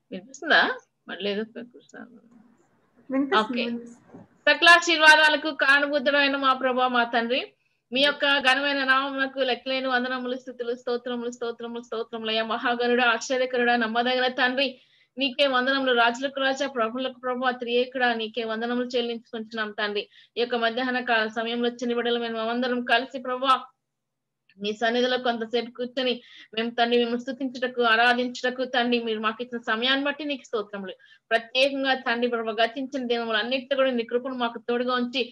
వినిపిస్తుందా? మళ్ళీ ఏదో ఓకే. వినిపిస్తుంది. సకలాశీర్వాదాలకు కారణభూతుడైన మా ప్రభా మా తండ్రి, మీ యొక్క ఘనమైన నామమునకు లెక్కలేని వందనములు, స్తుతులు, స్తోత్రములు, స్తోత్రములు, స్తోత్రములయ్యా. మహాగణుడా, ఆశ్చర్యకరుడా, నమ్మదగిన తండ్రి, నీకే వందనములు. రాజులకు రాజా, ప్రభులకు ప్రభు, త్రియేకుడా, నీకే వందనములు చెల్లించుకుంటున్నాం తండ్రి. ఈ యొక్క మధ్యాహ్న కాల సమయంలో చిన్న బిడ్డలు మేము అందరం కలిసి ప్రభా మీ సన్నిధిలో కొంతసేపు కూర్చొని మేము తండ్రి మేము స్తుతించుటకు, ఆరాధించుటకు తండ్రి మీరు మాకు ఇచ్చిన సమయాన్ని బట్టి నీకు స్తోత్రములు. ప్రత్యేకంగా తండ్రి ప్రభు గతించిన దినములు అన్నిటి కూడా నీ కృపను మాకు తోడుగా ఉంచి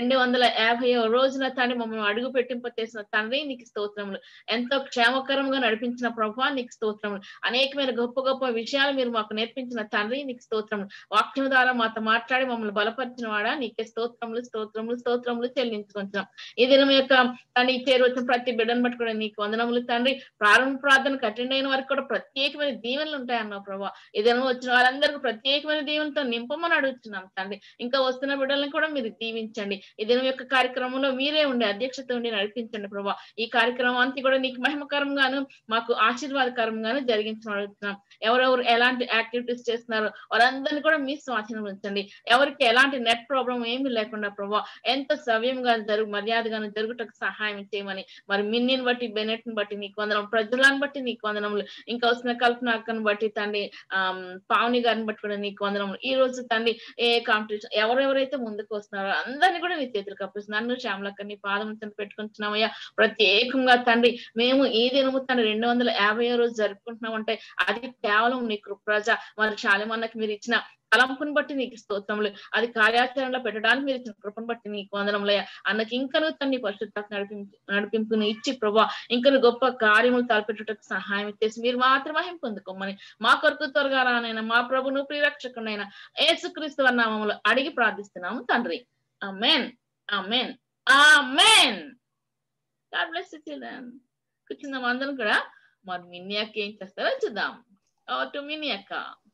250వ రోజున తండ్రి మమ్మల్ని అడుగు పెట్టింప చేసిన తండ్రి నీకు స్తోత్రములు. ఎంతో క్షేమకరంగా నడిపించిన ప్రభు నీకు స్తోత్రములు. అనేకమైన గొప్ప గొప్ప విషయాలు మీరు మాకు నేర్పించిన తండ్రి నీకు స్తోత్రములు. వాక్యం ద్వారా మాతో మాట్లాడి మమ్మల్ని బలపరిచిన వాడా నీకే స్తోత్రములు, స్తోత్రములు, స్తోత్రములు చెల్లించుకుంటున్నాం. ఈ దినం యొక్క తండ్రి చేరువచ్చిన ప్రతి బిడ్డను బట్టి కూడా నీకు వందనములు తండ్రి. ప్రారంభ ప్రార్థనకు అటెండ్ అయిన వారికి కూడా ప్రత్యేకమైన దీవెనలు ఉంటాయన్నావు ప్రభావ. ఏదైనా వచ్చిన వాళ్ళందరికీ ప్రత్యేకమైన దీవెనతో నింపమని అడుగుతున్నాం తండ్రి. ఇంకా వస్తున్న బిడ్డలను కూడా మీరు దీవించండి. ఈ దినం యొక్క కార్యక్రమంలో మీరే ఉండి అధ్యక్షత ఉండి నడిపించండి ప్రభావ. ఈ కార్యక్రమం అంతా కూడా నీకు మహిమకరంగాను మాకు ఆశీర్వాదకరంగాను జరిగించమని అడుగుతున్నాం. ఎవరెవరు ఎలాంటి యాక్టివిటీస్ చేస్తున్నారో వారందరినీ కూడా మీ స్వాధీనం ఉంచండి. ఎవరికి ఎలాంటి నెట్ ప్రాబ్లం ఏమీ లేకుండా ప్రభావ ఎంత సవ్యంగా మర్యాదగాను జరుగుటకు సహాయం చేయమని, మరి మిన్నీని బట్టి బెనెట్ ని బట్టి నీకు వందనం, ప్రజలను బట్టి నీకు వందనములు, ఇంకా వస్తున్న కల్పన అక్కను బట్టి తండ్రి పావని గారిని బట్టి కూడా నీకు వందనములు. ఈ రోజు తండ్రి ఏ కాంపిటీషన్ ఎవరెవరైతే ముందుకు వస్తున్నారో అందరినీ కూడా నీ చేతులకు అప్పిస్తున్నాను. నన్ను శ్యామలక్క నీ పాదం పెట్టుకుంటున్నామయ్యా. ప్రత్యేకంగా తండ్రి మేము ఈ దినము తండ్రి 250వ రోజు జరుపుకుంటున్నామంటే అది కేవలం నీ కృపరాజ. మరి శాలిమన్నకి మీరు ఇచ్చిన తలంపుని బట్టి నీకు స్తోత్రములు, అది కార్యాచరణలో పెట్టడానికి మీరు ఇచ్చిన కృపను బట్టి నీకు వందనములయ్యా. అన్నకి ఇంకను తన్ని పరిశుద్ధాత్మ నడిపింపును ఇచ్చి ప్రభా ఇంకను గొప్ప కార్యములు తలపెట్టుటకు సహాయం ఇచ్చేసి మీరు మాత్రమే పొందుకోమని మా కొరకు త్వరగా రానైనా మా ప్రభును ప్రియరక్షకునైనా యేసుక్రీస్తు నామములో అడిగి ప్రార్థిస్తున్నాము తండ్రి. ఆమేన్, amen, amen. God bless you children. కూర్చుందాం అందరం కూడా. మరి మిన్ని అక్క ఏం చేస్తారో చూద్దాం. టు మిన్ని అక్క.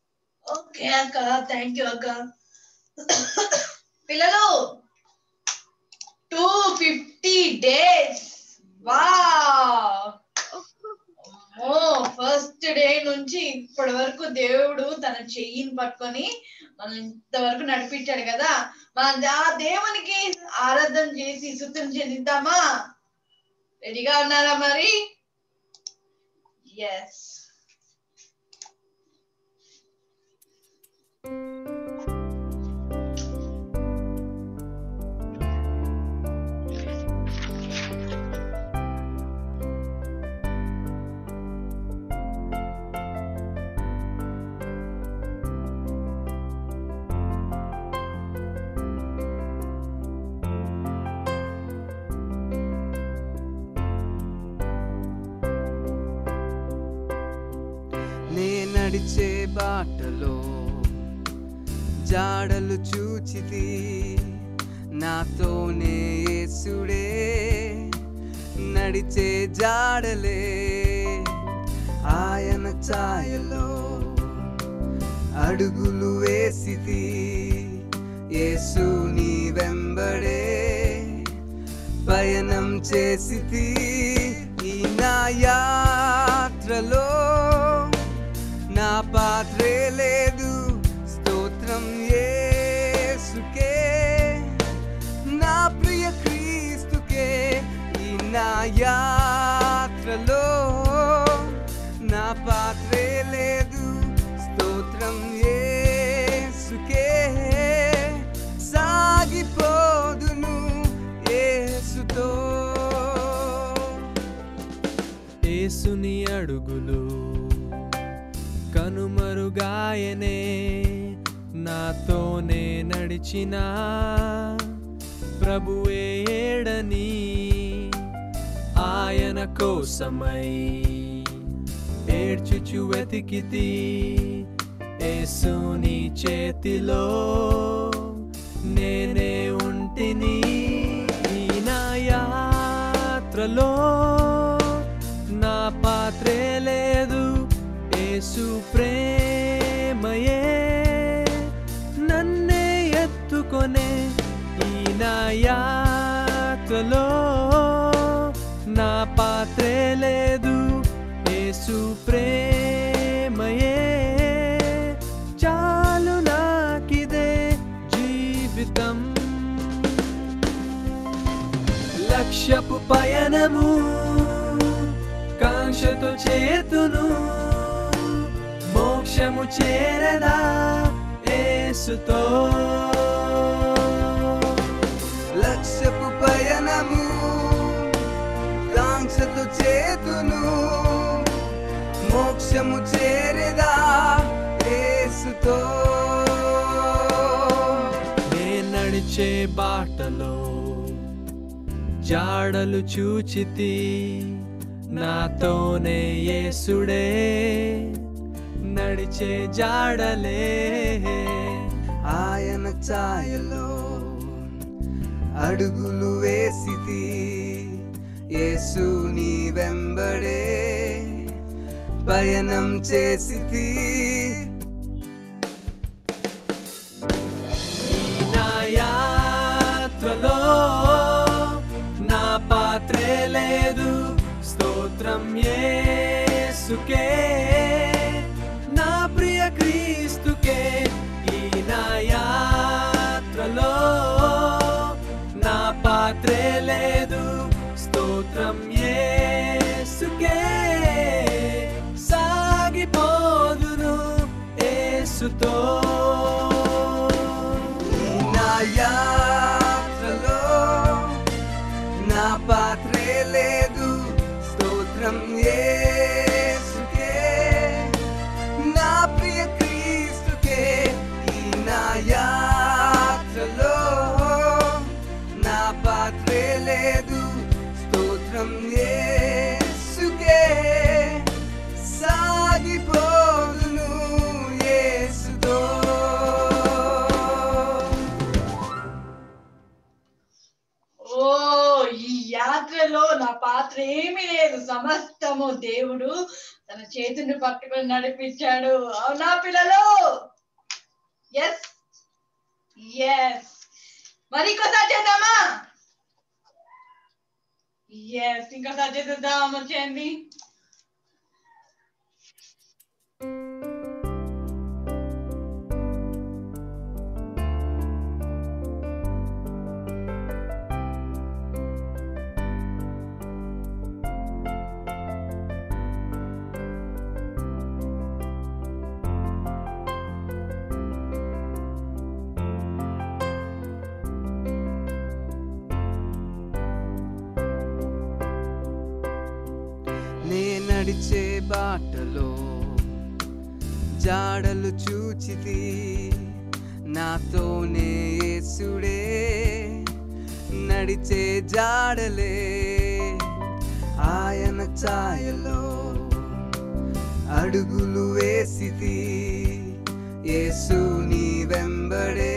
ఓకే అక్క, థ్యాంక్ యూ అక్క. పిల్లలు 250 days. వావ్! ఫస్ట్ డే నుంచి ఇప్పటి వరకు దేవుడు తన చెయ్యిని పట్టుకొని మనం ఇంతవరకు నడిపించాడు కదా. మన ఆ దేవునికి ఆరాధన చేసి స్తుతులు చెల్లిద్దామా? రెడీగా ఉన్నారా మరి? ఎస్. నడిచే బాటలో జాడలు చూచితి, నాతోనే యేసుడే నడిచే జాడలే, ఆయన ఛాయలో అడుగులు వేసితి, యేసు నీ వెంబడే పయనం చేసితి. ఈ నా యాత్రలో నా పాత్రే లేదు, స్తోత్రం యేసుకే, నా ప్రియ క్రీస్తుకే. ఈ నా యాత్రలో నా పాత్రే లేదు, స్తోత్రం యేసుకే. సాగిపోదును యేసుతో. యేసుని అడుగులు కనుమరుగాయనే, నాతోనే నడిచిన ప్రభువే ఏడని, ఆయన కోసమై ఏడ్చుచు వెతికితి, యేసుని చేతిలో నేనే ఉంటిని. ఈ నా యాత్రలో నా పాత్రే లేదు, యేసు ప్రేమయే నన్నే ఎత్తుకొనే. ఈ నా యాత్రలో నా పాత్రే లేదు, యేసు ప్రేమయే కాంక్షతో చేతును మోక్షము చేరదా యేసుతో లక్ష్యపు పయనము కాంక్షతో చేతును మోక్షము చేరదా యేసుతో నే నడిచే బాటలో జాడలు చూచితి నాతోనే యేసుడే నడిచే జాడలే ఆయన ఛాయలో అడుగులు వేసితి యేసు నీ వెంబడే పయనం చేసితి నా యాత్రలో నా పాత్రే లేదు స్తోత్రం యేసుకే నా ప్రియ క్రీస్తుకే ఈ నా యాత్రలో నా పాత్రే లేదు స్తోత్రం యేసుకే సాగిపోదును యేసుతో నా యాత్రలో నా పాత్రే లేదు స్తోత్రం యేసుకే నా ప్రియ క్రీస్తుకే ఈ నా యాత్రలో నా పాత్రే లేదు స్తోత్రం యేసుకే సాగిపోదును యేసుతో ఓ ఈ యాత్రలో నా పాత్ర ఏమీ లేదు, సమస్తము దేవుడు తన చేతుని పట్టుకొని నడిపించాడు. అవునా పిల్లలు? Yes yes. మరి ఇంకోసారి చేద్దామా? ఎస్, ఇంకోసారి చేద్దాం. వచ్చేయండి. నే నడిచే బాటలో జాడలు చూచితి నాతోనే యేసుడే నడిచే జాడలే ఆయన ఛాయలో అడుగులు వేసితి యేసు నీ వెంబడే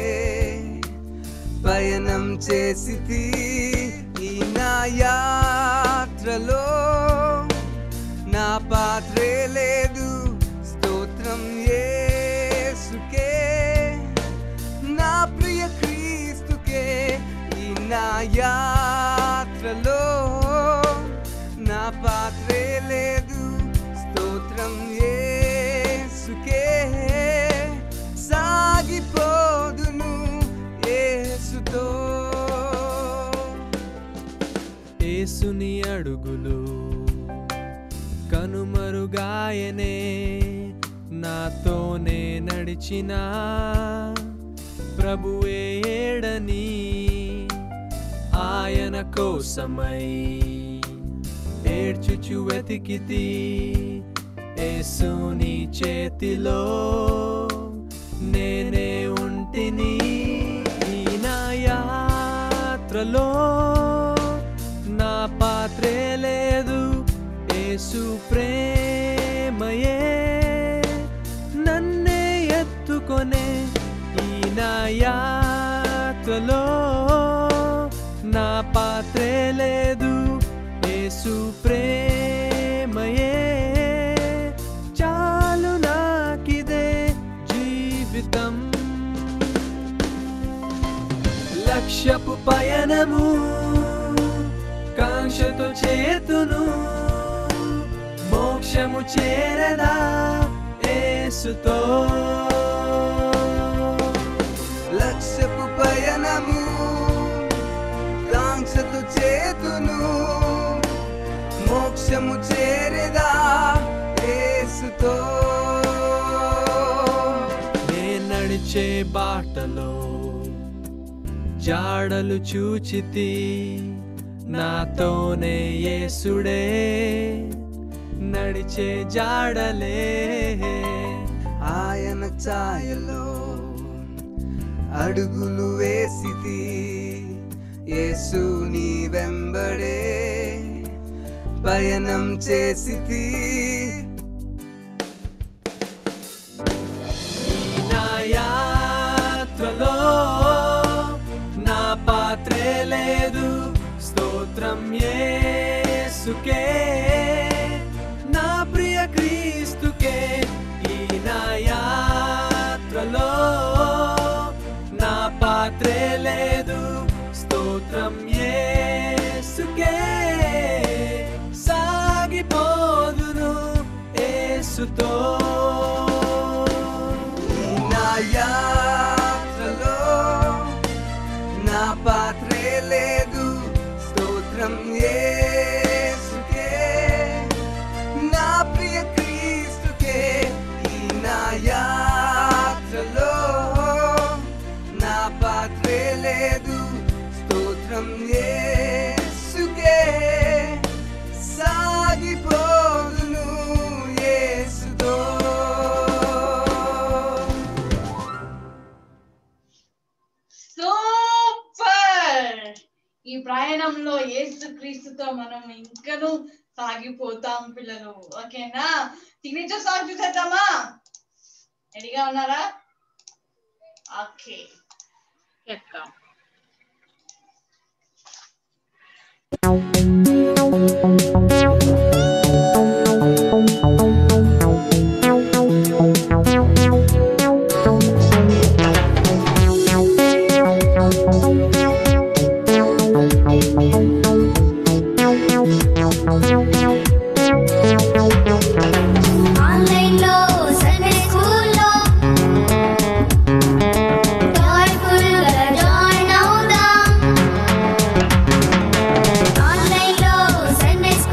పయనం చేసితి ఈ నా యాత్రలో నా పాత్రే లేదు స్తోత్రం యేసుకే నా ప్రియ క్రీస్తుకే ఈ నా యాత్రలో నా పాత్రే లేదు స్తోత్రం యేసుకే సాగిపోదును యేసుతో యేసుని అడుగులు కనుమరుగాయనే నాతోనే నడిచిన ప్రభువే ఏడని ఆయన కోసమై ఏడ్చుచు వెతికితి యేసుని చేతిలో నేనే ఉంటిని ఈ నా యాత్రలో నా పాత్రే లేదు యేసు ప్రేమయే నన్నే ఎత్తుకొనే ఈ నా యాత్రలో నా పాత్రే లేదు యేసు ప్రేమయే చాలు నాకిదే జీవితం లక్ష్యపు పయనము కాంక్షతో చేతును మోక్షము చేరదా యేసుతో లక్ష్యపు పయనము కాంక్షతో చేతును మోక్షము చేరదా యేసుతో నే నడిచే బాటలో జాడలు చూచితి నాతోనే యేసుడే నడిచే జాడలే ఆయన ఛాయలో అడుగులు వేసితి యేసు నీ వెంబడే పయనం చేసితి నా యాత్రలో నా పాత్రే లేదు స్తోత్రం యేసుకే నా ప్రియ క్రీస్తుకే ఈ నా యాత్రలో నా పాత్రే లేదు స్తోత్రం యేసుకే సాగిపోదును యేసుతో నా యాత్రలో నా పాత్రే లేదు స్తోత్రం యేసుకే నా ప్రియ క్రీస్తుకే ఈ నా యాత్రలో నా పాత్రే లేదు స్తోత్రం యేసుకే సాగిపోదును యేసుతో సూపర్. ఈ ప్రయాణంలో యేసు క్రీస్తుతో మనం ఇంకను సాగిపోతాం పిల్లలు. ఓకేనా? సిగ్నేచర్ సాంగ్ చూసేద్దామా? రెడీగా ఉన్నారా? ఓకే. చేద్దాం. ఆన్లైన్లో సండే స్కూల్లో జాయ్ఫుల్గా జాయిన్ అవుదాం. ఆన్లైన్లో సండే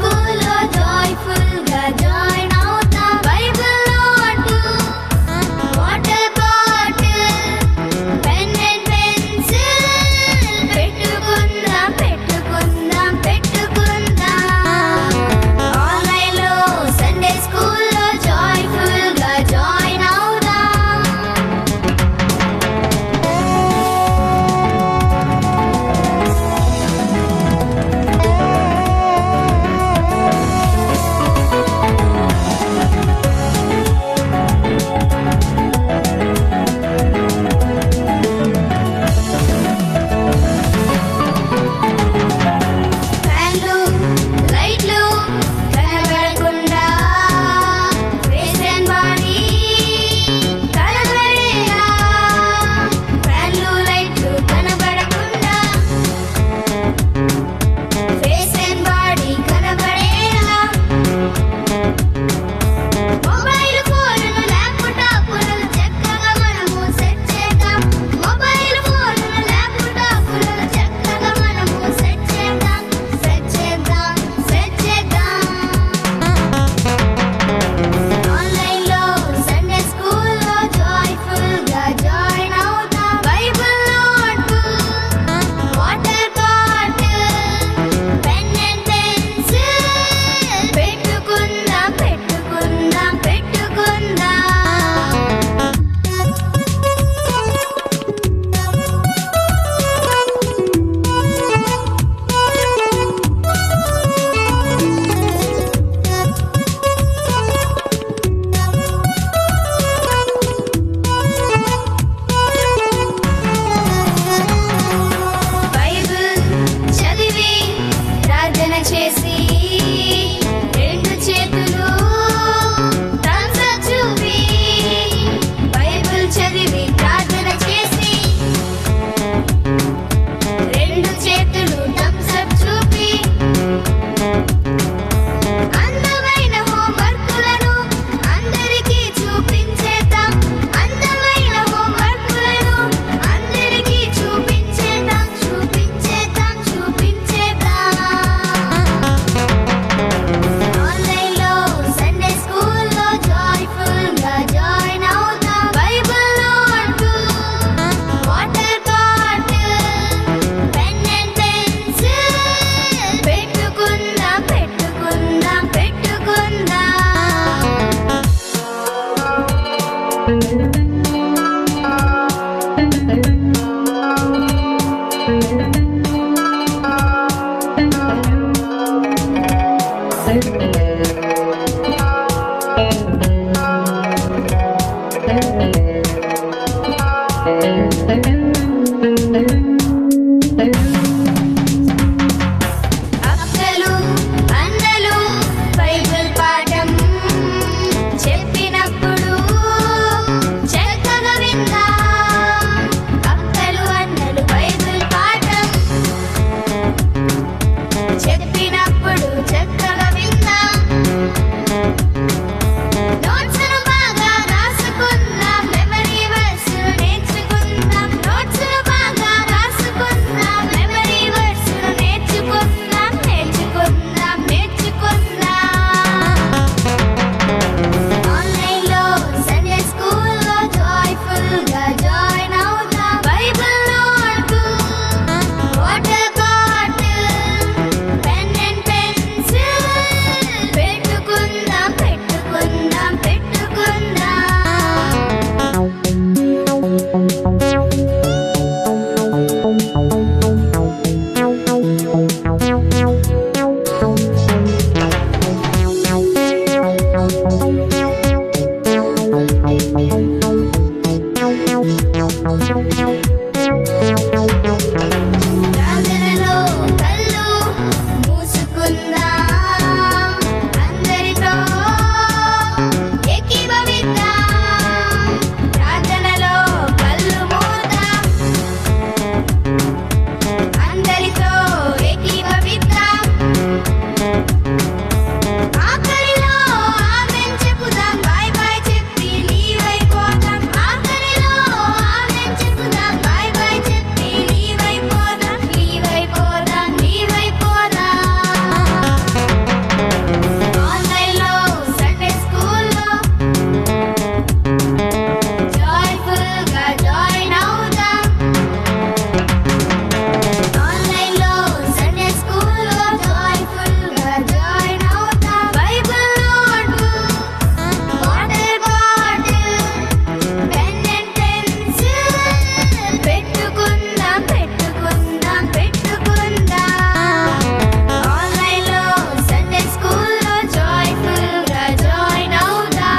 అక్కలు అన్నలు బైబిల్ పాఠం చెప్పినప్పుడు చక్కగా విందాం. అక్కలు అన్నలు బైబిల్ పాఠం చెప్పినప్పుడు చక్కగా విందాం. నోట్స్ను బాగా రాసుకుందాం, మెమరీ వర్స్ను నేర్చుకుందాం. నోట్స్ను బాగా రాసుకుందాం, మెమరీ వర్స్ను నేర్చుకుందాం. ఆన్లైన్లో సండే స్కూల్లో జాయ్ఫుల్గా జాయిన్ అవుదాం. Bible notebook, water bottle, pen and pencil పెట్టుకుందాం. ప్రార్థనలో కళ్ళు మూసుకుందాం, అందరితో ఏకీభవిద్దాం. ప్రార్థనలో కళ్ళు మూద్దాం, అందరితో ఏకీభవిద్దాం. ఆఖరిలో ఆమేన్ చెప్పుదాం, బాయ్ బాయ్ చెప్పి లీవ్ అయిపోదాం. ఆఖరిలో ఆమేన్ చెప్పుదాం, బాయ్ బాయ్ చెప్పి లీవ్ అయిపోదాం. ఆన్లైన్లో సండే స్కూల్లో జాయ్ఫుల్గా జాయిన్ అవుదాం. ఆన్లైన్లో సండే స్కూల్లో జాయ్ఫుల్గా జాయిన్ అవుదాం. Bible notebook, water bottle, pen and pencil పెట్టుకుందాం. ఆన్లైన్లో సండే స్కూల్లో జాయ్ఫుల్గా జాయిన్ అవుదాం.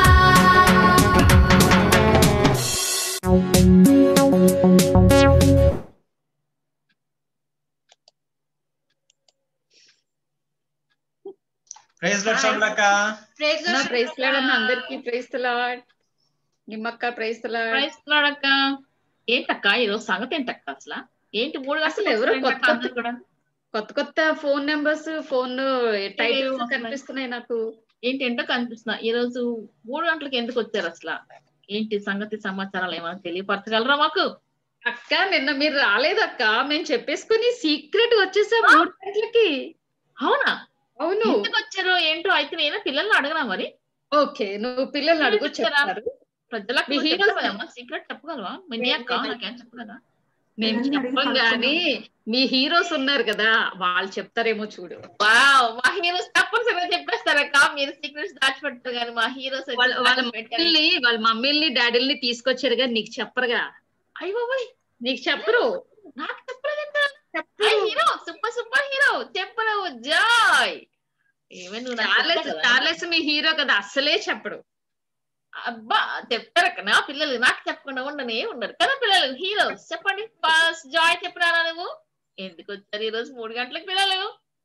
ప్రైజ్ లార్డ్ శ్యామలక్క. ప్రైజ్ లార్డ్ అన్న అందరికి ప్రైజ్ లార్డ్. నిమ్మక్క ప్రైజ్ లార్డ్. ప్రైజ్ లార్డ్ అక్క. ఏంటక్క ఈరోజు సంగతి ఏంటక్క అసలు? ఏంటి 3 అసలు ఎవరో గంటలకు అందరూ కూడా కొత్త ఫోన్ నెంబర్స్, ఫోన్ టైటిల్స్ వస్తున్నాయి. కనిపిస్తున్నాయి నాకు. ఏంటో కనిపిస్తున్నా. ఈ రోజు 3 గంటలకు ఎందుకు వచ్చారు అసలు? ఏంటి సంగతి సమాచారాలు ఏమైనా తెలియపరచగలరా మాకు? అక్క నిన్న మీరు రాలేదక్క, మేము చెప్పేసుకుని సీక్రెట్ వచ్చేసాం 3 గంటలకి. అవునా? అవును. ఎందుకు వచ్చారో ఏంటో. అయితే నేను పిల్లల్ని అడగనా మరి? ఓకే, నువ్వు పిల్లల్ని అడుగు చెప్తారు. ప్రజలకు మీ నువ్వు హీరోస్ చెప్తావా? సీక్రెట్ చెప్పగలవా? మీ అక్క నాకేం చెప్పగలరా? మేము చెప్పం గానీ మీ హీరోస్ ఉన్నారు కదా, వాళ్ళు చెప్తారేమో చూడు. వావ్, మా హీరోస్ తప్పనిసరిగా చెప్పేస్తారక్క. మీరు సీక్రెట్స్ దాచిపెట్టారు కానీ మా హీరోస్ వాళ్ళ మమ్మీల్ని డాడీల్ని తీసుకొచ్చారు కానీ నీకు చెప్పరుగా. అయ్యో బాబోయ్, నీకు చెప్పరు. నాకు చెప్పలేదంట. హీరో సూపర్ హీరో చెప్పరు. జాయ్ ఏమైనా నువ్వు నాకు చెప్తావు కదా? చార్లెస్ మీ హీరో కదా, అస్సలే చెప్పడు. అబ్బా చెప్తారక్క. నా పిల్లలు నాకు చెప్పకుండా ఉండనే ఉండరు కదా. పిల్లలు హీరోస్ చెప్పండి. ఫస్ట్ జాయ్ చెప్పినారా నువ్వు? ఎందుకు వచ్చారు ఈరోజు 3 గంటలకు పిల్లలు?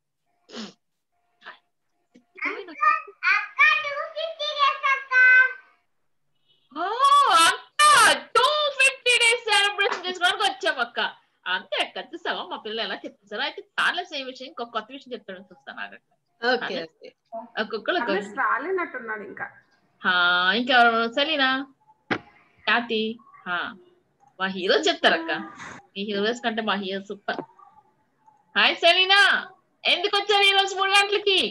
ఓ అక్క, 250 days సెలబ్రేషన్ చేసుకోవడానికి వచ్చాం అక్క. అంతే అక్క, చూస్తావా మా పిల్లలు ఎలా చెప్తారా? అయితే చాలా సేమ్ విషయం, ఇంకొక కొత్త విషయం చెప్తాను, చూస్తాను ఆగక్క. ఒక్కొక్కరు రాలేనట్టున్నాడు ఇంకా. ఇంకెవరు? సెలీనా, ఖ్యాతి, మా హీరోస్ చెప్తారక్క. మీ హీరోస్ కంటే మా హీరో సూపర్. హాయ్ సెలీనా, ఎందుకు వచ్చారు ఈ రోజు 3 గంటలకి?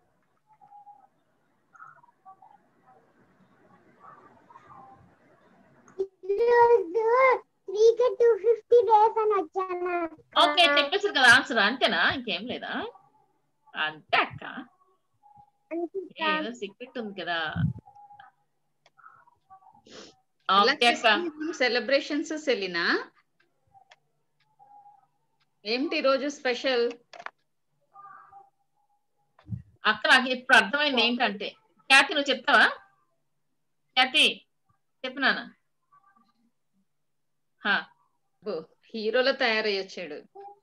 ఓకే, చెప్పేసారు కదా ఆన్సర్. అంతేనా? ఇంకేం లేదా? అంతే అక్క, ఏదో సీక్రెట్ ఉంది కదా. ఓకే అక్క. సెలబ్రేషన్స్ సెలినా ఏమిటి ఈరోజు స్పెషల్? అక్క నాకు ఇప్పుడు అర్థమైంది ఏంటంటే, ఖ్యాతి నువ్వు చెప్తావా? ఖ్యాతి చెప్పినానా? హీరోలో తయారయ్యొచ్చాడు.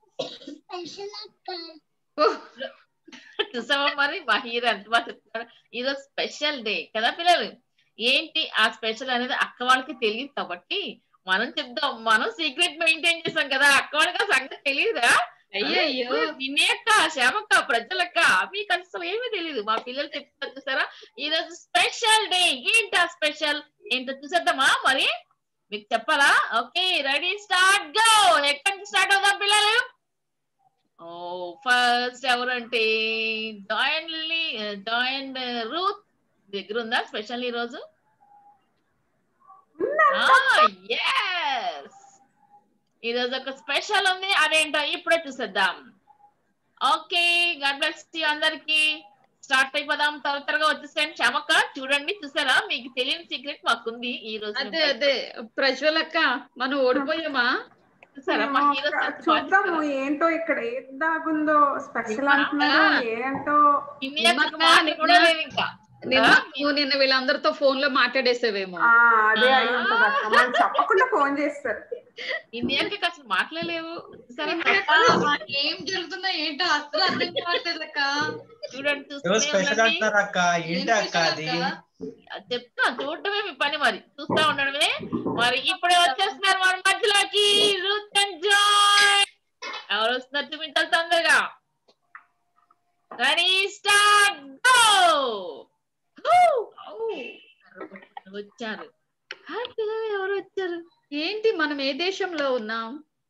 చూసావా మరి మా హీరో ఎంత బాగా చెప్తున్నాడు. ఈరోజు స్పెషల్ డే కదా పిల్లలు. ఏంటి ఆ స్పెషల్ అనేది అక్క వాళ్ళకి తెలియదు కాబట్టి మనం చెప్దాం. మనం సీక్రెట్ మెయింటైన్ చేస్తాం కదా, అక్క వాళ్ళకి ఆ సంగతి తెలియదురా. అయ్యయ్యో. వినయక్క, శ్యామక్క, ప్రజలక్క మీకు అసలు ఏమీ తెలియదు. మా పిల్లలు చెప్తారు చూసారా, ఈ రోజు స్పెషల్ డే. ఏంటి ఆ స్పెషల్ ఏంటో చూసేద్దామా మరి? మీకు చెప్పాలా? Okay ready start go. ఎక్కడి నుంచి స్టార్ట్ అవుదాం పిల్లలు? ఫస్ట్ ఎవరంటే జాయిన్ రూత్ దగ్గర ఉందా స్పెషల్ ఈ రోజు? ఈ రోజు ఒక స్పెషల్ ఉంది, అదేంటో ఇప్పుడే చూసేద్దాం. ఓకే గాడ్ బ్లెస్ యు అందరికి. స్టార్ట్ అయిపోదాం. త్వరగా వచ్చేసాను. శ్యామక్క చూడండి, చూసారా? మీకు తెలియని సీక్రెట్ మాకుంది ఈ రోజు. అదే ప్రజ్వలక్క మనం ఓడిపోయామా? చూసారా మా హీరో చూద్దాము ఏంటో ఇక్కడ ఏం దాగుందో. స్పెషల్ అంటున్నారు ఏంటో. నువ్వు నిన్న వీళ్ళందరితో ఫోన్ లో మాట్లాడేసావేమో. అదే అయి ఉంటది అక్క. మనం చెప్పకుండా ఫోన్ చేస్తారు. ఇండియాకి అసలు మాట్లాడలేవు. ఏం జరుగుతుందో ఏంటో అసలు అర్థం కావట్లేదు అక్క. చూడండి చెప్తా, చూడటమే మీ పని, మరి చూస్తా ఉండడమే. మరి ఇప్పుడే వచ్చేస్తున్నారు మన మధ్యలోకి రూత్ అండ్ జాయ్. ఎవరు వస్తున్నారు చూపించాలి తొందరగా. Ready start go. వచ్చారు ఎవరు వచ్చారు? ఏంటి మనం ఏ దేశంలో ఉన్నాం?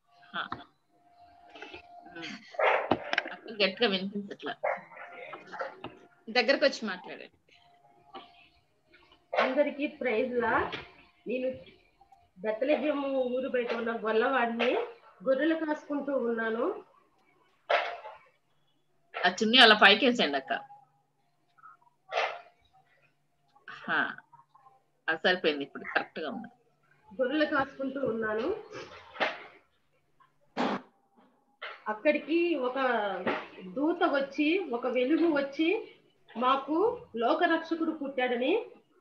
గట్టిగా వినిపించట్లా, దగ్గరకు వచ్చి మాట్లాడండి. అందరికి ప్రైజ్ లా. నేను బెత్లెహేము ఊరు బయట ఉన్న గొల్లవాడిని, గొర్రెలు కాసుకుంటూ ఉన్నాను. ఆ చున్నీ అలా పైకి వేసేయండి అక్క. అది సరిపోయింది, ఇప్పుడు కరెక్ట్ గా ఉంది. గొర్రెలు కాసుకుంటూ ఉన్నాను. అక్కడికి ఒక దూత వచ్చి, ఒక వెలుగు వచ్చి మాకు లోకరక్షకుడు పుట్టాడని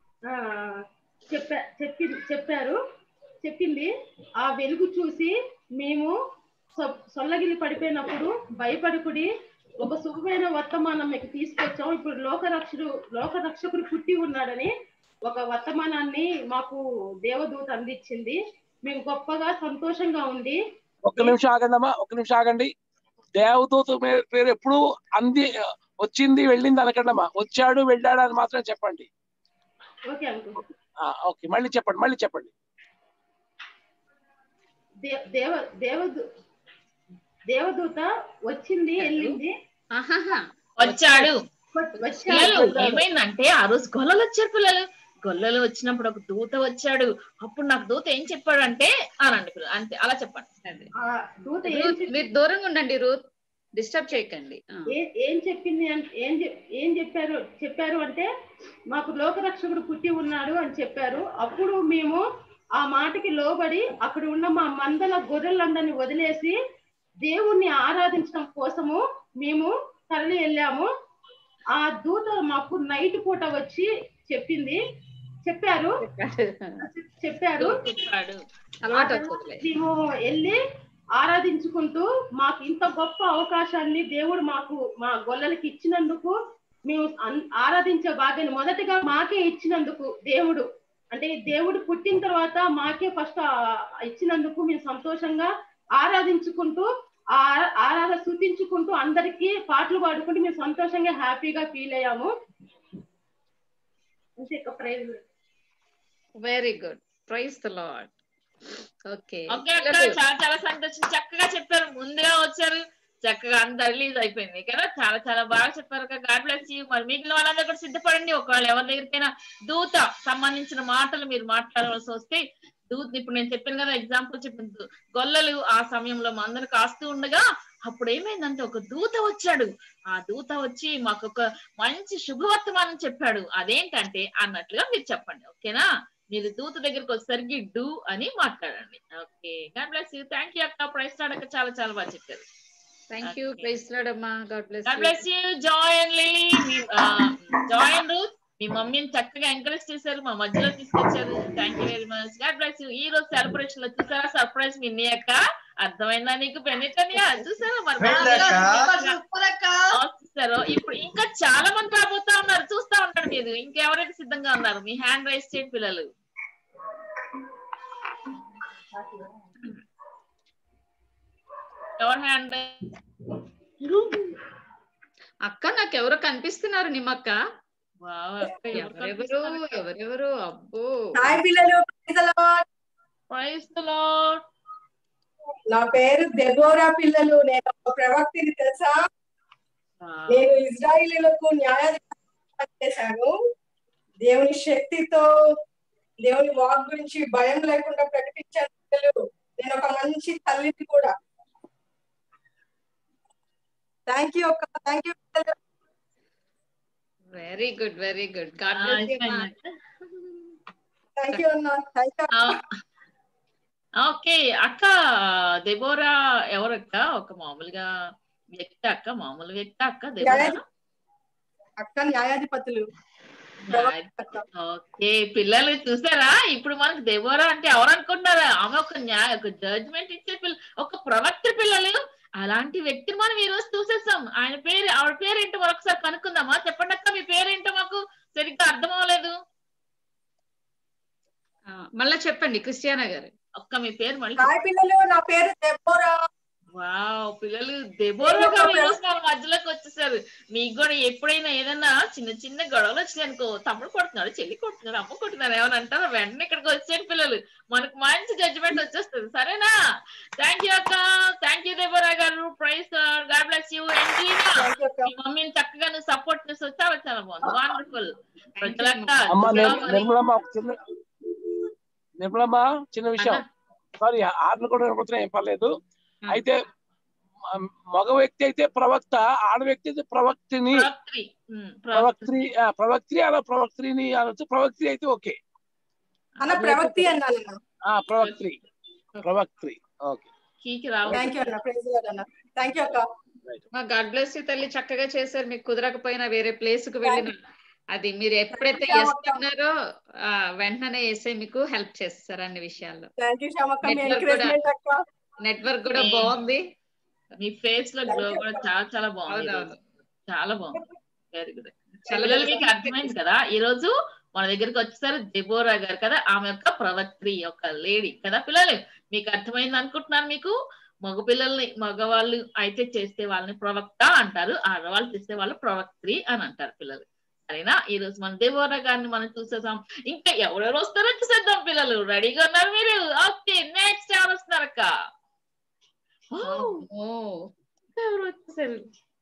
చెప్పింది. ఆ వెలుగు చూసి మేము సొల్లగిలి పడిపోయినప్పుడు భయపడుకుడి, ఒక శుభమైన వర్తమానం మీకు తీసుకొచ్చాం. ఇప్పుడు లోకరక్షకుడు పుట్టి ఉన్నాడని ఒక వర్తమానాన్ని మాకు దేవదూత అందించింది. మేము గొప్పగా సంతోషంగా ఉంది. ఒక్క నిమిషం ఆగండి అమ్మా, ఒక్క నిమిషం ఆగండి. దేవదూత పేరు ఎప్పుడు వచ్చింది వెళ్ళింది అనకండి అమ్మా. వచ్చాడు వెళ్ళాడు అని మాత్రం చెప్పండి. Okay uncle. ఓకే మళ్ళీ చెప్పండి. దేవదూత వచ్చింది వెళ్ళింది. వచ్చాడు. ఏమైందంటే ఆ రోజు గొల్లలు వచ్చారు పిల్లలు. గొల్లలు వచ్చినప్పుడు ఒక దూత వచ్చాడు. అప్పుడు నాకు దూత ఏం చెప్పాడు అంటే అనండి పిల్లలు, అంతే అలా చెప్పండి. మీరు దూరంగా ఉండండి, రూత్ డిస్టర్బ్ చేయకండి. ఏం చెప్పింది ఏం చెప్పారు అంటే మాకు లోకరక్షకుడు పుట్టి ఉన్నాడు అని చెప్పారు. అప్పుడు మేము ఆ మాటకి లోబడి అక్కడ ఉన్న మా మందల గొర్రెలందరినీ వదిలేసి దేవుణ్ణి ఆరాధించడం కోసము మేము తరలి వెళ్ళాము. ఆ దూత మాకు నైట్ పూట వచ్చి చెప్పారు. మేము వెళ్ళి ఆరాధించుకుంటూ మాకు ఇంత గొప్ప అవకాశాన్ని దేవుడు మా గొల్లలకి ఇచ్చినందుకు, మేము ఆరాధించే భాగ్యాన్ని మొదటగా మాకే ఇచ్చినందుకు, దేవుడు పుట్టిన తర్వాత మాకే ఫస్ట్ ఇచ్చినందుకు మేము సంతోషంగా ఆరాధించుకుంటూ స్తుతించుకుంటూ అందరికి పాటలు పాడుకుంటూ మేము సంతోషంగా హ్యాపీగా ఫీల్ అయ్యాము. Very good, praise the Lord. Okay చాలా చాలా సంతోషం, చక్కగా చెప్పారు. ముందుగా వచ్చారు, చక్కగా అంత రిలీజ్ అయిపోయింది కదా. చాలా చాలా బాగా చెప్పారు. God bless you. మరి మిగిలిన వాళ్ళందరూ కూడా సిద్ధపడండి. ఒకవేళ ఎవరి దగ్గరికైనా దూత సంబంధించిన మాటలు మీరు మాట్లాడవలసి వస్తే, దూత ఇప్పుడు నేను చెప్పాను కదా, ఎగ్జాంపుల్ చెప్పింది. గొల్లలు ఆ సమయంలో మా అందరు కాస్తూ ఉండగా అప్పుడు ఏమైందంటే ఒక దూత వచ్చాడు. ఆ దూత వచ్చి మాకు ఒక మంచి శుభవర్తమానం చెప్పాడు. అదేంటంటే అన్నట్లుగా మీరు చెప్పండి, ఓకేనా? మీరు దూత దగ్గరికి వచ్చేసరికి డూ అని మాట్లాడండి. Okay, God bless you. Thank you అక్క. ప్రైస్ లార్డ్ అక్క, చాలా చాలా బాగా చెప్పారు. Thank you. ప్రైజ్ లార్డ్ అమ్మా. God bless God bless you. Joy and Lily, Joy and Ruth, మీ మమ్మీని చక్కగా ఎంకరేజ్ చేశారు, మా మధ్యలో తీసుకొచ్చారు. Thank you very much. God bless you. ఈ రోజు సెలబ్రేషన్ లో చూసారా సర్ప్రైజ్ మిన్నీ అక్క? అర్థమైందా నీకు? పెన్నిటనియా చూసారా? మరి చూసారు. ఇప్పుడు ఇంకా చాలా మంది రాబోతా ఉన్నారు, చూస్తా ఉంటారు. మీరు ఇంకెవరైతే సిద్ధంగా ఉన్నారు మీ హ్యాండ్ రైస్ చేయండి పిల్లలు. ఎవరు హ్యాండ్? అక్క నాకు ఎవరో కనిపిస్తున్నారు. నిమ్మక్క వావ్ అక్క, ఎవరెవరు? అబ్బో, హాయ్ పిల్లలు, ప్రైజ్ ది లార్డ్. నా పేరు దెబోరా పిల్లలు. నేను ఒక ప్రవక్తిని తెలుసా. నేను ఇజ్రాయిలీలకు న్యాయాధిపతి చేశాను. దేవుని శక్తితో దేవుని వాక్ గురించి భయం లేకుండా ప్రకటించాను పిల్లలు. నేను ఒక మంచి తల్లిని కూడా. థ్యాంక్ యూ అక్క. థ్యాంక్ యూ పిల్లలు. Very good, very good. God bless you అమ్మా. థ్యాంక్ యూ అన్న. Thank you. ఓకే అక్క, దెబోరా ఎవరక్క? ఒక మామూలుగా వ్యక్తి అక్క? మామూలు వ్యక్తి అక్క దెబోరా? అక్క న్యాయాధిపతులు. ఓకే పిల్లలు చూసారా? ఇప్పుడు మనకు దెబోరా అంటే ఎవరు అనుకుంటున్నారా? ఆమె ఒక జడ్జ్మెంట్ ఇచ్చే ఒక ప్రవక్త పిల్లలు. అలాంటి వ్యక్తిని మనం ఈ రోజు చూసేసాం. ఆవిడ పేరేంటో మరొకసారి కనుక్కుందామా? చెప్పండి అక్క, మీ పేరేంటో మాకు సరిగ్గా అర్థం అవ్వలేదు. మళ్ళా చెప్పండి క్రిస్టియానా గారు. అక్క మీ పేరు మళ్ళీ. హాయ్ పిల్లలు, నా పేరు దెబోరా. వావ్ పిల్లలు, దెబోరా గారు ఈ రోజు మన మధ్యలోకి వచ్చేసారు. మీకు కూడా ఎప్పుడైనా ఏదైనా చిన్న చిన్న గొడవలు వచ్చినాయి అనుకో, తమ్ముడు కొడుతున్నాడు, చెల్లి కొడుతున్నారు, అమ్మ కొడుతున్నారు ఏమని అంటారో వెంటనే ఇక్కడికి వచ్చేయండి పిల్లలు. మనకు మంచి జడ్జిమెంట్ వచ్చేస్తుంది. సరేనా? థ్యాంక్ యూ అక్క. థ్యాంక్ యూ దెబోరా గారు. Praise God bless you. మీ మమ్మీని చక్కగా నువ్వు సపోర్ట్ చేసి వచ్చావు. చాలా బాగుంది. వండర్ఫుల్. నిర్మలమ్మ, చిన్న విషయం, సారీ ఆటలు కూడా ఏం పర్లేదు. అయితే మగ వ్యక్తి అయితే ప్రవక్త, ఆడ వ్యక్తి అయితే ప్రవక్తిని, ప్రవక్తి అలా ప్రవక్తిని అనొచ్చు. ప్రవక్తి అయితే ఓకే. ప్రవక్తి ప్రవక్తి ఓకే. గాడ్ బ్లెస్ యూ తల్లి. చక్కగా చేశారు. మీకు కుదరకపోయినా వేరే ప్లేస్ కు వెళ్ళిన అది మీరు ఎప్పుడైతే చేస్తున్నారో వెంటనే వేసే మీకు హెల్ప్ చేస్తారు అన్ని విషయాల్లో. నెట్వర్క్ కూడా బాగుంది. మీ ఫేస్ లో గ్లో కూడా చాలా చాలా బాగుంది. చాలా బాగుంది. Very good. పిల్లలు మీకు అర్థమైంది కదా? ఈ రోజు మన దగ్గరికి వచ్చేసారు దెబోరా గారు కదా, ఆమె యొక్క ప్రవక్త్రి, ఒక లేడీ కదా పిల్లలు. మీకు అర్థమైంది అనుకుంటున్నాను. మీకు మగవాళ్ళు అయితే చేస్తే వాళ్ళని ప్రవక్త అంటారు, ఆడవాళ్ళు చేస్తే వాళ్ళు ప్రవక్త్రి అని అంటారు పిల్లలు. సరేనా? ఈ రోజు మన దెబోరా గారిని మనం చూసేసాం. ఇంకా ఎవరెవరు వస్తారో చూసేద్దాం పిల్లలు. రెడీగా ఉన్నారు మీరు? ఓకే, నెక్స్ట్ ఎవరు వస్తున్నారక్క? ఎవరు వచ్చేసారు?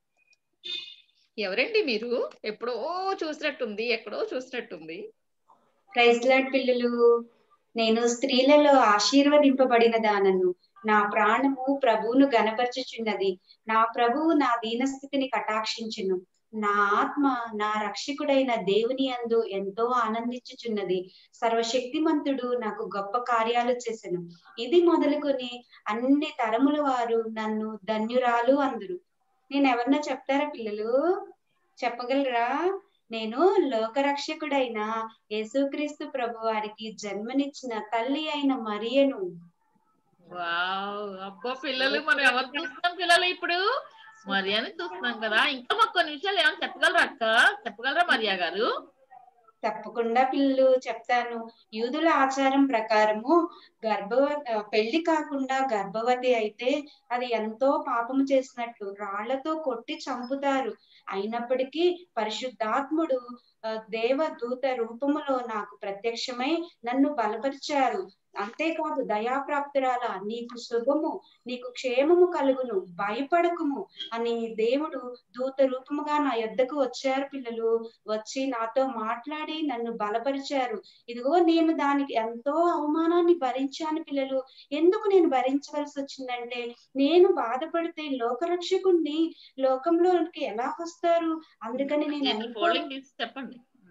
ఎవరండి మీరు? ఎప్పుడో చూసినట్టుంది, ఎక్కడో చూసినట్టుంది. ప్రైజ్ లార్డ్ పిల్లలు. నేను స్త్రీలలో ఆశీర్వదింపబడిన దానను. నా ప్రాణము ప్రభువును గనపరచుచున్నది. నా ప్రభువు నా దీనస్థితిని కటాక్షించును. నా ఆత్మ నా రక్షకుడైన దేవుని యందు ఎంతో ఆనందించుచున్నది. సర్వశక్తిమంతుడు నాకు గొప్ప కార్యాలు చేసెను. ఇది మొదలుకొని అన్ని తరముల వారు నన్ను ధన్యురాలు అందురు. నేను ఎవరన్నా చెప్తారా పిల్లలు? చెప్పగలరా? నేను లోకరక్షకుడైన యేసుక్రీస్తు ప్రభు వారికి జన్మనిచ్చిన తల్లి అయిన మరియను. వావ్ అబ్బా పిల్లలు, మనం ఎవరు చూస్తున్నాం పిల్లలు? ఇప్పుడు మరియాని చూస్తున్నాం కదా. ఇంకా మాకు కొన్ని విషయాలు ఏమైనా చెప్పగలరా అక్క? చెప్పగలరా మరియా గారు? తప్పకుండా పిల్లలు చెప్తాను. యూదుల ఆచారం ప్రకారము పెళ్లి కాకుండా గర్భవతి అయితే అది ఎంతో పాపము చేసినట్లు, రాళ్లతో కొట్టి చంపుతారు. అయినప్పటికీ పరిశుద్ధాత్ముడు దేవదూత రూపములో నాకు ప్రత్యక్షమై నన్ను బలపరిచారు. అంతేకాదు, దయాప్రాప్తురాల, నీకు శుభము, నీకు క్షేమము కలుగును, భయపడకుము అని దేవుడు దూత రూపముగా నా యొద్దకు వచ్చారు పిల్లలు. వచ్చి నాతో మాట్లాడి నన్ను బలపరిచారు. ఇదిగో నేను దానికి ఎంతో అవమానాన్ని భరించాను పిల్లలు. ఎందుకు నేను భరించవలసి వచ్చిందంటే, నేను బాధపడితే లోకరక్షకుణ్ణి లోకంలోకి ఎలా వస్తారు? అందుకని నేను చెప్పండి.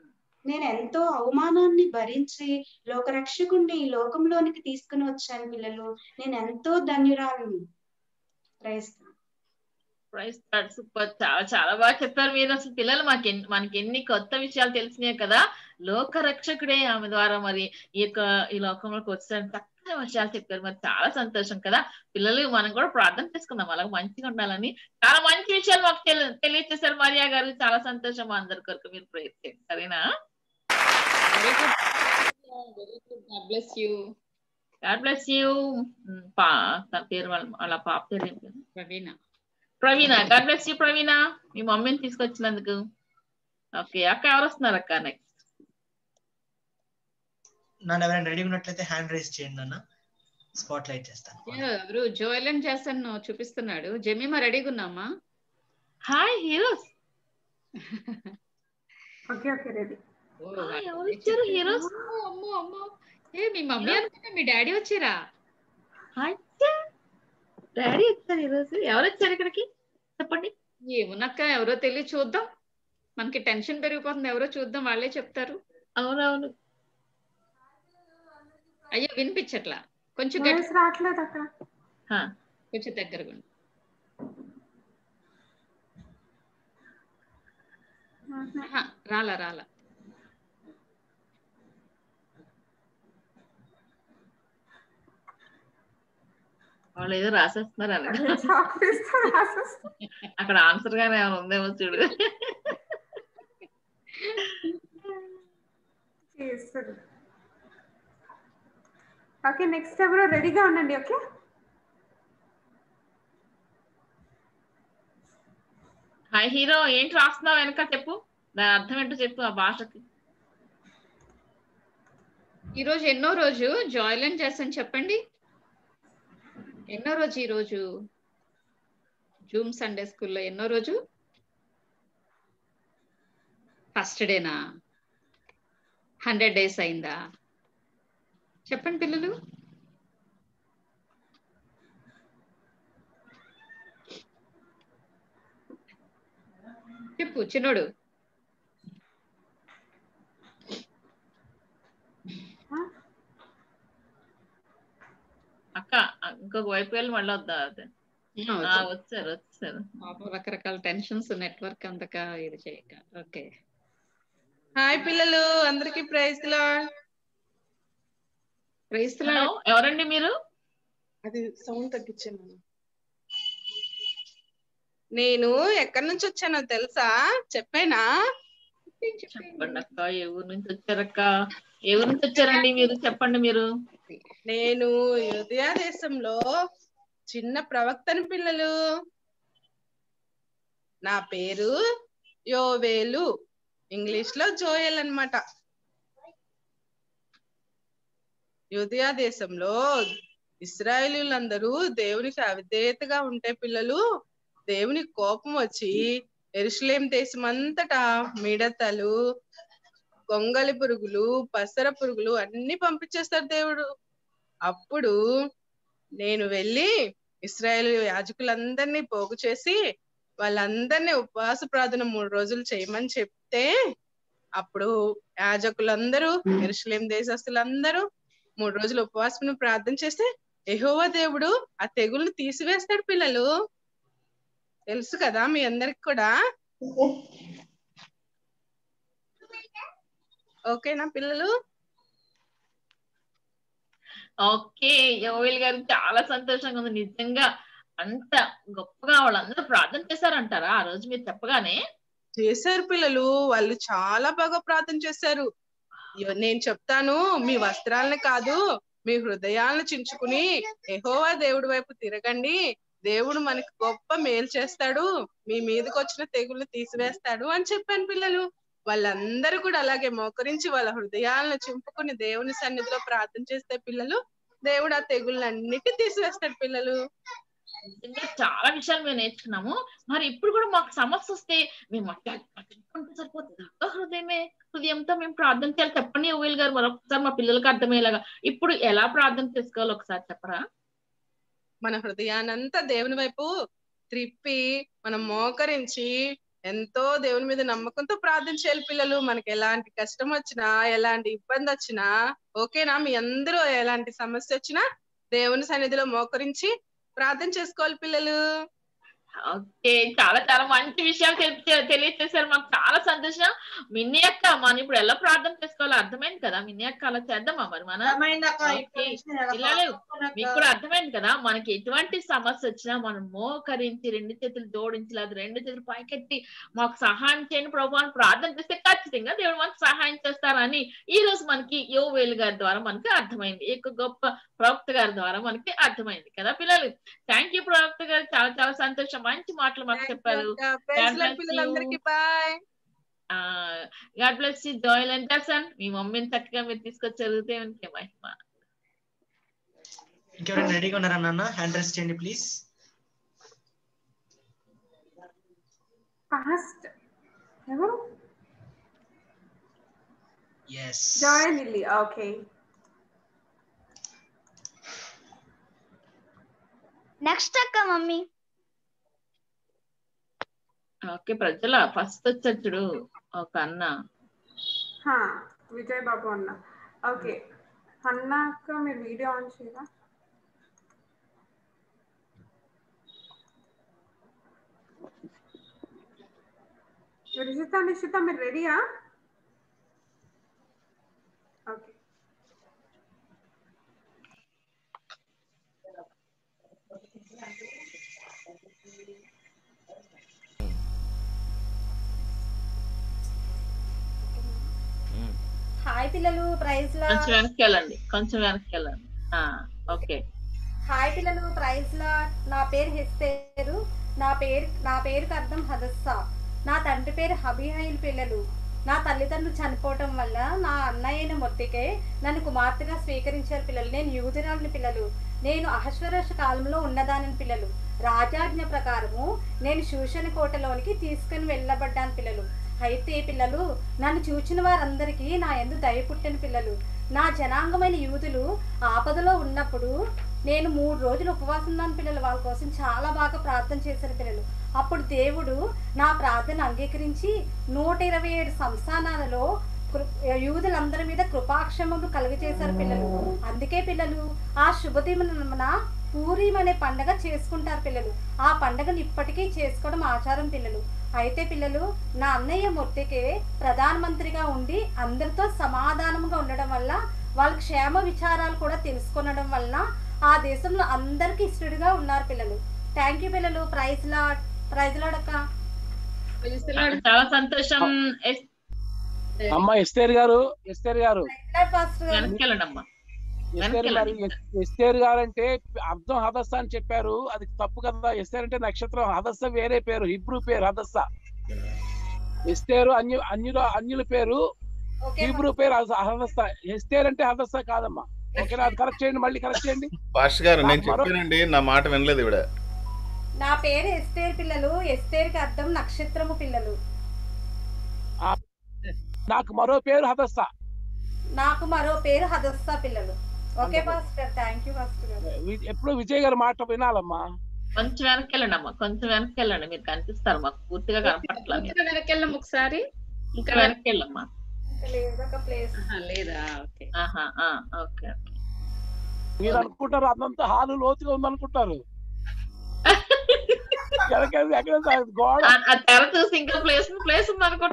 నేను ఎంతో అవమానాన్ని భరించి లోకరక్షకుణ్ణి ఈ లోకంలోనికి తీసుకుని వచ్చాను పిల్లలు. నేను ఎంతో ధన్యురాలిని. Praise praise Lord. సూపర్. చాలా చాలా బాగా చెప్పారు మీరు. అసలు పిల్లలు మనకి ఎన్ని కొత్త విషయాలు తెలిసినాయి కదా. లోక రక్షకుడే ఆమె ద్వారా మరి ఈ లోకంలోకి వచ్చారని చక్కని విషయాలు చెప్పారు. మరి చాలా సంతోషం కదా. పిల్లలు మనం కూడా ప్రార్థన చేసుకుందాం అలాగే మంచిగా ఉండాలని. చాలా మంచి విషయాలు మాకు తెలియజేశారు మరియా గారు. చాలా సంతోషం. అందరి కొరకు మీరు ప్రేయర్ చేయండి, సరేనా? Very good, very good. God bless you. God bless you. తన పేరు వాళ్ళ పాప పేరు ఏం పేరు? Praveena. Praveena. God bless you Praveena, మీ మమ్మీని తీసుకొచ్చినందుకు. ఓకే అక్క, ఎవరు వస్తున్నారు అక్క నెక్స్ట్? నన్ను ఎవరైనా రెడీ ఉన్నట్లయితే హ్యాండ్ రైజ్ చేయండి, నాన్న స్పాట్ లైట్ చేస్తాను. ఎవరు? జోయల్ అండ్ జాసన్ చూపిస్తున్నాడు. జెమీమా రెడీగా ఉన్నామా? Hi heroes. Okay okay ready. ఎవరు వచ్చారు హీరోస్? అమ్మో అమ్మో, మీ మమ్మీ అనుకుంటా మీ డాడీ వచ్చారా? డాడీ వచ్చారు ఈరోజు. ఎవరు వచ్చారు ఇక్కడికి చెప్పండి. ఏమునక్క, ఎవరో తెలియదు, చూద్దాం. మనకి టెన్షన్ పెరిగిపోతుంది. ఎవరో చూద్దాం, వాళ్ళే చెప్తారు. అవునవును. అయ్యో వినిపించట్లా, కొంచెం రావట్లేదు అక్క, కొంచెం దగ్గరగా ఉండు. రాలా రాలా. వాళ్ళు ఏదో రాసేస్తున్నారు అక్కడ ఆన్సర్ గానే ఏమైనా ఉందేమో చూడు. ఓకే నెక్స్ట్ ఎవరో రెడీగా ఉండండి. ఓకే హాయ్ హీరో, ఏంటి రాస్తున్నావు వెనక చెప్పు, దాని అర్థం ఏంటో చెప్పు ఆ భాషకి. ఈరోజు ఎన్నో రోజు జాయిలెంట్ చేస్తాను చెప్పండి. ఎన్నో రోజు ఈరోజు జూమ్ సండే స్కూల్లో ఎన్నో రోజు? ఫస్ట్ డేనా? 100 days అయిందా? చెప్పండి పిల్లలు. చెప్పు చిన్నోడు. అక్క ఇంకొక వైపు వెళ్ళి మళ్ళీ వద్దా? వచ్చారు వచ్చారు. రకరకాల టెన్షన్స్, నెట్వర్క్ అంతగా ఇది చేయక. ఓకే హాయ్ పిల్లలు, అందరికి ప్రైజ్ లార్డ్. Praise lord. ఎవరండి మీరు? అది సౌండ్ తగ్గించాను. నేను ఎక్కడి నుంచి వచ్చానో తెలుసా? చెప్పేనా? చెప్పండి అక్క. ఏ ఊరు నుంచి వచ్చారక్క? ఏ ఊరు నుంచి వచ్చారండి మీరు? చెప్పండి మీరు. నేను యూదయా దేశంలో చిన్న ప్రవక్తని పిల్లలు. నా పేరు యోవేలు, ఇంగ్లీష్ లో జోయల్ అన్నమాట. యూదయా దేశంలో ఇశ్రాయేలీయులందరూ దేవునికి అవిధేయతగా ఉంటే పిల్లలు, దేవుని కోపం వచ్చి యెరూషలేం దేశం అంతటా మిడతలు, గొంగళి పురుగులు, పసర పురుగులు అన్ని పంపించేస్తారు దేవుడు. అప్పుడు నేను వెళ్ళి ఇశ్రాయేలు యాజకులందరినీ పోగు చేసి వాళ్ళందరినీ ఉపవాస ప్రార్థన 3 రోజులు చేయమని చెప్తే, అప్పుడు యాజకులందరూ యెరూషలేం దేశస్తులందరూ 3 రోజులు ఉపవాసం ప్రార్థన చేస్తే యెహోవా దేవుడు ఆ తెగుల్ని తీసివేస్తాడు పిల్లలు. తెలుసు కదా మీ అందరికి కూడా. ఓకేనా పిల్లలు? ఓకే యోవేల్ గారు, చాలా సంతోషంగా ఉంది. నిజంగా అంత గొప్పగా వాళ్ళందరూ ప్రార్థన చేశారంటారా ఆ రోజు మీరు చెప్పగానే? చేశారు పిల్లలు, వాళ్ళు చాలా బాగా ప్రార్థన చేశారు. నేను చెప్తాను, మీ వస్త్రాలను కాదు మీ హృదయాలను చించుకుని యెహోవా దేవుడి వైపు తిరగండి, దేవుడు మనకి గొప్ప మేలు చేస్తాడు, మీ మీదకి వచ్చిన తెగుళ్ళు తీసివేస్తాడు అని చెప్పాను పిల్లలు. వాళ్ళందరూ కూడా అలాగే మోకరించి వాళ్ళ హృదయాలను చింపుకుని దేవుని సన్నిధిలో ప్రార్థన చేస్తే పిల్లలు, దేవుడు ఆ తెగుళ్ళన్నిటి తీసివేస్తాడు పిల్లలు. చాలా విషయాలు మేము నేర్చుకున్నాము. మరి ఇప్పుడు కూడా మాకు సమస్య వస్తే మేము పట్టుకుంటే సరిపోతుంది. హృదయంతో మేము ప్రార్థన చేయాలి. చెప్పండి యోవేల్ గారు, మరొకసారి మా పిల్లలకి అర్థమయ్యేలాగా ఇప్పుడు ఎలా ప్రార్థన చేసుకోవాలో ఒకసారి చెప్పరా? మన హృదయానంతా దేవుని వైపు త్రిప్పి మనం మోకరించి ఎంతో దేవుని మీద నమ్మకంతో ప్రార్థన చేయాలి పిల్లలు. మనకి ఎలాంటి కష్టం వచ్చినా ఎలాంటి ఇబ్బంది వచ్చినా ఓకేనా, మీ అందరూ ఎలాంటి సమస్య వచ్చినా దేవుని సన్నిధిలో మోకరించి ప్రార్థన చేసుకోవాలి పిల్లలు. ఓకే, చాలా చాలా మంచి విషయాలు తెలియజేశారు. మాకు చాలా సంతోషం. మిన్ని అక్క, మనం ఇప్పుడు ఎలా ప్రార్థన చేసుకోవాలో అర్థమైంది కదా మిన్ని అక్క? అలా చేద్దామా మరి మనం? పిల్లలు మీకు కూడా అర్థమైంది కదా? మనకి ఎటువంటి సమస్య వచ్చినా మనం మోకరించి 2 చేతులు జోడించి లేదా 2 చేతులు పైకెత్తి మాకు సహాయం చేయని ప్రభు అని ప్రార్థన చేస్తే ఖచ్చితంగా దేవుడు మనకు సహాయం చేస్తారని ఈ రోజు మనకి యోవేలు గారి ద్వారా మనకి అర్థమైంది. ఈ గొప్ప ప్రవక్త గారి ద్వారా మనకి అర్థమైంది కదా పిల్లలు. థ్యాంక్ యూ ప్రవక్త గారు, చాలా చాలా సంతోషం. మంచి మాటలు మాకు చెప్పారు. God bless you Joel Anderson. మీ మమ్మీని చక్కగా మీరు తీసుకొచ్చారు. దేవునికి మహిమ. ఇంకెవరైనా రెడీగా ఉన్నారా నాన్న? హ్యాండ్ రైజ్ చేయండి ప్లీజ్. ఫాస్ట్ ఎవరు? yes Joy Lily. Okay, next అక్క మమ్మీ. ఓకే ప్రజల ఫస్ట్ వచ్చాడు చూడు ఒక అన్న, విజయ్ బాబు అన్న. ఓకే అన్న అక్క మీరు వీడియో ఆన్ చేయరా? నిషిత మీరు రెడీయా? ఓకే, హాయ్ పిల్లలు, ప్రైజ్ లా. కొంచెం వెనక్కి వెళ్ళండి. ఓకే, హాయ్ పిల్లలు, ప్రైజ్ లా. నా పేరు హెస్తేరు. నా పేరుకి అర్థం హదస్సా. నా తండ్రి పేరు హబీహైల్. పిల్లలు, నా తల్లిదండ్రులు చనిపోవటం వల్ల నా అన్నయ్య అయిన మొత్తికే నన్ను కుమార్తెగా స్వీకరించారు పిల్లలు. నేను యూదురాలిని పిల్లలు. నేను అహశ్వరోష కాలంలో ఉన్నదాని పిల్లలు. రాజాజ్ఞ ప్రకారము నేను శూషణ కోటలోనికి తీసుకుని వెళ్ళబడ్డాను పిల్లలు. అయితే పిల్లలు, నన్ను చూచిన వారందరికీ నా యందు దయ పుట్టిన పిల్లలు. నా జనాంగమైన యూదులు ఆపదలో ఉన్నప్పుడు నేను 3 రోజులు ఉపవాసం ఉన్నాను పిల్లలు. వాళ్ళ కోసం చాలా బాగా ప్రార్థన చేశారు పిల్లలు. అప్పుడు దేవుడు నా ప్రార్థన అంగీకరించి 127 సంస్థానాలలో యూదులందరి మీద కృపాక్షమములు కలుగజేశారు పిల్లలు. అందుకే పిల్లలు ఆ శుభదినమున పూరీం అనే పండగ చేసుకుంటారు పిల్లలు. ఆ పండగను ఇప్పటికీ చేసుకోవడం ఆచారం పిల్లలు. అయితే పిల్లలు, నా అన్నయ్య మొత్తికే ప్రధానమంత్రిగా ఉండి అందరితో సమాధానంగా ఉండడం వల్ల, వాళ్ళ క్షేమ విచారాలు కూడా తెలుసుకొనడం వల్ల ఆ దేశంలో అందరికి ఇష్టడుగా ఉన్నారు పిల్లలు. థ్యాంక్ యూ పిల్లలు. Praise Lord. ప్రైజ్ లార్డ్ అక్క. చాలా సంతోషం. అమ్మ ఎస్తేర్ గారు ఎస్తేర్ గారు అంటే అర్థం హదస్స అని చెప్పారు, అది తప్పు కదా. ఎస్తేర్ అంటే నక్షత్రం, హదస్స వేరే పేరు, హిబ్రూ పేరు హదస్స. ఎస్తేరు అన్యుల పేరు, హిబ్రూ పేరు హదస్స. ఎస్తేర్ అంటే హదస్స కాదమ్మా. ఓకేనా? అది కరెక్ట్ చేయండి, మళ్ళీ కరెక్ట్ చేయండి. పాస్టర్ గారు నేను చెప్పానండి, నా మాట వినలేదు ఇవిడ. నా పేరు ఎస్తేర్ పిల్లలు. ఎస్తేర్కి అర్థం నక్షత్రము పిల్లలు. నాకు మరో పేరు హదస్స. పిల్లలు. Okay pastor, thank you pastor గారు. ఎప్పుడు విజయ్ గారి మాట వినాలమ్మా. కొంచెం వెనక్కి వెళ్ళండి అమ్మా, కొంచెం వెనక్కి వెళ్ళండి. మీరు కనిపిస్తారు, మాకు పూర్తిగా కనపడట్లేదు. వెనక్కి వెళ్ళం ఒకసారి. ఇంకా వెనక్కి వెళ్ళమ్మా. లేదా? ఓకే. మీరు అనుకుంటారు అదంతా హాలు లోతుగా ఉందనుకుంటారు. ఇంకా ప్లేస్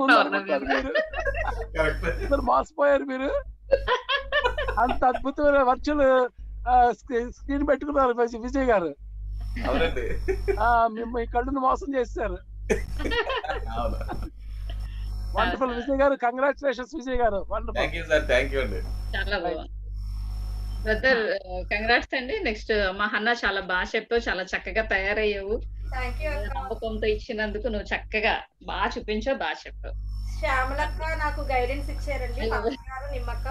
మోసపోయారు మీరు. అంత అద్భుతమైన వర్చువల్ స్క్రీన్ పెట్టుకున్నారు విజయ్ గారు. మీ కళ్ళును మోసం చేశారు. వండర్ఫుల్ విజయ్ గారు, కంగ్రాచులేషన్స్ విజయ్ గారు. చాలా బ్రదర్, కంగ్రాట్స్ అండి. నెక్స్ట్ మా అన్న చాలా బాగా చెప్పావు, చాలా చక్కగా తయారయ్యావు. నమ్మకంతో ఇచ్చినందుకు నువ్వు చక్కగా బాగా చూపించావు, బాగా చెప్పావు. శ్యామలక్క నాకు గైడెన్స్ ఇచ్చారండి. నిమ్మక్క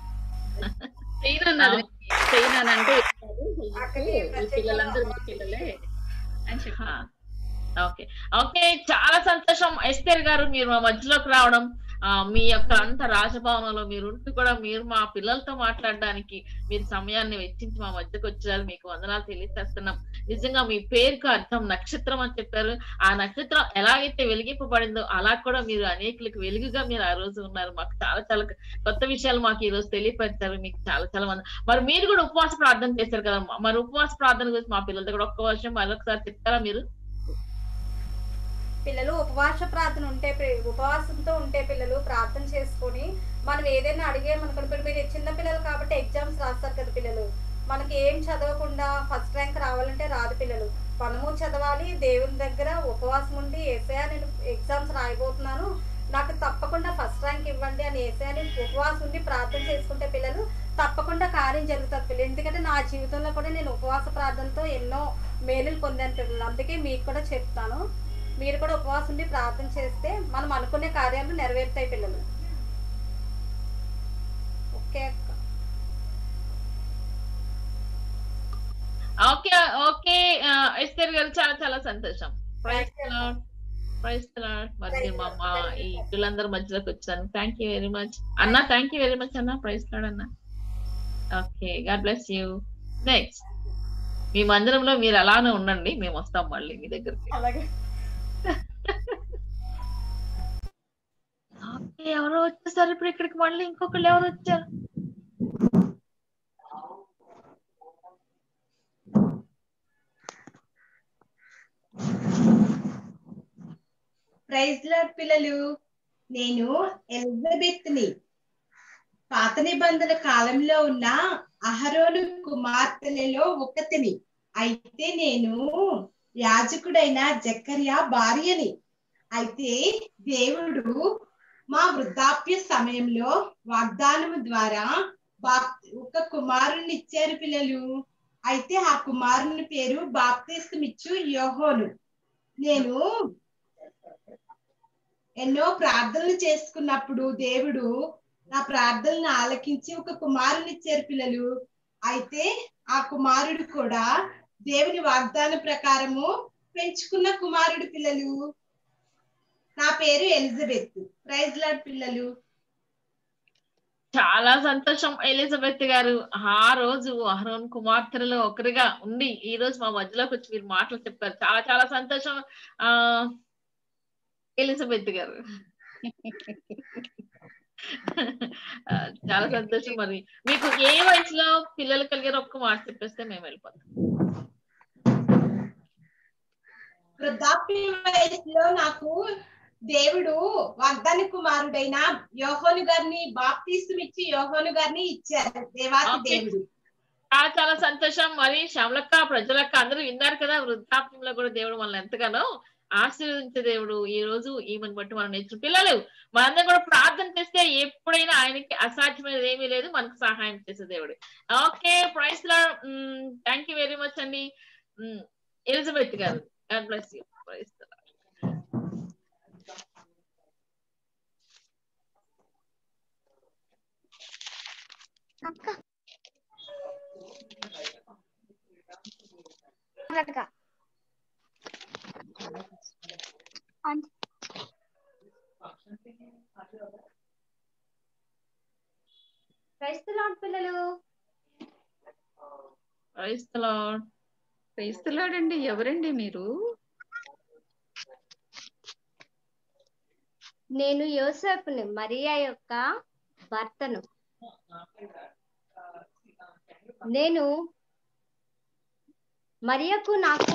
చేయనంటే పిల్లలందరూ మా పిల్లలే అని చెప్పా. ఓకే, చాలా సంతోషం ఎస్తేర్ గారు మీరు మా మధ్యలోకి రావడం. మీ యొక్క అంత రాజభవనంలో మీరుంటూ కూడా మీరు మా పిల్లలతో మాట్లాడడానికి మీరు సమయాన్ని వెచ్చించి మా మధ్యకు వచ్చారు. మీకు వందనాలు తెలియజేస్తున్నాం. నిజంగా మీ పేరుకు అర్థం నక్షత్రం అని చెప్పారు. ఆ నక్షత్రం ఎలాగైతే వెలిగింపబడిందో అలా కూడా మీరు అనేకులకు వెలుగుగా మీరు ఆ రోజు ఉన్నారు. మాకు చాలా చాలా కొత్త విషయాలు మాకు ఈ రోజు తెలియపరిచారు. మీకు చాలా చాలా మంది మరి మీరు కూడా ఉపవాస ప్రార్థన చేశారు కదా. మరి ఉపవాస ప్రార్థన గురించి మా పిల్లలతో కూడా ఒక్క వర్షం మరొకసారి చెప్తారా మీరు? పిల్లలు ఉపవాసంతో ఉంటే పిల్లలు ప్రార్థన చేసుకొని మనం ఏదైనా అడిగేమనుకోండి. మీరు చిన్న పిల్లలు కాబట్టి ఎగ్జామ్స్ రాస్తారు కదా పిల్లలు. మనకి ఏం చదవకుండా ఫస్ట్ ర్యాంక్ రావాలంటే రాదు పిల్లలు. మనము చదవాలి, దేవుని దగ్గర ఉపవాసం ఉండి యేసయ్యా నేను ఎగ్జామ్స్ రాయబోతున్నాను, నాకు తప్పకుండా ఫస్ట్ ర్యాంక్ ఇవ్వండి అని యేసయ్యని ఉపవాసం ఉండి ప్రార్థన చేసుకుంటే పిల్లలు తప్పకుండా కార్యం జరుగుతుంది పిల్లలు. ఎందుకంటే నా జీవితంలో కూడా నేను ఉపవాస ప్రార్థనతో ఎన్నో మేలులు పొందాను పిల్లలు. అందుకే మీకు కూడా చెప్తాను, మీరు కూడా ఉపవాసం ఉండి ప్రార్థన చేస్తే మనం అనుకునే కార్యాలు నెరవేరుతాయి పిల్లలు. ఓకే అక్క. ఓకే ఓకే ఎస్తేర్ గారు చాలా చాలా సంతోషం. Praise the Lord. మరి మా ఈ పిల్లలందరి మధ్యలోకి వచ్చాను. థ్యాంక్ యూ వెరీ మచ్ అన్న. థ్యాంక్ యూ వెరీ మచ్ అన్న. ప్రైజ్ ది లార్డ్ అన్న. Okay, God bless you. Next మీ మందిరంలో మీరు అలానే ఉండండి, మేము వస్తాం మళ్ళీ మీ దగ్గరికి. అలాగే. ఓకే, ఎవరో వచ్చేసారు ఇప్పుడు ఇక్కడికి. మళ్ళీ ఇంకొకళ్ళు ఎవరు వచ్చారు? ప్రైజ్ లార్డ్ పిల్లలు, నేను ఎలిజబెత్ ని. పాత నిబంధన కాలంలో ఉన్న అహరోను కుమార్తెలలో ఒకతిని. అయితే నేను యాజకుడైన జకర్యా భార్యని. అయితే దేవుడు మా వృద్ధాప్య సమయంలో వాగ్దానము ద్వారా ఒక కుమారుని ఇచ్చారు పిల్లలు. అయితే ఆ కుమారుని పేరు బాప్తిస్మమిచ్చు యోహోను. నేను ఎన్నో ప్రార్థనలు చేసుకున్నప్పుడు దేవుడు నా ప్రార్థనను ఆలకించి ఒక కుమారుని ఇచ్చారు పిల్లలు. అయితే ఆ కుమారుడు కూడా దేవుని వాగ్దాన ప్రకారము పెంచుకున్న కుమారుడు పిల్లలు. నా పేరు ఎలిజబెత్. ప్రైజ్ లార్డ్ పిల్లలు. చాలా సంతోషం ఎలిజబెత్ గారు. ఆ రోజు అహరోన్ కుమార్తెలలో ఒకరిగా ఉండి ఈ రోజు మా మధ్యలోకి వచ్చి మీరు మాటలు చెప్పారు. చాలా చాలా సంతోషం ఎలిజబెత్ గారు. చాలా సంతోషం. మరి మీకు ఏ వయసులో పిల్లలు కలిగారు ఒక్క మాట చెప్పేస్తే మేము వెళ్ళిపోతాం. వృద్ధాప్య వయసులో నాకు దేవుడు వాగ్దాన కుమారుడైన యోహోను గారిని బాప్తిస్మమిచ్చి యోహోను గారిని ఇచ్చారు దేవాతి దేవుడు. చాలా చాలా సంతోషం. మరి శ్యామలక్క ప్రజలక్క అందరూ విన్నారు కదా, వృద్ధాప్యంలో కూడా దేవుడు మనల్ని ఎంతగానో ఆశీర్వదించే దేవుడు. ఈ రోజు ఈమెను బట్టి మనం నేర్చిన పిల్లలు మనందరం కూడా ప్రార్థన చేస్తే ఎప్పుడైనా ఆయనకి అసాధ్యమైనది ఏమీ లేదు, మనకు సహాయం చేసే దేవుడు. Okay, praise Lord. Thank you very much అండి ఎలిజబెత్ గారు. God bless you. Praise Lord. Praise the lord పిల్లలు. Praise the lord. Praise the Lord అండి. ఎవరండి మీరు? నేను యోసేపుని, మరియా యొక్క భర్తను. నేను మరియకు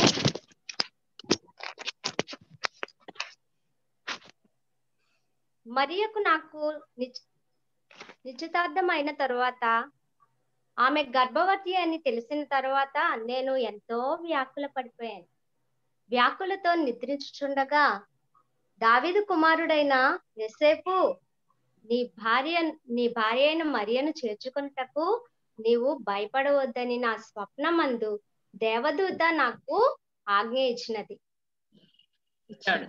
నాకు నిశ్చితార్థం అయిన తరువాత, ఆమె గర్భవతి అని తెలిసిన తర్వాత నేను ఎంతో వ్యాకుల పడిపోయాను. వ్యాకులతో నిద్రించుచుండగా దావీదు కుమారుడైన యోసేపు, నీ భార్య అయిన మరియను చేర్చుకొనుటకు నీవు భయపడవద్దని నా స్వప్నమందు దేవదూత నాకు ఆజ్ఞ ఇచ్చినది. ఇచ్చాడు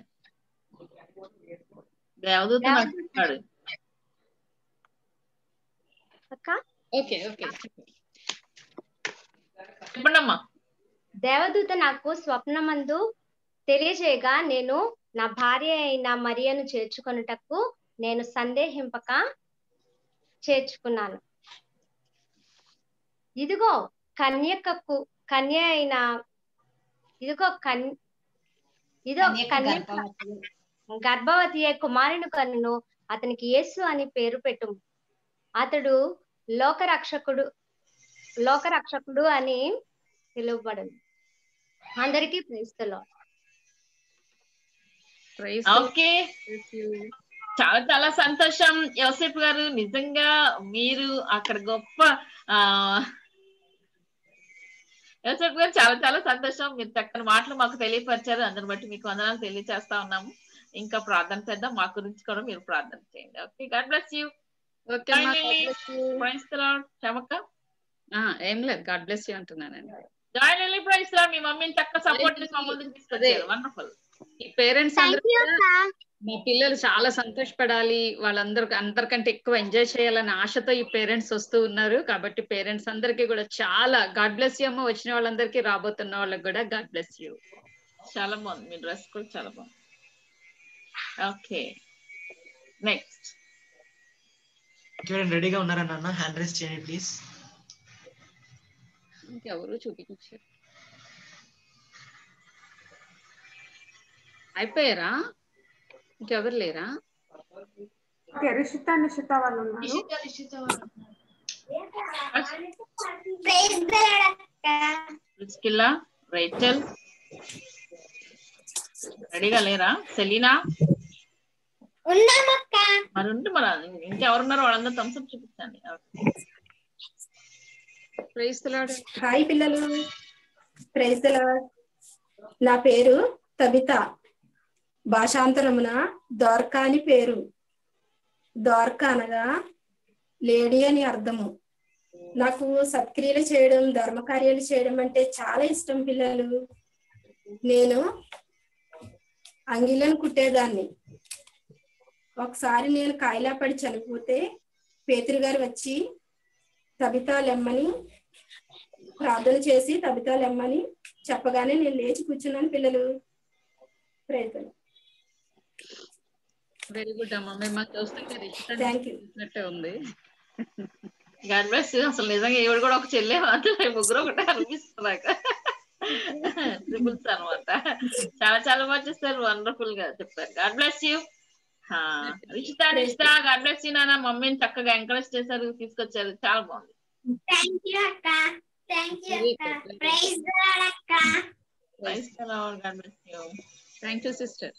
దేవదూత నాకు ఇచ్చాడు. చెప్పండమ్మా. దేవదూత నాకు స్వప్నమందు తెలియజేయగా నేను నా భార్య అయిన మరియను చేర్చుకొనుటకు నేను సందేహింపక చేర్చుకున్నాను. ఇదిగో కన్య అయిన గర్భవతి అయి కుమారుని కన్నును, అతనికి యేసు అని పేరు పెట్టుము. అతడు లోకరక్షకుడు అని పిలువబడును. అందరికీ ప్రైజ్ ది లార్డ్. ఓకే, చాలా చాలా సంతోషం యోసేపు గారు. నిజంగా మీరు అక్కడ గొప్ప యోసేపు గారు చాలా చాలా సంతోషం. మీరు చక్కని మాటలు మాకు తెలియపరిచారు. అందరిని బట్టి మీకు వందనాలు తెలియజేస్తా ఉన్నాము. ఇంకా ప్రార్థన చేద్దాం. మా గురించి కూడా మీరు ప్రార్థన చేయండి. Okay, God bless you. ఏం లేదు, గాడ్ బ్లెస్ యూ అంటున్నానండి. జాయిన్ వెళ్ళి ప్రైజ్ లా మీ మమ్మీని చక్కగా సపోర్ట్ తీసుకొచ్చారు. వండర్ఫుల్. ఈ పేరెంట్స్ అందరూ మా పిల్లలు చాలా సంతోషపడాలి, అందరికంటే ఎక్కువ ఎంజాయ్ చేయాలనే ఆశతో ఈ పేరెంట్స్ వస్తూ ఉన్నారు. కాబట్టి పేరెంట్స్ అందరికీ కూడా చాలా గాడ్ బ్లెస్ యూ అమ్మ. వచ్చిన వాళ్ళందరికీ, రాబోతున్న వాళ్ళకి కూడా గాడ్ బ్లెస్ యూ. చాలా బాగుంది, మీ డ్రెస్ కూడా చాలా బాగుంది. ఓకే, నెక్స్ట్ చూడండి, రెడీగా ఉన్నారా నాన్న? హ్యాండ్ రైస్ చేయండి ప్లీజ్. ఇంకెవరు చూపించారు? అయిపోయారా? ఇంకెవరు లేరా? రిషిత నిషిత వాళ్ళు ఉన్నారు. రైచల్ రెడీగా లేరా? సెలీనా మరి ఉంటే మరి ఇంకెవరున్నారు? వాళ్ళందరూ థమ్స్అప్ చూపించండి. Praise the Lord. హాయ్ పిల్లలు, ప్రైజ్ ది లార్డ్. నా పేరు తబిత. భాషాంతరమున ద్వారకా అని పేరు. ద్వారకా అనగా లేడీ అని అర్థము. నాకు సత్క్రియలు చేయడం, ధర్మకార్యాలు చేయడం అంటే చాలా ఇష్టం పిల్లలు. నేను అంగిలను కుట్టేదాన్ని. ఒకసారి నేను కాయిలా పడి చనిపోతే పేతురు గారు వచ్చి తబితాలెమ్మని ప్రార్థన చేసి తబితాలెమ్మని చెప్పగానే నేను లేచి కూర్చున్నాను పిల్లలు. ప్రయత్నం. వెరీ గుడ్ అమ్మా. మిమ్మల్ని చూస్తుంటే రిషిత ఉంది. God bless you. అసలు నిజంగా ఈవిడ కూడా ఒక చెల్లె, ముగ్గురు ఒకటే అనిపిస్తుంది నాకు. ట్రిపుల్స్ అనమాట. చాలా చాలా బాగా చేస్తారు, వండర్ఫుల్ గా చెప్పారు. God bless you. Rishita God bless you నాన్న. మమ్మీని చక్కగా ఎంకరేజ్ చేశారు, తీసుకొచ్చారు, చాలా బాగుంది. Thank you sister.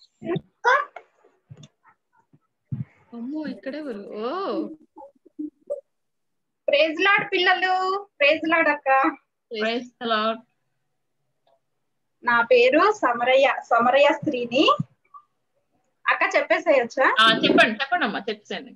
అమ్మో, ఇక్కడెవరు? ఓ, ప్రైజ్ లార్డ్ పిల్లలు. ప్రైజ్ లార్డ్ అక్క. Praise Lord. నా పేరు సమరయ్య స్త్రీని. అక్క చెప్పేసేయచ్చా? చెప్పండి అమ్మా, చెప్పండి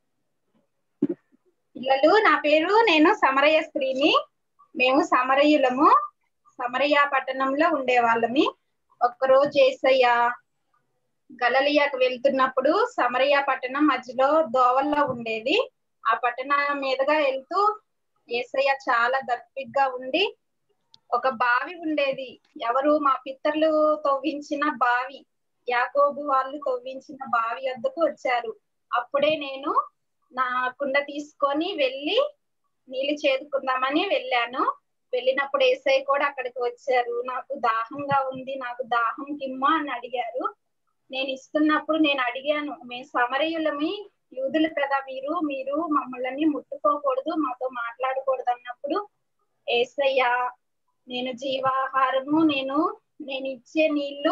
పిల్లలు. నా పేరు, నేను సమరయ్య స్త్రీని. మేము సమరయ్యులము. సమరయ్య పట్టణంలో ఉండేవాళ్ళమి. ఒక్కరోజు యేసయ్య గలిలయకు వెళ్తున్నప్పుడు సమరయ్య పట్టణం మధ్యలో దోవల్లో ఉండేది. ఆ పట్టణం మీదుగా వెళ్తూ యేసయ్య చాలా దప్పిగ్గా ఉండి ఒక బావి ఉండేది. ఎవరు? మా పితరులు తవ్వించిన బావి, యాకోబు వాళ్ళు తవ్వించిన బావి వద్దకు వచ్చారు. అప్పుడే నేను నా కుండ తీసుకొని వెళ్ళి నీళ్లు చేదుకుందామని వెళ్ళాను. వెళ్ళినప్పుడు యేసయ్య కూడా అక్కడికి వచ్చారు. నాకు దాహంగా ఉంది, నాకు దాహం కిమ్మా అని అడిగారు. నేను ఇస్తున్నప్పుడు నేను అడిగాను, మేము సమరయులమి, యూదులు కదా మీరు మమ్మల్ని ముట్టుకోకూడదు, మాతో మాట్లాడకూడదు అన్నప్పుడు యేసయ్య నేను జీవాహారము, నేను ఇచ్చే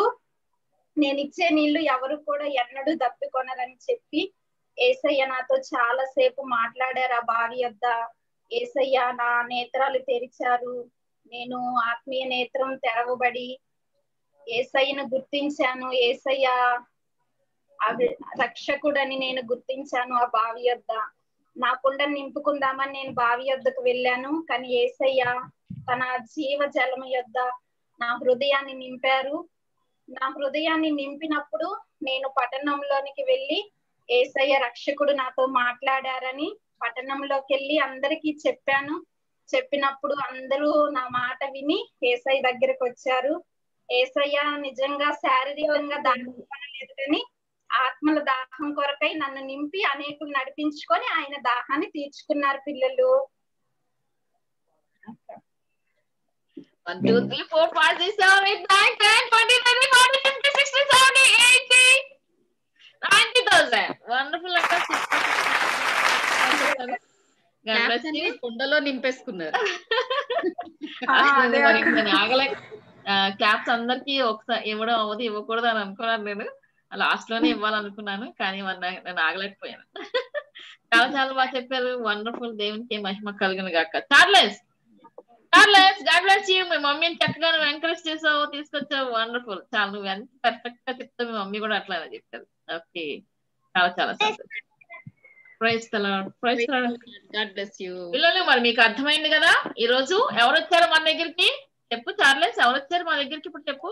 నీళ్లు ఎవరు కూడా ఎన్నడూ దప్పికొనరని చెప్పి యేసయ్య నాతో చాలా సేపు మాట్లాడారు ఆ బావి వద్ద. యేసయ్య నా నేత్రాలు తెరిచారు. నేను ఆత్మీయ నేత్రం తెరవబడి యేసయ్యను గుర్తించాను. యేసయ్య రక్షకుడని నేను గుర్తించాను. ఆ బావి వద్ద నా కుండను నింపుకుందామని నేను బావి వద్దకు వెళ్ళాను. కానీ యేసయ్య తన జీవ జలము యొద్ద నా హృదయాన్ని నింపారు. నా హృదయాన్ని నింపినప్పుడు నేను పట్టణంలోనికి వెళ్ళి యేసయ్య రక్షకుడు నాతో మాట్లాడారని పట్టణంలోకి వెళ్ళి అందరికీ చెప్పాను. చెప్పినప్పుడు అందరూ నా మాట విని యేసయ్య దగ్గరకు వచ్చారు. యేసయ్య నిజంగా శారీరకంగా దానిలేదు కానీ ఆత్మల దాహం కొరకై నన్ను నింపి అనేకులు నడిపించుకొని ఆయన దాహాన్ని తీర్చుకున్నారు పిల్లలు. 1 2 3 4 5 6 7 8 9 10 20 30 40 50 60 70 80 90,000. వండర్ఫుల్ అక్క. కుండలో నింపేసుకున్నారు. క్లాప్స్ అందరికి ఒకసారి ఇవ్వడం అవ్వదు, ఇవ్వకూడదు అని అనుకున్నాను నేను. లాస్ట్ లోనే ఇవ్వాలనుకున్నాను కానీ నేను ఆగలేకపోయాను. చాలా చాలా బాగా చెప్పారు. వండర్ఫుల్. దేవునికి మహిమ కలుగును గాక. Charles God bless you. మీ మమ్మీని చక్కగా నువ్వు ఎంకరేజ్ చేసావు, తీసుకొచ్చావు. వండర్ఫుల్. చాలా నువ్వు ఎంత పర్ఫెక్ట్ గా చెప్తావు. మీ మమ్మీ కూడా అట్లానే చెప్తారు. ఓకే, చాలా చాలా సంతోషం. Praise the lord. Praise the Lord. God bless you. పిల్లలు మరి మీకు అర్థమైంది కదా ఈ రోజు ఎవరు వచ్చారు మన దగ్గరికి? చెప్పు చార్లెస్, ఎవరు వచ్చారు మా దగ్గరికి ఇప్పుడు చెప్పు.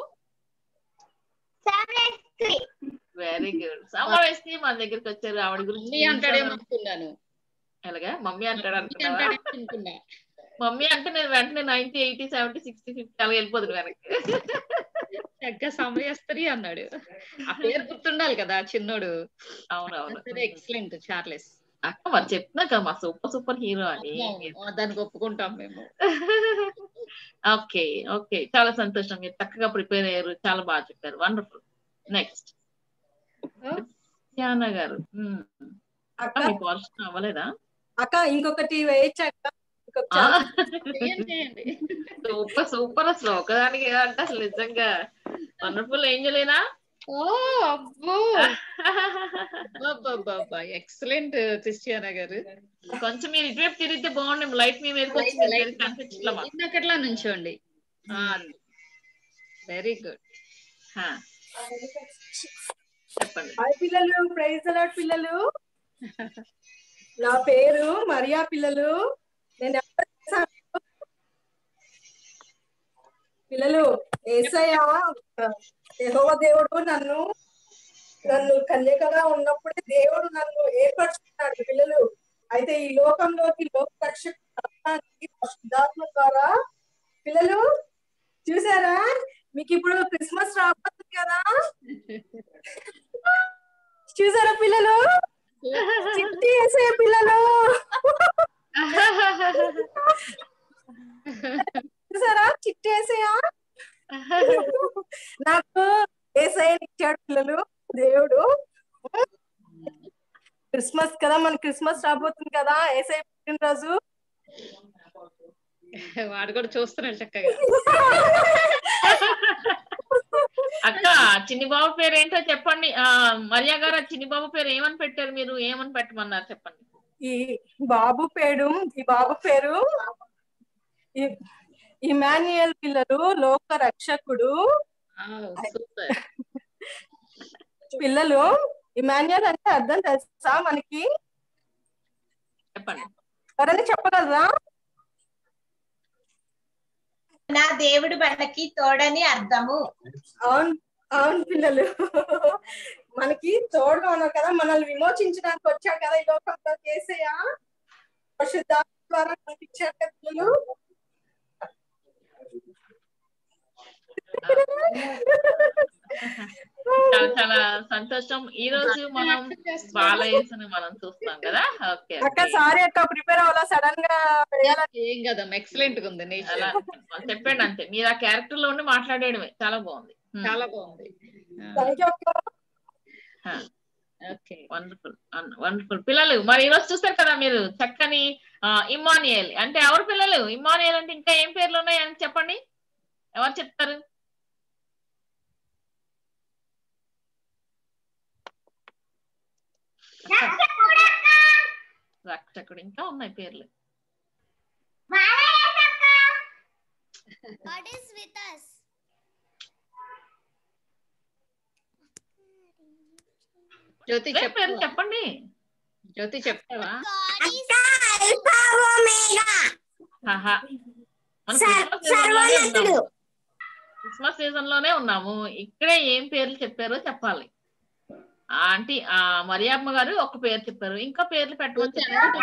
Very good. సమరేశ్వరి మన దగ్గరికి వచ్చారు. ఆవిడ గురించి అంటాడేమనుకున్నాను. ఎలాగా మమ్మీ అంటాడు అనుకున్నా? మమ్మీ అంటే నేను వెంటనే 90 80 70 60 50 అలా వెళ్ళిపోతుంది వెనక్కి. చక్కగా సమరేశ్వరి అన్నాడు. ఆ పేరు గుర్తుండాలి కదా చిన్నోడు. అవునవును. Excellent Charles. అక్క మరి చెప్తున్నా కదా మా సూపర్ హీరో అని. దానికి ఒప్పుకుంటాం మేము. ఓకే ఓకే, చాలా సంతోషం. మీరు చక్కగా ప్రిపేర్ అయ్యారు, చాలా బాగా చెప్పారు. వండర్ఫుల్. నెక్స్ట్ యానా గారు. మీకు వర్షం అవ్వలేదా అక్క? ఇంకొకటి వేయచ్చక్క. సూపర్ అసలు ఒకదానికి అంటే అసలు నిజంగా వండర్ఫుల్. ఏంజలేనా? ఎక్సలెంట్ క్రిస్టియానా గారు. కొంచెం మీరు ఇటువైపు తిరిగితే బాగుంది. లైట్ మీ మీదకి వచ్చింది. నుంచోండి. Very good. చెప్పండి. హాయ్ పిల్లలు, ప్రైజ్ ది లార్డ్ పిల్లలు. నా పేరు మరియా పిల్లలు. నేను పిల్లలు యేసయ్య యెహోవా దేవుడు నన్ను కన్యకగా ఉన్నప్పుడే దేవుడు నన్ను ఏర్పరచుకున్నాడు పిల్లలు. అయితే ఈ లోకంలోకి లోక రక్షకుడు పరిశుద్ధాత్మ ద్వారా పిల్లలు చూసారా, మీకు ఇప్పుడు క్రిస్మస్ రాబోతుంది కదా. చూసారా పిల్లలు, చిట్టి యేసయ్య పిల్లలు. చూసారా చిట్టి యేసయ్య నాకు యేసయ్యని ఇచ్చాడు పిల్లలు దేవుడు. క్రిస్మస్ కదా, మన క్రిస్మస్ రాబోతుంది కదా, యేసయ్య పుట్టినరోజు. వాడు కూడా చూస్తున్నాడు చక్కగా. అక్క చిన్ని బాబు పేరు ఏంటో చెప్పండి. మరియా గారు చిన్ని బాబు పేరు ఏమని పెట్టారు? మీరు ఏమని పెట్టమన్నారు చెప్పండి. ఈ బాబు పేరు ఇమాన్యుయల్ పిల్లలు, లోక రక్షకుడు పిల్లలు. ఇమాన్యుయల్ అంటే అర్థం తెలుసా మనకి? చెప్పండి. ఎవరైనా చెప్పగలరా? నా దేవుడు మనకి తోడని అర్థము. అవును అవును పిల్లలు, మనకి తోడుగా ఉన్నారు కదా, మనల్ని విమోచించడానికి వచ్చాడు కదా ఈ లోకంలో. యేసయ్య పరిశుద్ధాత్మ ద్వారా మనకి ఇచ్చాడు కదా పిల్లలు. చాలా చాలా సంతోషం. ఈ రోజు మనం బాలయేసుని మనం చూస్తాం కదా. ఓకే అక్క సారీ అక్క, ప్రిపేర్ అవ్వాలా సడన్ గా. ఏం కదా, ఎక్సలెంట్ గా ఉంది. అలా చెప్పండి అంతే. మీరు ఆ క్యారెక్టర్ లో ఉండి మాట్లాడేయడమే. చాలా బాగుంది, చాలా బాగుంది. Okay, wonderful wonderful. పిల్లలు మరి ఈ రోజు చూస్తారు కదా మీరు చక్కని ఇమ్మానియేల్ అంటే ఎవరు పిల్లలు? ఇమ్మానియేల్ అంటే ఇంకా ఏం పేర్లు ఉన్నాయి అని చెప్పండి. ఎవరు చెప్తారు? రక్షకుడు. ఇంకా ఉన్నాయి పేర్లు. జ్యోతి చెప్పండి. జ్యోతి చెప్తావా? క్రిస్మస్ సీజన్ లోనే ఉన్నాము. ఇక్కడే ఏం పేర్లు చెప్పారో చెప్పాలి. ఆంటీ మరియమ్మ గారు ఒక పేరు చెప్పారు, ఇంకా పేర్లు పెట్టమని చెప్పారు.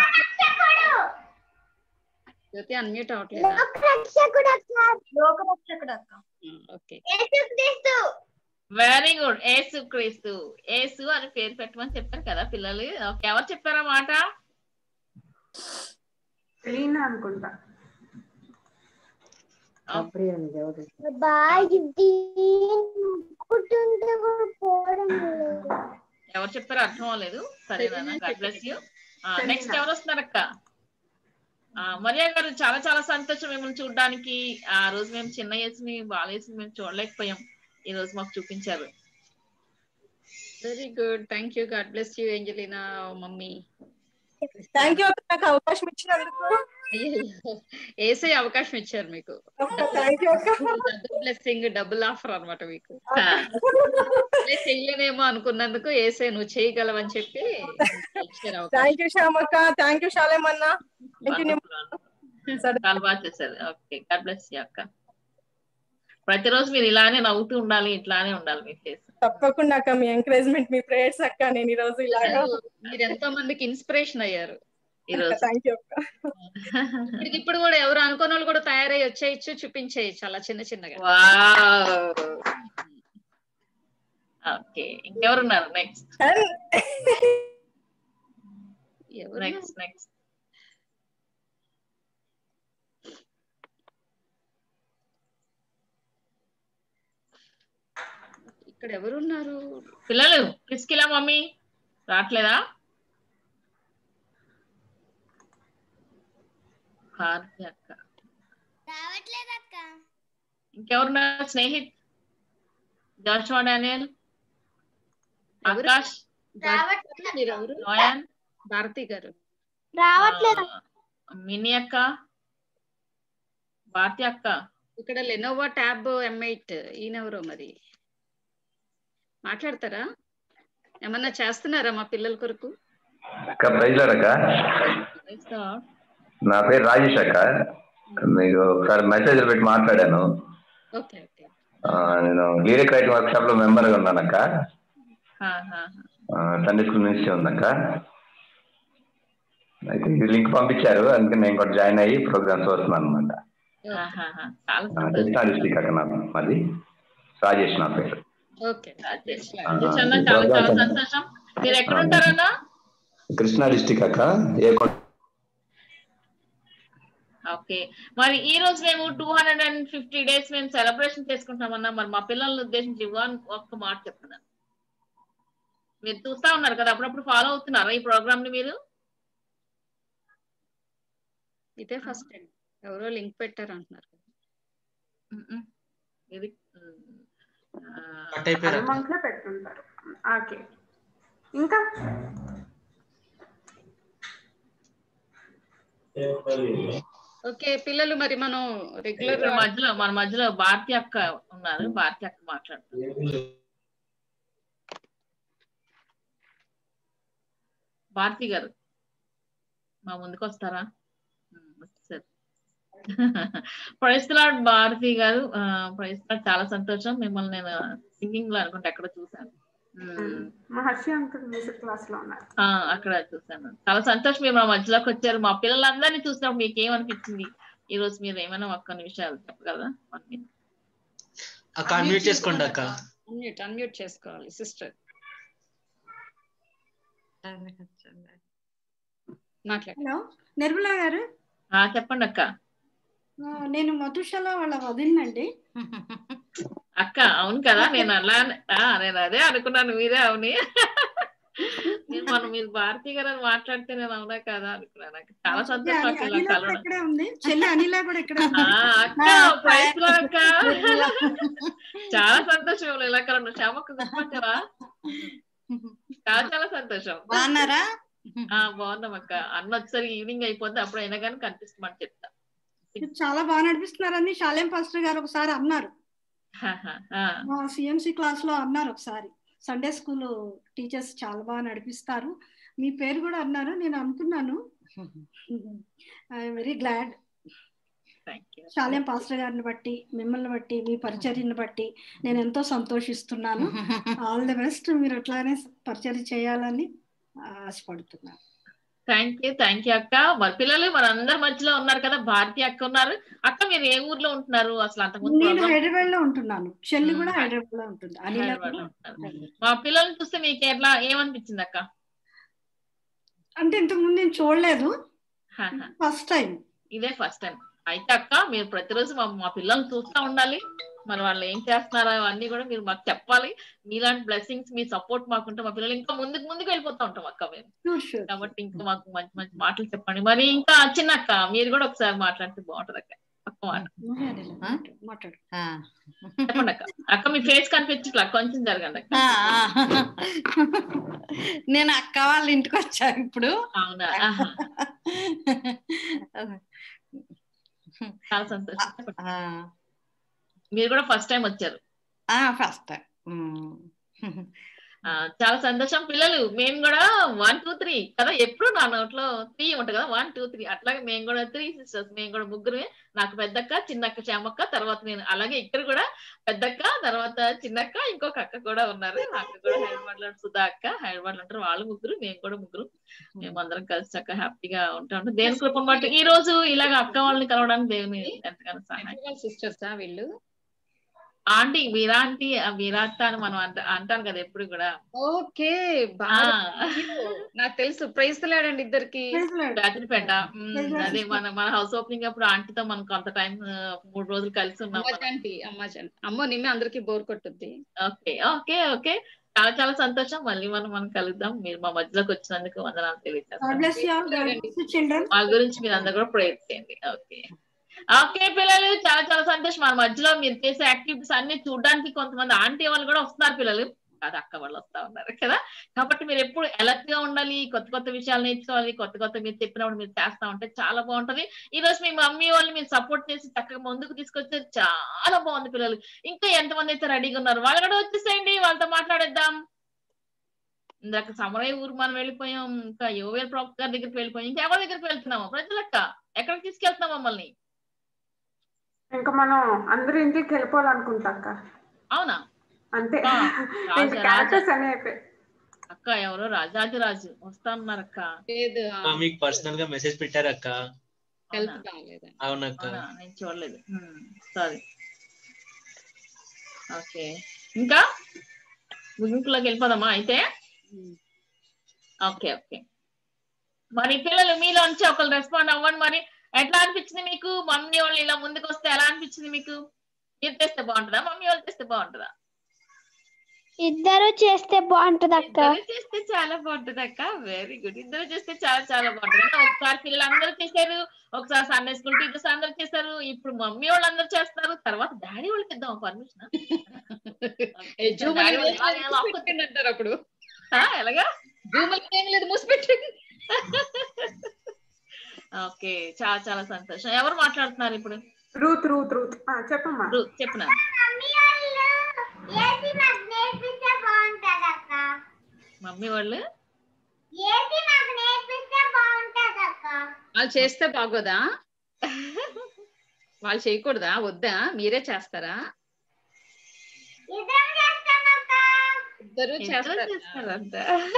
జ్యోతి అన్మ్యూట్ అవ్వట్లేదు. లోకరక్షకుడు అక్క. ఓకే. Very good. యేసు క్రీస్తు. యేసు అని పేరు పెట్టమని చెప్పారు కదా పిల్లలు. ఓకే, ఎవరు చెప్పారా మాట? లీనా అనుకుంటా. ఎవరు చెప్పారో అర్థం అవ్వలేదు. సరేనా, గాడ్ బ్లెస్ యూ. నెక్స్ట్ ఎవరు వస్తున్నారక్క? మరియా గారు, చాలా చాలా సంతోషం మిమ్మల్ని చూడడానికి. ఆ రోజు మేము చిన్న యేసుని బాలయేసుని మేము చూడలేకపోయాం, ఈ రోజు మాకు చూపించారు. Very good, thank you. God bless you Angelina mummy. Thank you నాకు అవకాశం ఇచ్చినందుకు. ఏసే అవకాశం ఇచ్చారు మీకు. డబుల్ బ్లెస్సింగ్, డబుల్ ఆఫర్ అన్నమాట మీకు. చేయలేనేమో అనుకున్నందుకు ఏసే నువ్వు చేయగలవని చెప్పి ఇచ్చారు అవకాశం. థ్యాంక్ యూ శ్యామక్క, థ్యాంక్ యూ శాలేం అన్న. చాలా బాగా చేశారు. ఓకే, గాడ్ బ్లెస్ యూ అక్క. ప్రతిరోజు మీరు ఇలానే నవ్వుతూ ఉండాలి, ఇట్లానే ఉండాలి మీ ఫేస్. తప్పకుండా అక్క, మీ ఎంకరేజ్మెంట్, మీ ప్రేయర్స్ అక్క. నేను ఈ రోజు ఇలాగా మీరు ఎంతో మందికి ఇన్స్పిరేషన్ అయ్యారు ఈ రోజు. థ్యాంక్ యూ అక్క. ఇప్పుడు కూడా ఎవరు అనుకున్న వాళ్ళు కూడా తయారై వచ్చేయచ్చు, చూపించేయచ్చు అలా చిన్న చిన్నగా. ఓకే, ఇంకెవరున్నారు? నెక్స్ట్ నెక్స్ట్ నెక్స్ట్ ఇక్కడ ఎవరున్నారు పిల్లలు? ప్రిస్కిలా మమ్మీ రావట్లేదా? భారతి అక్క రావట్లేదక్క. ఇంకెవరున్నారు? స్నేహిత్, జాషువా, డానియల్, ఆకాష్, నోయాన్, భారతి గారు రావట్లేదు. మినీ అక్క, భారతి అక్క. ఇక్కడ లెనోవో ట్యాబ్ M8 ఈయనెవరో మరి మాట్లాడతారా? ఏమన్నా చేస్తున్నారా మా పిల్లల కొరకు? అక్క ప్రైజ్ లార్డ్ అక్క. నా పేరు రాజేష్ అక్క. మీకు ఒకసారి మెసేజ్ పెట్టి మాట్లాడాను. నేను లిరిక్ రైటింగ్ వర్క్ షాప్ లో మెంబర్ గా ఉన్నానక్క. సండే స్కూల్ నుంచి ఉందక్క. అయితే ఇది లింక్ పంపించారు, అందుకే నేను కూడా జాయిన్ అయ్యి ప్రోగ్రామ్స్ వస్తున్నాను అనమాట. కృష్ణా డిస్ట్రిక్ట్ అక్క నాకు, మాది రాజేష్ నా పేరు. మీరు ఎక్కడ ఉంటారన్నా? కృష్ణా డిస్ట్రిక్ట్ అక్క. ఓకే, మరి ఈ రోజు మేము 250 days మేము సెలబ్రేషన్ చేసుకుంటామన్నా. మరి మా పిల్లల్ని ఉద్దేశించి ఒక్క మాట చెప్తున్నాను. మీరు చూస్తా ఉన్నారు కదా, అప్పుడప్పుడు ఫాలో అవుతున్నారా ఈ ప్రోగ్రామ్ ని మీరు? ఇదే ఫస్ట్ టైం ఎవరో లింక్ పెట్టారు అంటున్నారు. ఇది పెట్టుకుంటారు. ఓకే, ఇంకా ఓకే పిల్లలు, మరి మనం రెగ్యులర్ మన మధ్యలో భారతి అక్క ఉన్నారు. భారతి అక్క మాట్లాడుతున్నారు. భారతి గారు మా ముందుకు వస్తారా? ప్రైజ్ ది లార్డ్ భారతి గారు. Praise the lord. చాలా సంతోషం, మిమ్మల్ని నేను సింగింగ్ లో అనుకుంటే అక్కడ చూసాను. అక్కడ చూసాను. చాలా సంతోషం మీరు మా మధ్యలోకి వచ్చారు. మా పిల్లలందరినీ చూసినప్పుడు మీకు ఏమనిపించింది ఈ రోజు? మీరు ఏమైనా ఒక్క నిమిషాలు చెప్పగలరా? అన్మ్యూట్ చేసుకోండి అక్క. అన్మ్యూట్ చేసుకోవాలి సిస్టర్. హలో నిర్మలా గారు. చెప్పండి అక్క. నేను మధుశాల వాళ్ళ వదినండి అక్క. అవును కదా, నేను అదే అనుకున్నాను. మీరే అవుని. మీరు భారతి గారు అని మాట్లాడితే నేను అవునా కదా అనుకున్నాను. నాకు చాలా సంతోషం అక్క. అక్క చాలా సంతోషం ఇలా కలవడం. శ్యామక్క గుర్తుపట్టావా? చాలా చాలా సంతోషం. బాగున్నాం అక్క. అన్న వచ్చేసరి ఈవినింగ్ అయిపోద్ది, అప్పుడు అయినా కానీ కనిపిస్తామని చెప్తా. చాలా బాగా నడిపిస్తున్నారని శాలేం పాస్టర్ గారు ఒకసారి అన్నారు. CMC క్లాస్ లో అన్నారు ఒకసారి. సండే స్కూల్ టీచర్స్ చాలా బాగా నడిపిస్తారు. మీ పేరు కూడా అన్నారు. నేను అనుకున్నాను. I'm very glad. Salem pastor గారిని బట్టి, మిమ్మల్ని బట్టి, మీ పరిచర్యను బట్టి నేను ఎంతో సంతోషిస్తున్నాను. All the best. మీరు అట్లానే పరిచర్య చేయాలని ఆశపడుతున్నాను. థ్యాంక్ యూ అక్క. మరి పిల్లలు మన అందరి మధ్యలో ఉన్నారు కదా, భారతి అక్క ఉన్నారు. అక్క మీరు ఏ ఊర్లో ఉంటున్నారు అసలు? అంతకుముందు నేను program- హైదరాబాద్ లో ఉంటున్నాను. చెల్లి కూడా హైదరాబాద్ లో ఉంటుంది. అనిల హైదరాబాద్ లో ఉంటున్నారు. మా పిల్లల్ని చూస్తే మీకు ఎట్లా ఏమనిపించింది అక్క? అంటే ఇంతకు ముందు నేను చూడలేదు, ఫస్ట్ టైం. ఇదే ఫస్ట్ టైం. అయితే అక్క మీరు ప్రతిరోజు మా పిల్లల్ని చూస్తూ ఉండాలి. మరి వాళ్ళు ఏం చేస్తున్నారో అవన్నీ కూడా మీరు మాకు చెప్పాలి. మీలాంటి బ్లెస్సింగ్స్ మీ సపోర్ట్ మాకుంటే మా పిల్లలు ఇంకా ముందుకు వెళ్ళిపోతూ ఉంటాం అక్క మేము. కాబట్టి ఇంకా మాకు మంచి మంచి మాటలు చెప్పండి. మరి ఇంకా చిన్న అక్క మీరు కూడా ఒకసారి మాట్లాడితే బాగుంటది అక్క. అక్క మాట్లాడు. చెప్పండి అక్క. అక్క మీ ఫేస్ కనిపించట్లా, కొంచెం జరగండి అక్క. నేను అక్క వాళ్ళ ఇంటికి వచ్చాను ఇప్పుడు. అవునా? చాలా సంతోషం. మీరు కూడా ఫస్ట్ టైం వచ్చారు? First time. చాలా సంతోషం. పిల్లలు మేము కూడా 1 2 3 కదా, ఎప్పుడు నా నోట్లో 3 ఉంటుంది కదా, 1 2 3 అట్లాగే మేము కూడా 3 sisters. మేము కూడా ముగ్గురమే. నాకు పెద్దక్క, చిన్నక్క, శ్యామక్క, తర్వాత నేను. అలాగే ఇక్కడ కూడా పెద్దక్క, తర్వాత చిన్నక్క, ఇంకొక అక్క కూడా ఉన్నారు. అక్క కూడా హైదరాబాద్ లో సుధా అక్క హైదరాబాద్ లో ఉంటారు. వాళ్ళు ముగ్గురు, మేము కూడా ముగ్గురు. మేము అందరం కలిసి చక్కగా హ్యాపీగా ఉంటాం. దేవుని కృపను బట్టి ఈ రోజు ఇలాగ అక్క వాళ్ళని కలవడానికి దేవుని ఎంతగానో సహాయం. సిస్టర్సా వీళ్ళు? ఆంటీ వీరాంటీ, వీరాత్త అని మనం అంటాను కదా ఎప్పుడు కూడా. ఓకే, నాకు తెలుసు. ప్రైజ్ లాడండి ఇద్దరికి. రాత్రిపేట. అదే మన హౌస్ ఓపెనింగ్ అప్పుడు ఆంటీతో మనం కొంత టైం 3 రోజులు కలిసి ఉన్నాం. అమ్మో నిన్న అందరికి బోర్ కొట్టుద్ది. Okay okay okay. చాలా చాలా సంతోషం. మళ్ళీ మనం కలుద్దాం. మీరు మా మధ్యలోకి వచ్చినందుకు వందనాలు తెలియజేస్తాను. మా గురించి మీరు అందరు కూడా ప్రేయర్ చేయండి. ఓకే ఓకే పిల్లలు, చాలా చాలా సంతోషం. మన మధ్యలో మీరు చేసే యాక్టివిటీస్ అన్ని చూడడానికి కొంతమంది ఆంటీ వాళ్ళు కూడా వస్తున్నారు. పిల్లలు కాదు, అక్క వాళ్ళు వస్తా ఉన్నారు కదా. కాబట్టి మీరు ఎప్పుడు అలర్ట్ గా ఉండాలి. కొత్త కొత్త విషయాలు నేర్చుకోవాలి. కొత్త మీరు చెప్పినప్పుడు మీరు చేస్తా ఉంటే చాలా బాగుంటది. ఈ రోజు మీ మమ్మీ వాళ్ళు మీరు సపోర్ట్ చేసి చక్కగా ముందుకు తీసుకొచ్చారు. చాలా బాగుంది పిల్లలు. ఇంకా ఎంతమంది అయితే రెడీగా ఉన్నారు వాళ్ళు కూడా వచ్చేసేయండి, వాళ్ళతో మాట్లాడేద్దాం. ఇందాక సమరయ్య ఊరు మనం వెళ్ళిపోయాం. ఇంకా యోవేల్ ప్రాప్ గారి దగ్గరికి వెళ్ళిపోయాం. ఇంకా ఎవరి దగ్గరికి వెళ్తున్నాము? ప్రజలక్క ఎక్కడికి తీసుకెళ్తున్నాం మమ్మల్ని? ఇంకా మనం అందరూ ఇంటికి వెళ్ళిపోవాలనుకుంటా అక్క. అవునా? అంతే. క్యారెక్టర్స్ అన్ని అయిపోయి. అక్క ఎవరో రాజాదిరాజు వస్తా ఉన్నారు అక్క. మీకు పర్సనల్ గా మెసేజ్ పెట్టారు అక్క. అవునక్క, నేను చూడలేదు. సారీ. ఓకే, ఇంకా ముగింపులోకి వెళ్ళిపోదామా అయితే? Okay okay. మరి పిల్లలు మీలో నుంచి ఒకరు రెస్పాండ్ అవ్వండి. మరి ఎట్లా అనిపించింది మీకు? మమ్మీ వాళ్ళు ఇలా ముందుకు వస్తే ఎలా అనిపించింది మీకు? మీరు చేస్తే బాగుంటుందా, మమ్మీ వాళ్ళు చేస్తే బాగుంటుందా? ఇద్దరు చేస్తే బాగుంటది అక్క. చేస్తే చాలా బాగుంటది అక్క. Very good. ఇద్దరు చేస్తే చాలా చాలా బాగుంటది. ఒకసారి పిల్లలు అందరూ చేశారు, ఒకసారి సండే స్కూల్ టీచర్స్ అందరూ చేశారు, ఇప్పుడు మమ్మీ వాళ్ళు అందరూ చేస్తారు. తర్వాత డాడీ వాళ్ళకి ఇద్దాం పర్మిషన్. అంటారు అప్పుడు. ఎలాగా? ఏం లేదు, మూసిపెట్టండి. ఓకే, చాలా చాలా సంతోషం. ఎవరు మాట్లాడుతున్నారు ఇప్పుడు? రూత్ రూత్ రూత్ చెప్పమ్మా. రూత్ చెప్పనా? మమ్మీ వాళ్ళు వాళ్ళు చేస్తే బాగోదా? వాళ్ళు చేయకూడదా? వద్దా? మీరే చేస్తారా? ఇద్దరు చేస్తారంట.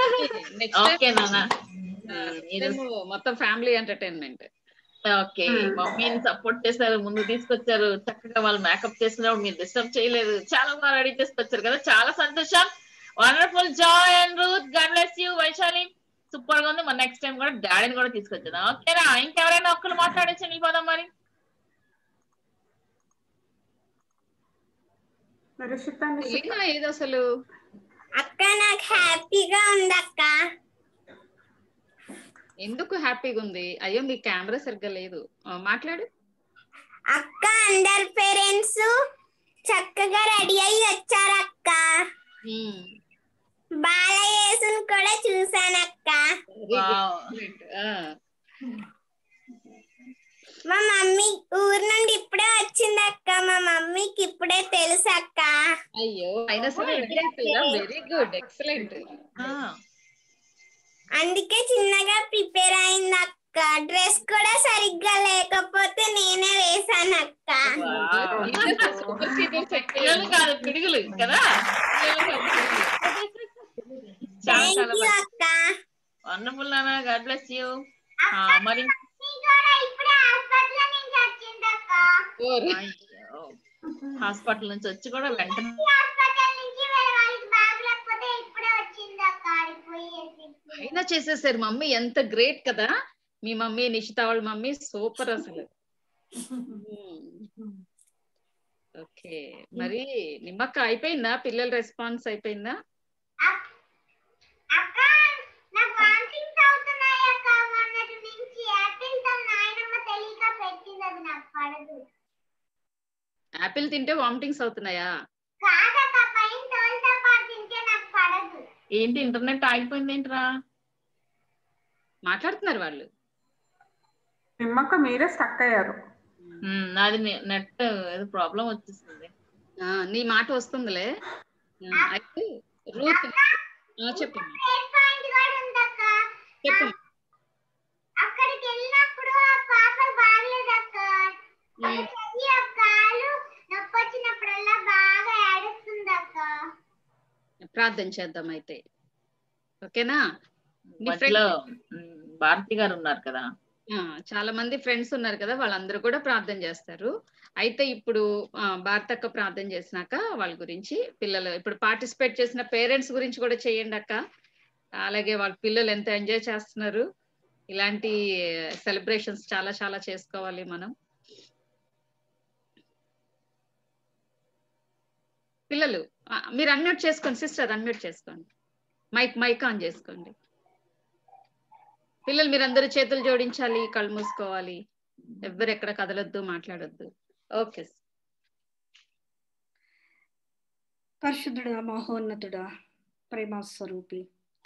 మొత్తం ఫ్యామిలీ ఎంటర్టైన్మెంట్. ఓకే, మమ్మీని సపోర్ట్ చేశారు, ముందు తీసుకొచ్చారు, చక్కగా వాళ్ళు మేకప్ చేసినప్పుడు మీరు డిస్టర్బ్ చేయలేదు, చాలా బాగా రెడీ చేసుకొచ్చారు కదా. చాలా సంతోషం. Wonderful. Joy and Ruth, God bless you. Vaishali super గా ఉంది. మన నెక్స్ట్ టైం కూడా డాడీని కూడా తీసుకొచ్చాను. ఓకేనా? ఇంకెవరైనా ఒక్కరు మాట్లాడేసి వెళ్ళిపోదాం మరి. ఏది అసలు అక్క నాకు హ్యాపీగా ఉంది అక్క. ఎందుకు హ్యాపీగా ఉంది? అయ్యో మీ కెమెరా సరిగ్గా లేదు, మాట్లాడు. అక్క అందరి పేరెంట్స్ చక్కగా రెడీ అయ్యి వచ్చారు అక్క. బాలయేసుని కూడా చూసాను అక్క. మా మమ్మీ ఊరు నుండి ఇప్పుడే వచ్చింది అక్క. మా మమ్మీకి ఇప్పుడే తెలుసు అక్క. అయ్యో అయినా సరే వెరీ గుడ్, ఎక్సలెంట్. అందుకే చిన్నగా ప్రిపేర్ అయింది అక్క. డ్రెస్ కూడా సరిగ్గా లేకపోతే నేనే వేసాను అక్క. పిడుగులు కదా. థాంక్యూ అక్క. వండర్ఫుల్ నాన్న, గాడ్ బ్లెస్ యూ. మరి హాస్పిటల్ నుంచి వచ్చి కూడా వెంటనే అయినా చేసేసారు. మమ్మీ ఎంత గ్రేట్ కదా, మీ మమ్మీ నిషిత వాళ్ళ మమ్మీ సూపర్ అసలు. ఓకే, మరి నిమ్మక్క అయిపోయిందా? పిల్లల రెస్పాన్స్ అయిపోయిందా? యాపిల్ తింటే వామిటింగ్స్ అవుతున్నాయా? ఏంటి ఇంటర్నెట్ ఆగిపోయింది ఏంట్రా? మాట్లాడుతున్నారు వాళ్ళు. నిమ్మక్క మీరే స్టక్ అయ్యారు. నాది నెట్ ఏదో ప్రాబ్లం వచ్చేసింది. నీ మాట వస్తుందిలే. అయితే రూత్ చెప్పండి చెప్పండి. అక్కడికి వెళ్ళినప్పుడు ఆ పాప బాగలేదక్క. కాలు నొప్పి వచ్చినప్పుడల్లా బాగా ఏడుస్తుందక్క. ప్రార్థన చేద్దాం అయితే, ఓకేనా? భారతి గారు ఉన్నారు కదా, చాలా మంది ఫ్రెండ్స్ ఉన్నారు కదా, వాళ్ళందరూ కూడా ప్రార్థన చేస్తారు. అయితే ఇప్పుడు భారతక్క ప్రార్థన చేసినాక వాళ్ళ గురించి, పిల్లలు ఇప్పుడు పార్టిసిపేట్ చేసిన పేరెంట్స్ గురించి కూడా చేయండి అక్క. అలాగే వాళ్ళ పిల్లలు ఎంత ఎంజాయ్ చేస్తున్నారు. ఇలాంటి సెలబ్రేషన్స్ చాలా చాలా చేసుకోవాలి మనం. పిల్లలు మీరు అన్మ్యూట్ చేసుకోండి, సిస్టర్ అన్మ్యూట్ చేసుకోండి, మైక్ ఆన్ చేసుకోండి. పిల్లలు మీరందరూ చేతులు జోడించాలి, కళ్ళు మూసుకోవాలి, ఎవ్వరు ఎక్కడ కదలొద్దు, మాట్లాడొద్దు. ఓకే. పరిశుద్ధుడా, మహోన్నతుడా, ప్రేమ స్వరూపి,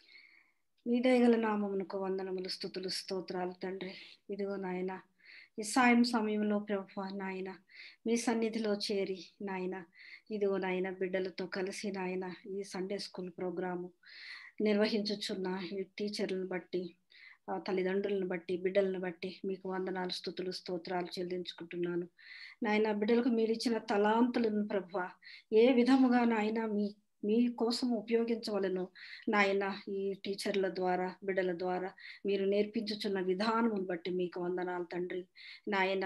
మీ దయగల నామమునకు వందనములు, స్తుతులు, స్తోత్రాలు తండ్రి. ఇదిగో నాయన, ఈ సాయం సమయంలో ప్రభువా నాయన మీ సన్నిధిలో చేరి నాయన, ఇదిగో నాయన బిడ్డలతో కలిసి నాయన ఈ సండే స్కూల్ ప్రోగ్రాము నిర్వహించుచున్న ఈ టీచర్లను బట్టి, తల్లిదండ్రులను బట్టి, బిడ్డలను బట్టి మీకు వందనాలు, స్తుతులు, స్తోత్రాలు చెల్లించుకుంటున్నాను నాయన. బిడ్డలకు మీరు ఇచ్చిన తలాంతులను ప్రభువా ఏ విధముగా నాయన మీ కోసం ఉపయోగించవలను నాయన, ఈ టీచర్ల ద్వారా, బిడ్డల ద్వారా మీరు నేర్పించుచున్న విధానమును బట్టి మీకు వందనాలు తండ్రి. నాయన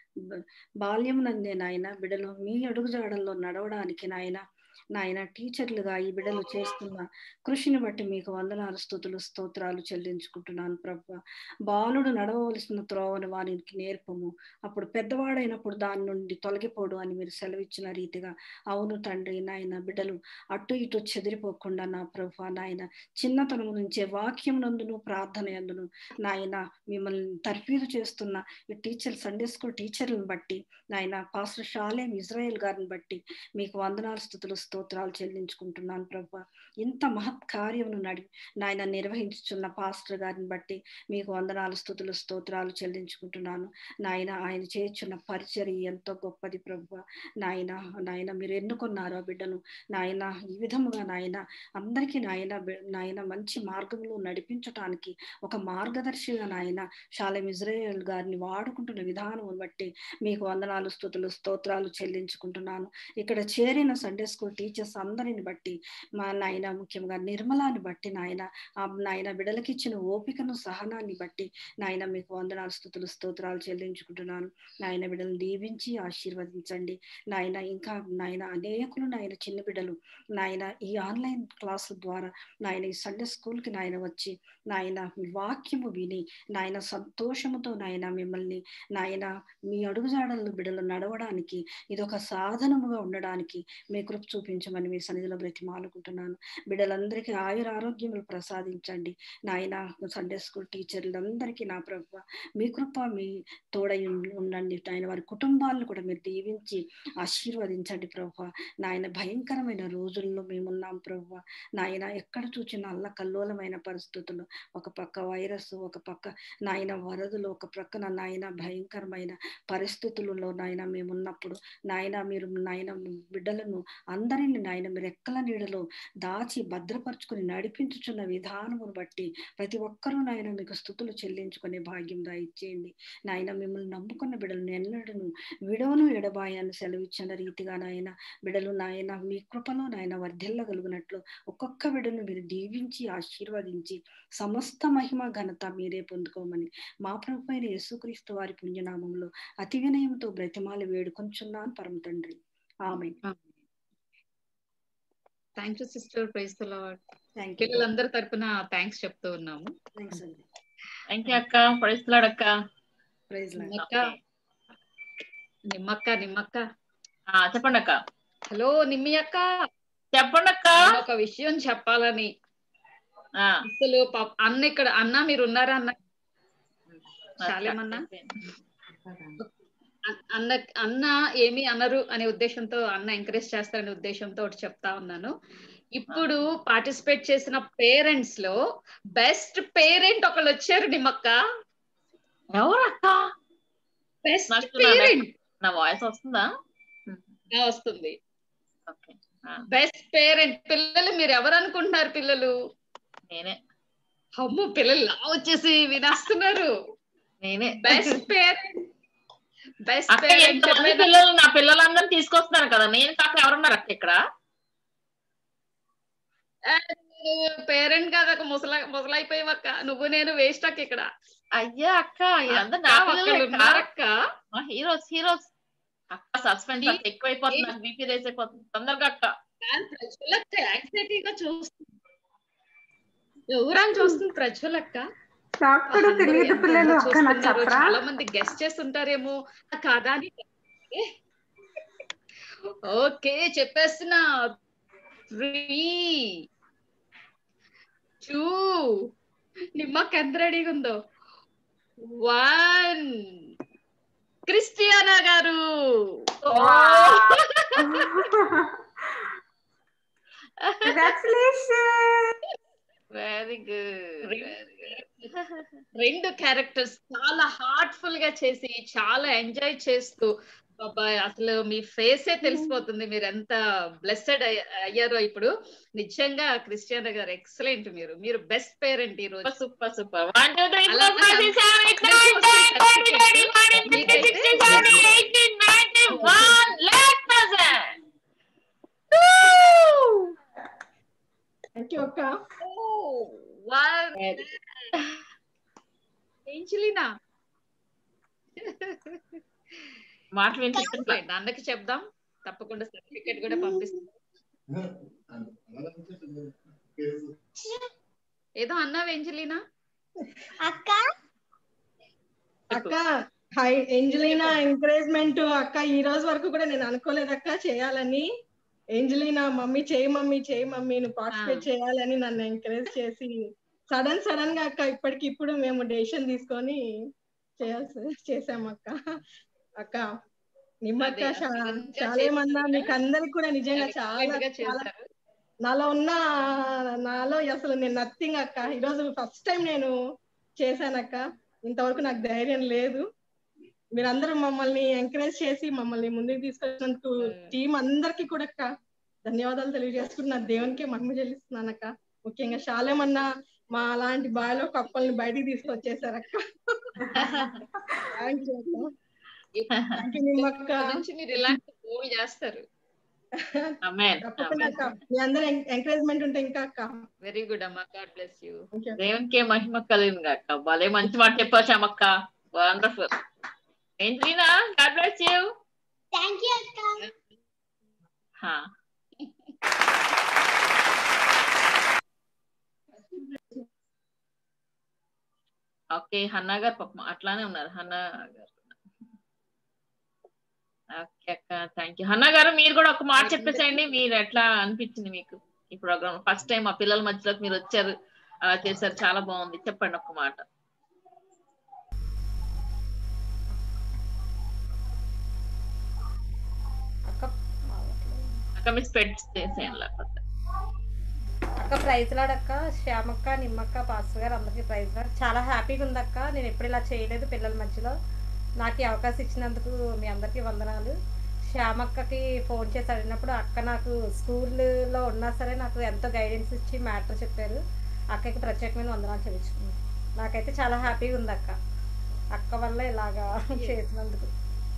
బాల్యం నందే నాయన బిడ్డలు మీ అడుగుజాడల్లో నడవడానికి నాయన టీచర్లుగా ఈ బిడ్డలు చేస్తున్న కృషిని బట్టి మీకు వందనాలు, స్తుతులు, స్తోత్రాలు చెల్లించుకుంటున్నాను ప్రభువా. బాలుడు నడవవలసిన త్రోవను వానికి నేర్పము, అప్పుడు పెద్దవాడైనప్పుడు దాని నుండి తొలగిపోడు అని మీరు సెలవిచ్చిన రీతిగా అవును తండ్రి. నాయన బిడ్డలు అటు ఇటు చెదిరిపోకుండా నా ప్రభువా నాయన చిన్నతనం నుంచే వాక్యం నందును, ప్రార్థన యందును నాయన మిమ్మల్ని తర్ఫీదు చేస్తున్న ఈ టీచర్, సండే స్కూల్ టీచర్లను బట్టి నాయన, పాస్టర్ షాలేం ఇజ్రాయెల్ గారిని బట్టి మీకు వందనాలు, స్తుతులు, స్తోత్రాలు చెల్లించుకుంటున్నాను ప్రభువా. ఇంత మహత్ కార్యమును నాయన నిర్వహించుచున్న పాస్టర్ గారిని బట్టి మీకు వందనాలు, స్తుతులు, స్తోత్రాలు చెల్లించుకుంటున్నాను నాయన. ఆయన చేయుచున్న పరిచర్య ఎంతో గొప్పది ప్రభువా నాయన మీరు ఎన్నుకున్నారు ఆ బిడ్డను నాయన. ఈ విధముగా నాయన అందరికీ నాయన మంచి మార్గంలో నడిపించటానికి ఒక మార్గదర్శిగా నాయన షాలేం ఇజ్రాయెల్ గారిని వాడుకుంటున్న విధానం బట్టి మీకు వందనాలు, స్తుతులు, స్తోత్రాలు చెల్లించుకుంటున్నాను. ఇక్కడ చేరిన సండే స్కూల్ టీచర్స్ అందరిని బట్టి మా నాయన, ముఖ్యంగా నిర్మలాని బట్టి నాయన బిడ్డలకి ఇచ్చిన ఓపికను, సహనాన్ని బట్టి నాయన మీకు వందనాలు, స్తుతులు, స్తోత్రాలు చెల్లించుకుంటున్నాను నాయన. బిడ్డలను దీవించి ఆశీర్వదించండి నాయన. ఇంకా నాయన అనేకులు నాయన చిన్న బిడ్డలు నాయన ఈ ఆన్లైన్ క్లాసుల ద్వారా నాయన ఈ సండే స్కూల్కి నాయన వచ్చి నాయన మీ వాక్యము విని నాయన సంతోషముతో నాయన మిమ్మల్ని నాయన మీ అడుగుజాడల్లో బిడ్డలు నడవడానికి ఇదొక సాధనముగా ఉండడానికి మీ కృప చూపించమని మీ సన్నిధిలో బ్రతిమాలుకుంటున్నాను. బిడ్డలందరికీ ఆయుర ఆరోగ్యములు ప్రసాదించండి నాయన. సండే స్కూల్ టీచర్లందరికీ నా ప్రభువా మీ కృప మీ తోడై ఉండండి నాయన. వారి కుటుంబాలను కూడా మీరు దీవించి ఆశీర్వదించండి ప్రభువా నాయన. భయంకరమైన రోజుల్లో మేమున్నాం ప్రభువా నాయన. ఎక్కడ చూసిన అల్లకల్లోలమైన పరిస్థితులు, ఒక పక్క వైరస్, ఒక పక్క నాయన వరదలు, ఒక ప్రక్కన నాయన భయంకరమైన పరిస్థితులలో నాయన మేమున్నప్పుడు నాయన మీరు నాయన బిడ్డలను అందరినీ ఒక్కొక్కరిని నాయన మీరు రెక్కల నీడలో దాచి భద్రపరుచుకొని నడిపించుచున్న విధానమును బట్టి ప్రతి ఒక్కరూ నాయన మీకు స్తుతులు చెల్లించుకునే భాగ్యం దయచేయండి నాయన. మిమ్మల్ని నమ్ముకున్న బిడ్డలను ఎన్నడను విడవను ఎడబాయాన్ని సెలవిచ్చిన రీతిగా నాయన బిడ్డలు నాయన మీ కృపలో నాయన వర్ధిల్లగలుగునట్లు ఒక్కొక్క బిడ్డను మీరు దీవించి ఆశీర్వదించి సమస్త మహిమ ఘనత మీరే పొందుకోమని మా ప్రభు అయిన యేసుక్రీస్తు వారి పుణ్యనామంలో అతి వినయంతో బ్రతిమాలి వేడుకొంచున్నాను పరమ తండ్రి. Amen. Thank you sister. Praise the lord. Thank you. పిల్లలందరి తరపున థ్యాంక్స్ చెప్తూ ఉన్నాము. థ్యాంక్స్ అండి. థ్యాంక్ యూ అక్క. ప్రైజ్ ది లార్డ్ అక్క. Praise lord. నిమ్మక్క చెప్పండి అక్క. హలో నిమ్మి అక్క, చెప్పండి అక్క. ఒక విషయం చెప్పాలని. అసలు అన్న ఇక్కడ అన్న మీరు ఉన్నారా అన్న? చాలేమన్నా అన్న ఏమి అనరు అనే ఉద్దేశంతో, అన్న ఎంకరేజ్ చేస్తారనే ఉద్దేశంతో ఒకటి చెప్తా ఉన్నాను. ఇప్పుడు పార్టిసిపేట్ చేసిన పేరెంట్స్ లో బెస్ట్ పేరెంట్ ఒకళ్ళు వచ్చారు నిమ్మక్క. ఎవరక్క? Best parent. నా వాయిస్ వస్తుందా? వస్తుంది. Best parent. పిల్లలు మీరు ఎవరు అనుకుంటున్నారు? పిల్లలు నేనే. అమ్మో, పిల్లలు లా వచ్చేసి వినేస్తున్నారు. నేనే బెస్ట్ పేరెంట్. Best parent. పిల్లలు నా పిల్లలందరూ తీసుకొస్తున్నారు కదా, నేను కాక ఎవరున్నారు అక్క ఇక్కడ? పేరెంట్ కాదు అక్క, ముసలైపోయావక్క. నువ్వు నేను వేస్ట్ అక్క ఇక్కడ. అయ్యా అక్క, ఉన్నారక్క. హీరోస్ హీరోస్ అక్క. సస్పెన్స్ ఎక్కువైపోతుంది, బీపీ రేస్ అయిపోతుంది తొందరగా అక్క. ప్రజలక్క యాంగ్జైటీగా చూస్తుంది, ఎవరని చూస్తుంది ప్రజలక్క. చాలా మంది గెస్ట్ చేస్తుంటారేమో కాదా అని. ఓకే చెప్పేస్తున్నా. 3, 2 నిమ్మకి ఎంత రెడీగా ఉందో. 1 క్రిస్టియానా గారు. Very good. 2 క్యారెక్టర్స్ చాలా హార్ట్ఫుల్ గా చేసి చాలా ఎంజాయ్ చేస్తూ, బాబాయ్ అసలు మీ ఫేసే తెలిసిపోతుంది మీరు ఎంత బ్లెస్సెడ్ అయ్యారో ఇప్పుడు. నిజంగా క్రిస్టియానా గారు ఎక్సలెంట్. మీరు బెస్ట్ పేరెంట్ ఈ రోజు. Super super. ఏంజలినా మాట వినిపిస్తుంది. నాన్నకి చెప్దాం, తప్పకుండా సర్టిఫికేట్ కూడా పంపిస్తాం. ఏదో అన్నావు ఏంజలినా? అక్క హాయ్ ఏంజలినా. ఎంకరేజ్మెంట్ అక్క ఈ రోజు వరకు కూడా నేను అనుకోలేదు అక్క చేయాలని. ఏంజలినా మమ్మీ చేయి మమ్మీ నువ్వు పార్టిసిపేట్ చేయాలని నన్ను ఎంకరేజ్ చేసి సడన్ గా అక్క ఇప్పుడు మేము డెసిషన్ తీసుకొని చేసాము అక్క. అక్క నిమ్మక్క చాలేమన్నా మీకు అందరికి కూడా నిజంగా చాలా నాలో అసలు నేను నథింగ్ అక్క. ఈరోజు ఫస్ట్ టైం నేను చేశానక్క. ఇంతవరకు నాకు ధైర్యం లేదు. మీరందరూ మమ్మల్ని ఎంకరేజ్ చేసి మమ్మల్ని ముందుకు తీసుకొచ్చినందుకు టీం అందరికి కూడా అక్క ధన్యవాదాలు తెలియజేసుకుంటున్నా. దేవునికి మహిమ చెల్లిస్తున్నానక్క. ముఖ్యంగా శాలేమన్నా మా అలాంటి బావిలో కప్పల్ని బయటికి తీసుకొచ్చేసారక్క. థ్యాంక్ యూ అక్క. నిమ్మక్క మీరు ఇలాంటి గోల్ చేస్తారు. తప్పకుండా అక్క, మీ అందరూ ఎంకరేజ్మెంట్ ఉంటే ఇంకా అక్క. వెరీ గుడ్ అమ్మా. God bless you. దేవునికే మహిమ కలిగింది అక్క. భలే మంచి మాట చెప్పామక్క. Wonderful. Angelina God bless you. Thank you అక్క. ఓకే హన్నా గారు పాపం అట్లానే ఉన్నారు. హన్నా గారు ఓకే అక్క. Thank you. హన్నా గారు మీరు కూడా ఒక మాట చెప్పేసేయండి. మీరు ఎట్లా అనిపించింది మీకు ఈ ప్రోగ్రామ్? ఫస్ట్ టైం మా పిల్లల మధ్యలోకి మీరు వచ్చారు, అలా చేశారు, చాలా బాగుంది. చెప్పండి ఒక్క మాట. అక్క మీ స్పెట్స్ చేసేయండి లేకపోతే. అక్క ప్రైజ్ లాడక్క. శ్యామక్క, నిమ్మక్క, పాస్టర్ గారు అందరికి ప్రైజ్ లాడ్. చాలా హ్యాపీగా ఉంది అక్క. నేను ఎప్పుడు ఇలా చేయలేదు పిల్లల మధ్యలో. నాకు ఈ అవకాశం ఇచ్చినందుకు మీ అందరికీ వందనాలు. శ్యామక్కకి ఫోన్ చేసి అడిగినప్పుడు అక్క నాకు స్కూల్లో ఉన్నా సరే నాకు ఎంతో గైడెన్స్ ఇచ్చి మ్యాటర్ చెప్పారు. అక్కకి ప్రత్యేకమైన వందనాలు చెల్లించుకున్నాను. నాకైతే చాలా హ్యాపీగా ఉంది అక్క, అక్క వల్ల ఇలాగా చేసినందుకు.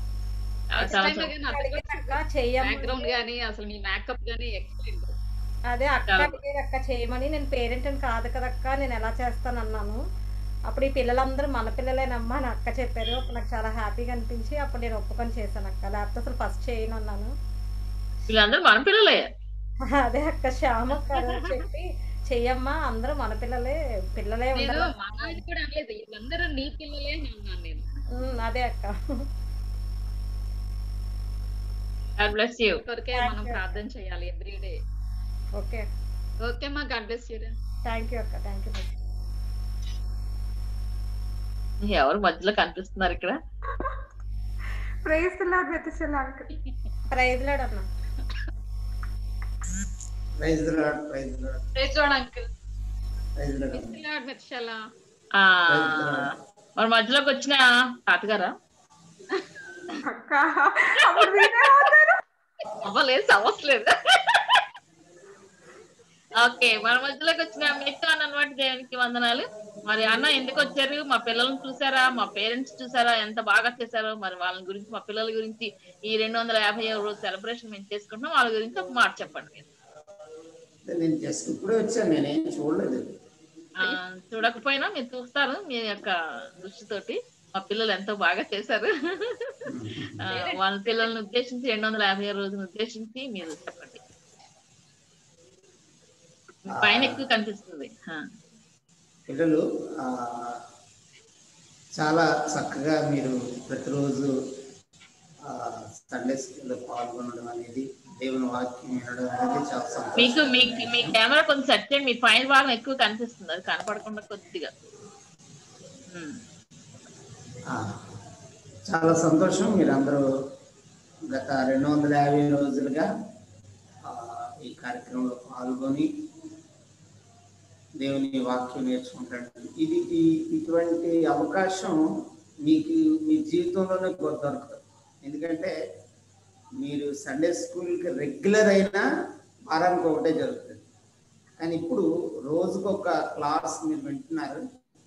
బ్యాక్గ్రౌండ్ గానీ అసలు మీ మేకప్ గానీ ఎక్సలెంట్. అదే అక్క అడిగేది అక్క చేయమని. నేను పేరెంట్ అని కాదు కదక్క, నేను ఎలా చేస్తాను అన్నాను. అప్పుడు ఈ పిల్లలందరూ మన పిల్లలేనమ్మా అని అక్క చెప్పారు. అప్పుడు నాకు చాలా హ్యాపీగా అనిపించి అప్పుడు నేను ఒప్పుకొని చేశాను అక్క, లేకపోతే అసలు ఫస్ట్ చేయను అన్నాను. వీళ్ళందరూ మన పిల్లలే. అదే అక్క శ్యామక్క చెప్పి చెయ్యమ్మా అందరూ మన పిల్లలే ఉండాలి. అదే అక్క. God bless you. మనం ప్రార్థన చేయాలి ఎవ్రీ డే. ఓకే ఓకే మా God bless you. Thank you అక్క, థ్యాంక్ యూ. ఎవరు మధ్యలో కనిపిస్తున్నారు ఇక్కడ? ప్రైజ్ ది లార్డ్ వెతిసెలా అంకుల్. ప్రైజ్ లార్డ్ అన్న. Praise the lord, praise the lord. Praise lord uncle. Praise the lord. Praise the lord వెతిసెలా. మరి మధ్యలోకి వచ్చిన తాతగారా? అక్క అప్పుడు వీడే అవుతారు. అవ్వలేదు, సమస్యలేదు. ఓకే, మన మధ్యలోకి వచ్చిన మిగతా అన్నమాట దేవునికి వందనాలు. మరి అన్న ఎందుకు వచ్చారు? మా పిల్లలను చూసారా? మా పేరెంట్స్ చూసారా ఎంత బాగా చేశారో? మరి వాళ్ళ గురించి, మా పిల్లల గురించి ఈ 250వ రోజు సెలబ్రేషన్ మేము చేసుకుంటున్నాం, వాళ్ళ గురించి ఒక మాట చెప్పండి. నేను జస్ట్ ఇప్పుడే వచ్చాను, నేనేం చూడలేదు. చూడకపోయినా మీరు చూస్తారు మీ యొక్క దృష్టితోటి. మా పిల్లలు ఎంతో బాగా చేశారు. వాళ్ళ పిల్లల్ని ఉద్దేశించి 250వ రోజును ఉద్దేశించి మీరు చెప్పండి. పైన ఎక్కువ కనిపిస్తుంది. పిల్లలు చాలా చక్కగా మీరు ప్రతిరోజు సండే స్కూల్లో పాల్గొనడం అనేది, దేవుని వాక్యం వినడం అనేది చాలా సంతోషం. మీ కెమెరా కొంచెం సెట్ చేయండి, మీ పైన భాగం ఎక్కువ కనిపిస్తుంది, అది కనపడకుండా కొద్దిగా. చాలా సంతోషం. మీరందరూ గత 250 రోజులుగా ఈ కార్యక్రమంలో పాల్గొని దేవుని వాక్యం నేర్చుకుంటాడు. ఇది ఇటువంటి అవకాశం మీకు మీ జీవితంలోనే దొరకదు. ఎందుకంటే మీరు సండే స్కూల్కి రెగ్యులర్ అయినా వారానికి ఒకటే జరుగుతుంది. కానీ ఇప్పుడు రోజుకొక క్లాస్ మీరు వింటున్నారు.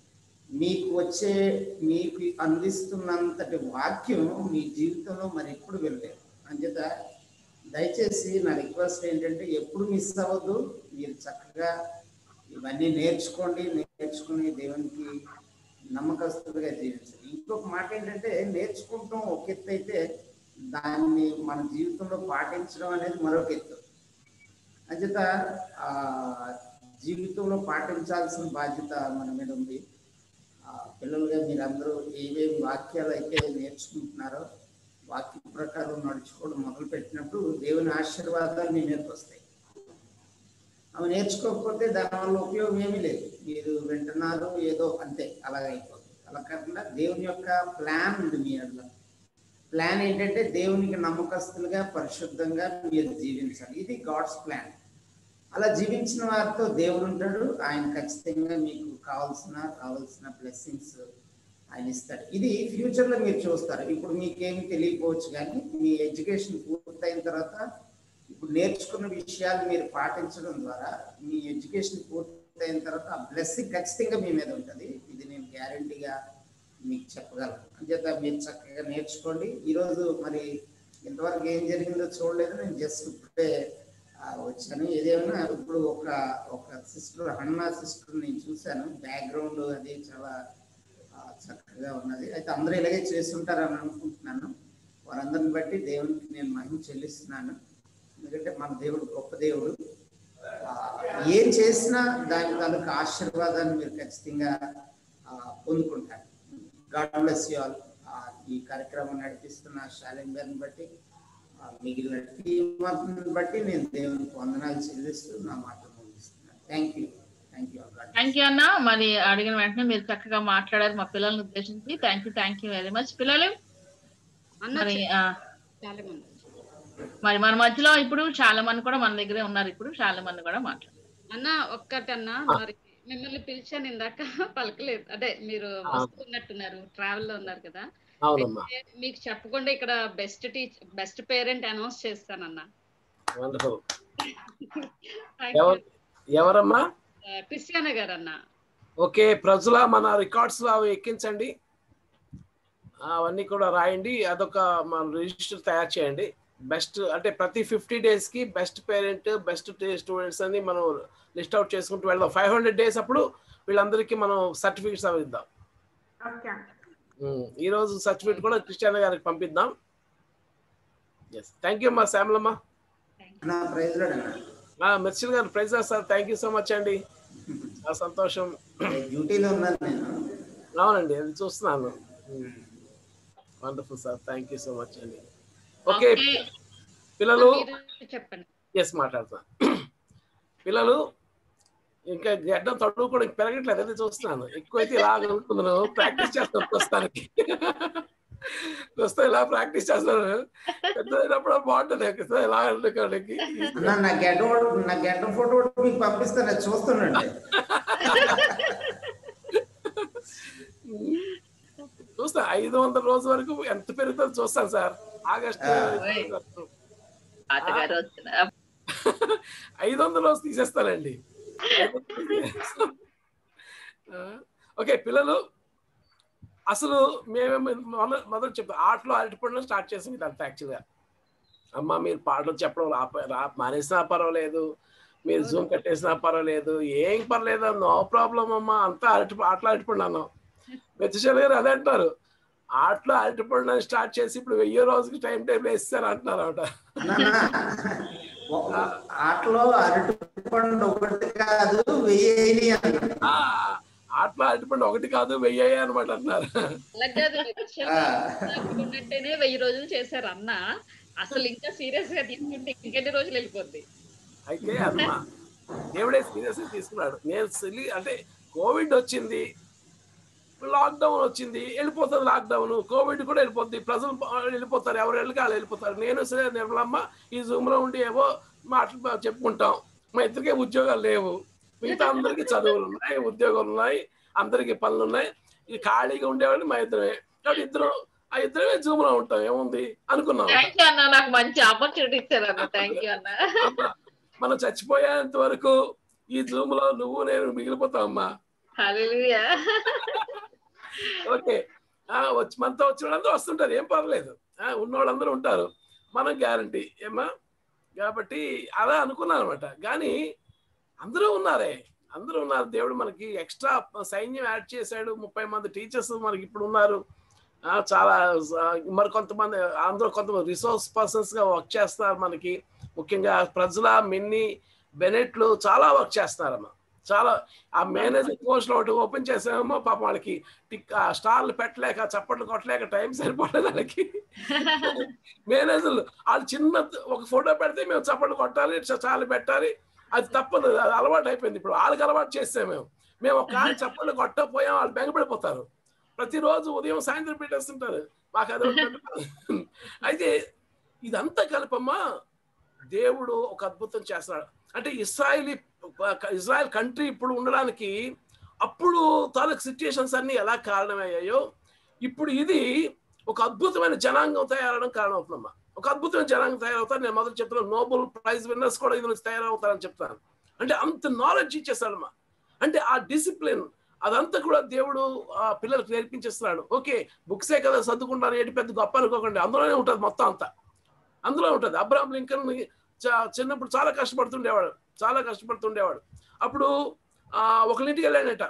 మీకు అందిస్తున్నంతటి వాక్యం మీ జీవితంలో మరి ఎప్పుడు వెళ్ళలేదు. అంచేత దయచేసి నా రిక్వెస్ట్ ఏంటంటే ఎప్పుడు మిస్ అవ్వద్దు. మీరు చక్కగా ఇవన్నీ నేర్చుకుని దేవునికి నమ్మకస్తులుగా జీవించాలి. ఇంకొక మాట ఏంటంటే నేర్చుకుంటాం ఒక ఎత్తు అయితే, దాన్ని మన జీవితంలో పాటించడం అనేది మరొక ఎత్తు. అంచేత జీవితంలో పాటించాల్సిన బాధ్యత మన మీద ఉంది. పిల్లలుగా మీరందరూ ఏవేవి వాక్యాలు అయితే నేర్చుకుంటున్నారో వాక్యం ప్రకారం నడుచుకోవడం మొదలు పెట్టినప్పుడు దేవుని ఆశీర్వాదాలు మీ మీదకి వస్తాయి. అవి నేర్చుకోకపోతే దానివల్ల ఉపయోగం ఏమీ లేదు. మీరు వింటున్నారు ఏదో అంతే, అలాగైపోతుంది. అలా కాకుండా దేవుని యొక్క ప్లాన్ ఉంది మీ అందులో. ప్లాన్ ఏంటంటే దేవునికి నమ్మకస్తులుగా పరిశుద్ధంగా మీరు జీవించాలి. ఇది గాడ్స్ ప్లాన్. అలా జీవించిన వారితో దేవుడు ఉంటాడు. ఆయన ఖచ్చితంగా మీకు కావాల్సిన బ్లెస్సింగ్స్ ఆయన ఇస్తాడు. ఇది ఫ్యూచర్లో మీరు చూస్తారు. ఇప్పుడు మీకేమి తెలియకపోవచ్చు, కానీ మీ ఎడ్యుకేషన్ పూర్తయిన తర్వాత ఇప్పుడు నేర్చుకున్న విషయాలు మీరు పాటించడం ద్వారా మీ ఎడ్యుకేషన్ పూర్తయిన తర్వాత ఆ బ్లెస్సింగ్ ఖచ్చితంగా మీ మీద ఉంటుంది. ఇది నేను గ్యారంటీగా మీకు చెప్పగలను. అంచేత మీరు చక్కగా నేర్చుకోండి. ఈరోజు మరి ఇంతవరకు ఏం జరిగిందో చూడలేదు, నేను జస్ట్ ఇప్పుడే వచ్చాను. ఏదేమైనా ఇప్పుడు ఒక సిస్టర్, హన్నా సిస్టర్ నేను చూశాను. బ్యాక్గ్రౌండ్ అది చాలా చక్కగా ఉన్నది. అయితే అందరూ ఇలాగే చేస్తుంటారని అనుకుంటున్నాను. వారందరిని బట్టి దేవునికి నేను మహిమ చెల్లిస్తున్నాను. ఎందుకంటే మన దేవుడు గొప్ప దేవుడు. ఏం చేసినా దాని తాలూకు ఆశీర్వాదాన్ని మీరు ఖచ్చితంగా పొందుకుంటారు. God bless you all. ఈ కార్యక్రమం నడిపిస్తున్న శాలిన్ గారిని బట్టి, మిగిలిన టీం బట్టి నేను దేవునికి వందనాలు చెల్లిస్తూ నా మాట ముగిస్తున్నాను. థ్యాంక్ యూ అన్న. మరి అడిగిన వెంటనే మీరు చక్కగా మాట్లాడారు మా పిల్లల్ని ఉద్దేశించి. Thank you very much. పిల్లలు మరి మన మధ్యలో ఇప్పుడు చాలా మంది కూడా మన దగ్గరే ఉన్నారు. ఇప్పుడు చాలా మంది కూడా మాట్లాడారు. అన్న ఒక్కటన్నా, మరి మిమ్మల్ని పిలిచాను ఇందాక పలకలేదు. అదే మీరు వస్తున్నట్టున్నారు, ట్రావెల్ లో ఉన్నారు కదా. అవునమ్మా. మీకు చెప్పకుండా ఇక్కడ బెస్ట్ పేరెంట్ అనౌన్స్ చేస్తానన్నా. వండర్ఫుల్. ఎవరమ్మా? క్రిస్టియానా గారు అన్న. ఓకే, ప్రజల మన రికార్డ్స్ అవి ఎక్కించండి, అవన్నీ కూడా రాయండి. అదొక మన రిజిస్టర్ తయారు చేయండి. బెస్ట్ అంటే ప్రతి 50 days కి బెస్ట్ పేరెంట్, బెస్ట్ స్టూడెంట్స్ అని మనం లిస్ట్ అవుట్ చేసుకుంటూ వెళ్దాం. 500 days అప్పుడు వీళ్ళందరికీ మనం సర్టిఫికెట్స్ అవి ఇద్దాం. ఈ రోజు సర్టిఫికెట్ కూడా క్రిస్టియానా గారికి పంపిద్దాం. థ్యాంక్ యూ అమ్మా. శ్యామలమ్మ. మెర్సిల్ గారు praise sir. Thank you so much అండి. సంతోషం. అవునండి, అది చూస్తున్నాను. Wonderful sir, thank you so much అండి. ఓకే పిల్లలు, చెప్పండి. ఎస్ మాట్లాడతా. పిల్లలు ఇంకా గడ్డం తడువు కూడా పెరగట్లేదు, అది చూస్తున్నాను. ఎక్కువైతే ఇలాగనుకున్నాను, ప్రాక్టీస్ చేస్తాను ప్రస్తుతానికి. ప్రస్తుతం ఇలా ప్రాక్టీస్ చేస్తాను. పెద్దప్పుడు బాగుంటుంది ఇలా అనుకోవడానికి. నా గడ్డ ఫోటో మీకు పంపిస్తాను, చూస్తున్నాండి. చూస్తా 500 రోజు వరకు ఎంత పెరుగుతుందో చూస్తాను సార్. ఆగస్టు 500 రోజు తీసేస్తానండి. ఓకే పిల్లలు, అసలు మేమేమో మొదలు చెప్తాం, ఆటలో అరటిపండు స్టార్ట్ చేసాం. ఇదంతా యాక్చువల్గా అమ్మ మీరు పాటలు చెప్పడం మానేసినా పర్వాలేదు, మీరు జూమ్ కట్టేసినా పర్వాలేదు, ఏం పర్లేదు, నో ప్రాబ్లం అమ్మ, అంతా ఆటలో అరటిపండు అన్నాం. మెచ్చల్ గారు అదే అంటారు, ఆటలో అరటిపండు అని స్టార్ట్ చేసి ఇప్పుడు 1000 రోజుకి టైం వేస్తారు అంటున్నారు అనమాట. ఆటలో అరటిపండు ఒకటి కాదు 1000 ఆటలో అరటిపండు ఒకటి కాదు 1000 అనమాట అంటున్నారు. ఉన్నట్టేనే 1000 రోజులు చేశారు అన్న. అసలు ఇంకా సీరియస్ గా తీసుకుంటే ఇంకెన్ని రోజులు వెళ్ళిపోద్ది. అయితే అమ్మా దేవుడే సీరియస్ గా తీసుకున్నాడు. నేను అంటే కోవిడ్ వచ్చింది, లాక్డౌన్ వచ్చింది, వెళ్ళిపోతుంది లాక్డౌన్, కోవిడ్ కూడా వెళ్ళిపోద్ది, ప్రజలు వెళ్ళిపోతారు, ఎవరు వెళ్ళి వెళ్ళిపోతారు. నేను సరే నిర్మలమ్మ ఈ జూమ్ లో ఉండి ఏవో మాటలు చెప్పుకుంటాం. మా ఇద్దరికే ఉద్యోగాలు లేవు, మిగతా అందరికి చదువులు ఉన్నాయి, ఉద్యోగాలు ఉన్నాయి, అందరికి పనులు ఉన్నాయి. ఇది ఖాళీగా ఉండేవాళ్ళు మా ఇద్దరే. కాబట్టి ఇద్దరమే జూమ్ లో ఉంటాం, ఏముంది అనుకున్నాం. నాకు మంచి ఆపర్చునిటీ ఇచ్చారు అన్న. థ్యాంక్ యూ అన్న. మనం చచ్చిపోయేంత వరకు ఈ జూమ్ లో నువ్వు నేను మిగిలిపోతాం అమ్మా. హల్లెలూయా. ఓకే, వచ్చి మనతో వచ్చిన వాళ్ళందరూ వస్తుంటారు, ఏం పర్లేదు, ఉన్నవాళ్ళందరూ ఉంటారు, మనం గ్యారంటీ ఏమ్మా. కాబట్టి అలా అనుకున్నాను అనమాట. కానీ అందరూ ఉన్నారు. దేవుడు మనకి ఎక్స్ట్రా సైన్యం యాడ్ చేశాడు. 30 మంది టీచర్స్ మనకి ఇప్పుడు ఉన్నారు. చాలా మరి కొంతమంది అందరూ కొంతమంది రిసోర్స్ పర్సన్స్ గా వర్క్ చేస్తారు. మనకి ముఖ్యంగా ప్రజల మిన్ని బెనెట్లు చాలా వర్క్ చేస్తున్నారమ్మా. చాలా ఆ మేనేజర్ పోస్ట్ ఒకటి ఓపెన్ చేసామో పాపం వాళ్ళకి స్టార్లు పెట్టలేక చప్పట్లు కొట్టలేక టైం సరిపోలేదు వాళ్ళకి. మేనేజర్లు వాళ్ళు చిన్న ఒక ఫోటో పెడితే మేము చప్పట్లు కొట్టాలి, చాలు పెట్టాలి, అది తప్పదు, అది అలవాటు అయిపోయింది. ఇప్పుడు వాళ్ళకి అలవాటు చేస్తే మేము ఒక చప్పట్లు కొట్టకపోయాం, వాళ్ళు బెంగపడిపోతారు. ప్రతిరోజు ఉదయం సాయంత్రం పెట్టేస్తుంటారు, మాకు అది. అయితే ఇదంతా కలిపమ్మా దేవుడు ఒక అద్భుతం చేస్తున్నాడు. అంటే ఇజ్రాయెల్ కంట్రీ ఇప్పుడు ఉండడానికి అప్పుడు తాలూకు సిచ్యుయేషన్స్ అన్ని ఎలా కారణమయ్యాయో ఇప్పుడు ఇది ఒక అద్భుతమైన జనాంగం తయారవడం కారణం అవుతుందమ్మా. ఒక అద్భుతమైన జనాంగం తయారవుతారు. నేను మొదలు చెప్తున్నాను, నోబెల్ ప్రైజ్ విన్నర్స్ కూడా ఇది నుంచి తయారవుతారని చెప్తాను. అంటే అంత నాలెడ్జ్ ఇచ్చేస్తాడమ్మా. అంటే ఆ డిసిప్లిన్ అదంతా కూడా దేవుడు ఆ పిల్లలకు నేర్పించేస్తున్నాడు. ఓకే బుక్సే కదా చదువుకుంటారు, ఏంటి పెద్ద గొప్ప అనుకోకండి, అందులోనే ఉంటుంది మొత్తం అంతా, అందులో ఉంటుంది. అబ్రహాం లింకన్ చిన్నప్పుడు చాలా కష్టపడుతుండేవాడు. అప్పుడు ఒకరింటికి వెళ్ళాడట,